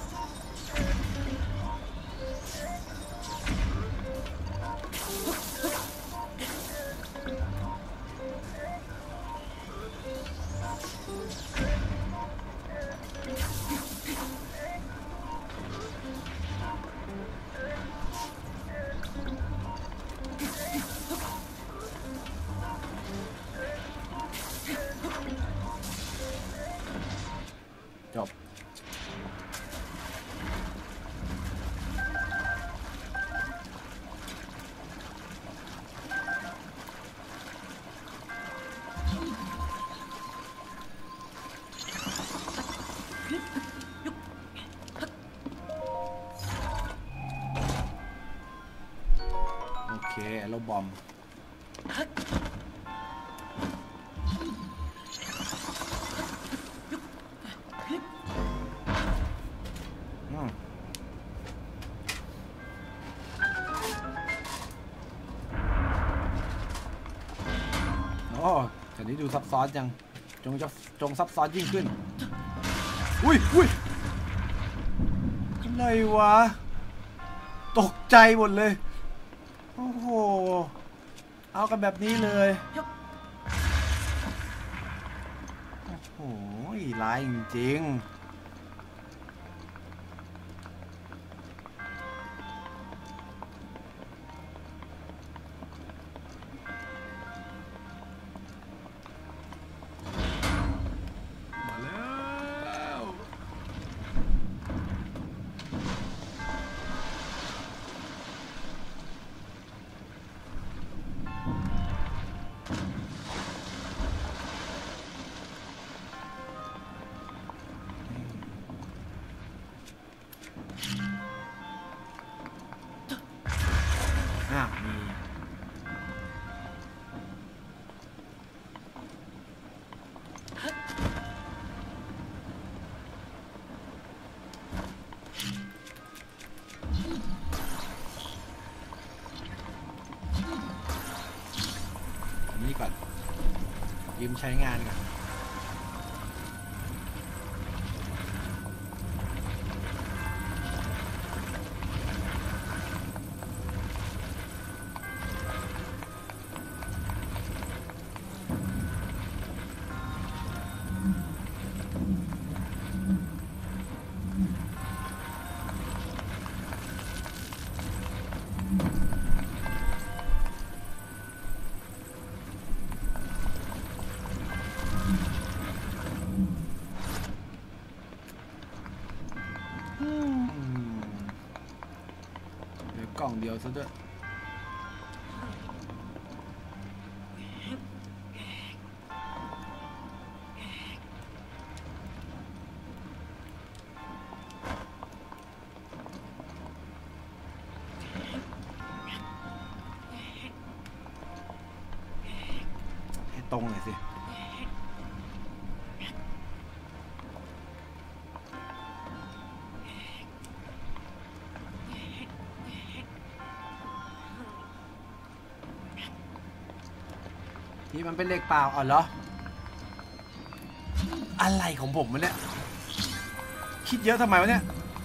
จบโอเคแอโรบอมอ๋อแต่นี้ดูซับซ้อนจังจงซับซ้อนยิ่งขึ้นอุ้ยอะไรวะตกใจหมดเลยโอ้โหเอากันแบบนี้เลยโอ้โหร้ายจริงๆยืมใช้งานกันกล่องเดียวซะด้วยให้ตรงหน่อยสิที่มันเป็นเลขเปล่าอ๋อเหรออะไรของผมวะเนี่ยคิดเยอะทำไมวะเนี่ย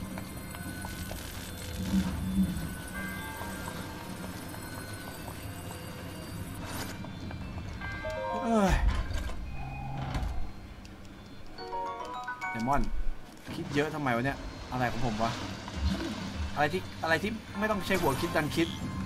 เดมอนคิดเยอะทำไมวะเนี่ยอะไรของผมวะอะไรที่ไม่ต้องใช้หัวคิดดันคิด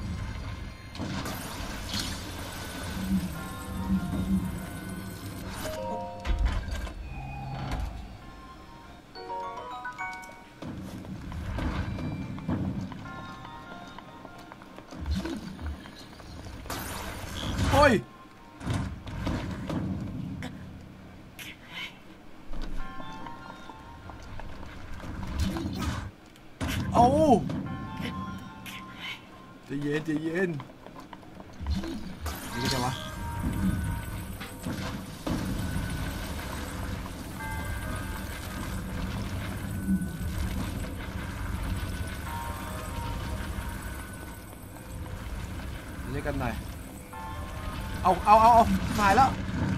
โอ้ยเอาใจเย็นนี่ก็จะวะเล่นกันหน่อยเอาหายแล้ว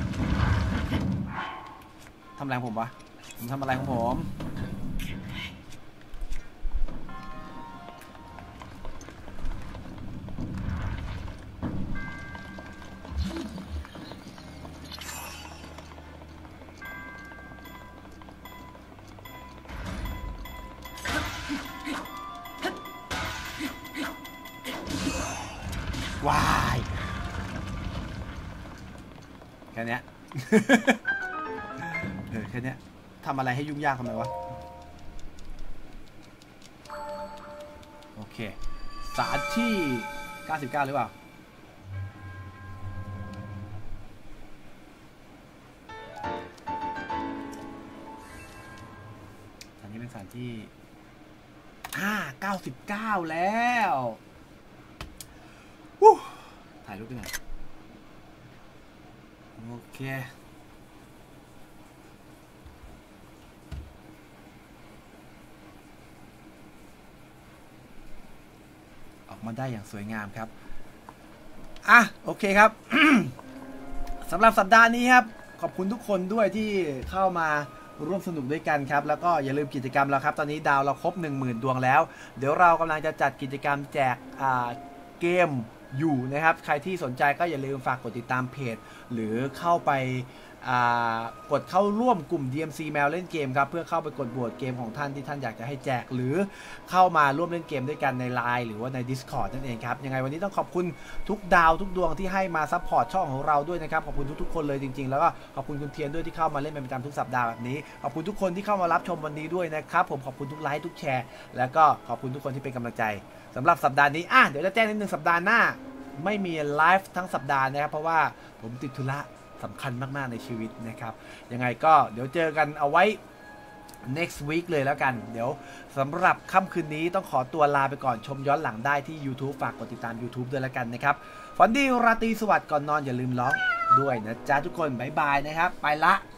ทำอะไรผมวะผมทำอะไรของผมวายแค่นี้ แค่นี้ทำอะไรให้ยุ่งยากทำไมวะโอเคสารที่99หรือเปล่าสารนี้เป็นสารที่99แล้วถ่ายรูปไปหน่อยโอเคออกมาได้อย่างสวยงามครับโอเคครับ สำหรับสัปดาห์นี้ครับขอบคุณทุกคนด้วยที่เข้ามาร่วมสนุกด้วยกันครับแล้วก็อย่าลืมกิจกรรมเราครับตอนนี้ดาวเราครบ 10,000 ดวงแล้วเดี๋ยวเรากำลังจะจัดกิจกรรมแจกเกมอยู่นะครับใครที่สนใจก็อย่าลืมฝากกดติดตามเพจหรือเข้าไปกดเข้าร่วมกลุ่ม DMC แมวเล่นเกมครับเพื่อเข้าไปกดโหวตเกมของท่านที่ท่านอยากจะให้แจกหรือเข้ามาร่วมเล่นเกมด้วยกันใน LINE หรือว่าใน Discord นั่นเองครับยังไงวันนี้ต้องขอบคุณทุกดาวทุกดวงที่ให้มาซัพพอร์ตช่องของเราด้วยนะครับขอบคุณทุกๆคนเลยจริงๆแล้วก็ขอบคุณคุณเทียนด้วยที่เข้ามาเล่นเป็นประจำทุกสัปดาห์แบบนี้ขอบคุณทุกคนที่เข้ามารับชมวันนี้ด้วยนะครับผมขอบคุณทุกไลค์ทุกแชร์แล้วก็ขอบคุณทุกคนที่เป็นกำลังใจสำหรับสัปดาห์นี้เดี๋ยวจะแจ้งนิดนึงสัปดาห์หน้าไม่มีไลฟ์ทั้งสัปดาห์นะครับเพราะว่าผมติดธุระสำคัญมากๆในชีวิตนะครับยังไงก็เดี๋ยวเจอกันเอาไว้ next week เลยแล้วกันเดี๋ยวสำหรับค่ำคืนนี้ต้องขอตัวลาไปก่อนชมย้อนหลังได้ที่ YouTube ฝากกดติดตาม YouTube ด้วยแล้วกันนะครับฝันดีราตรีสวัสดิ์ก่อนนอนอย่าลืมร้องด้วยนะจ๊ะทุกคนบ๊ายบายนะครับไปละ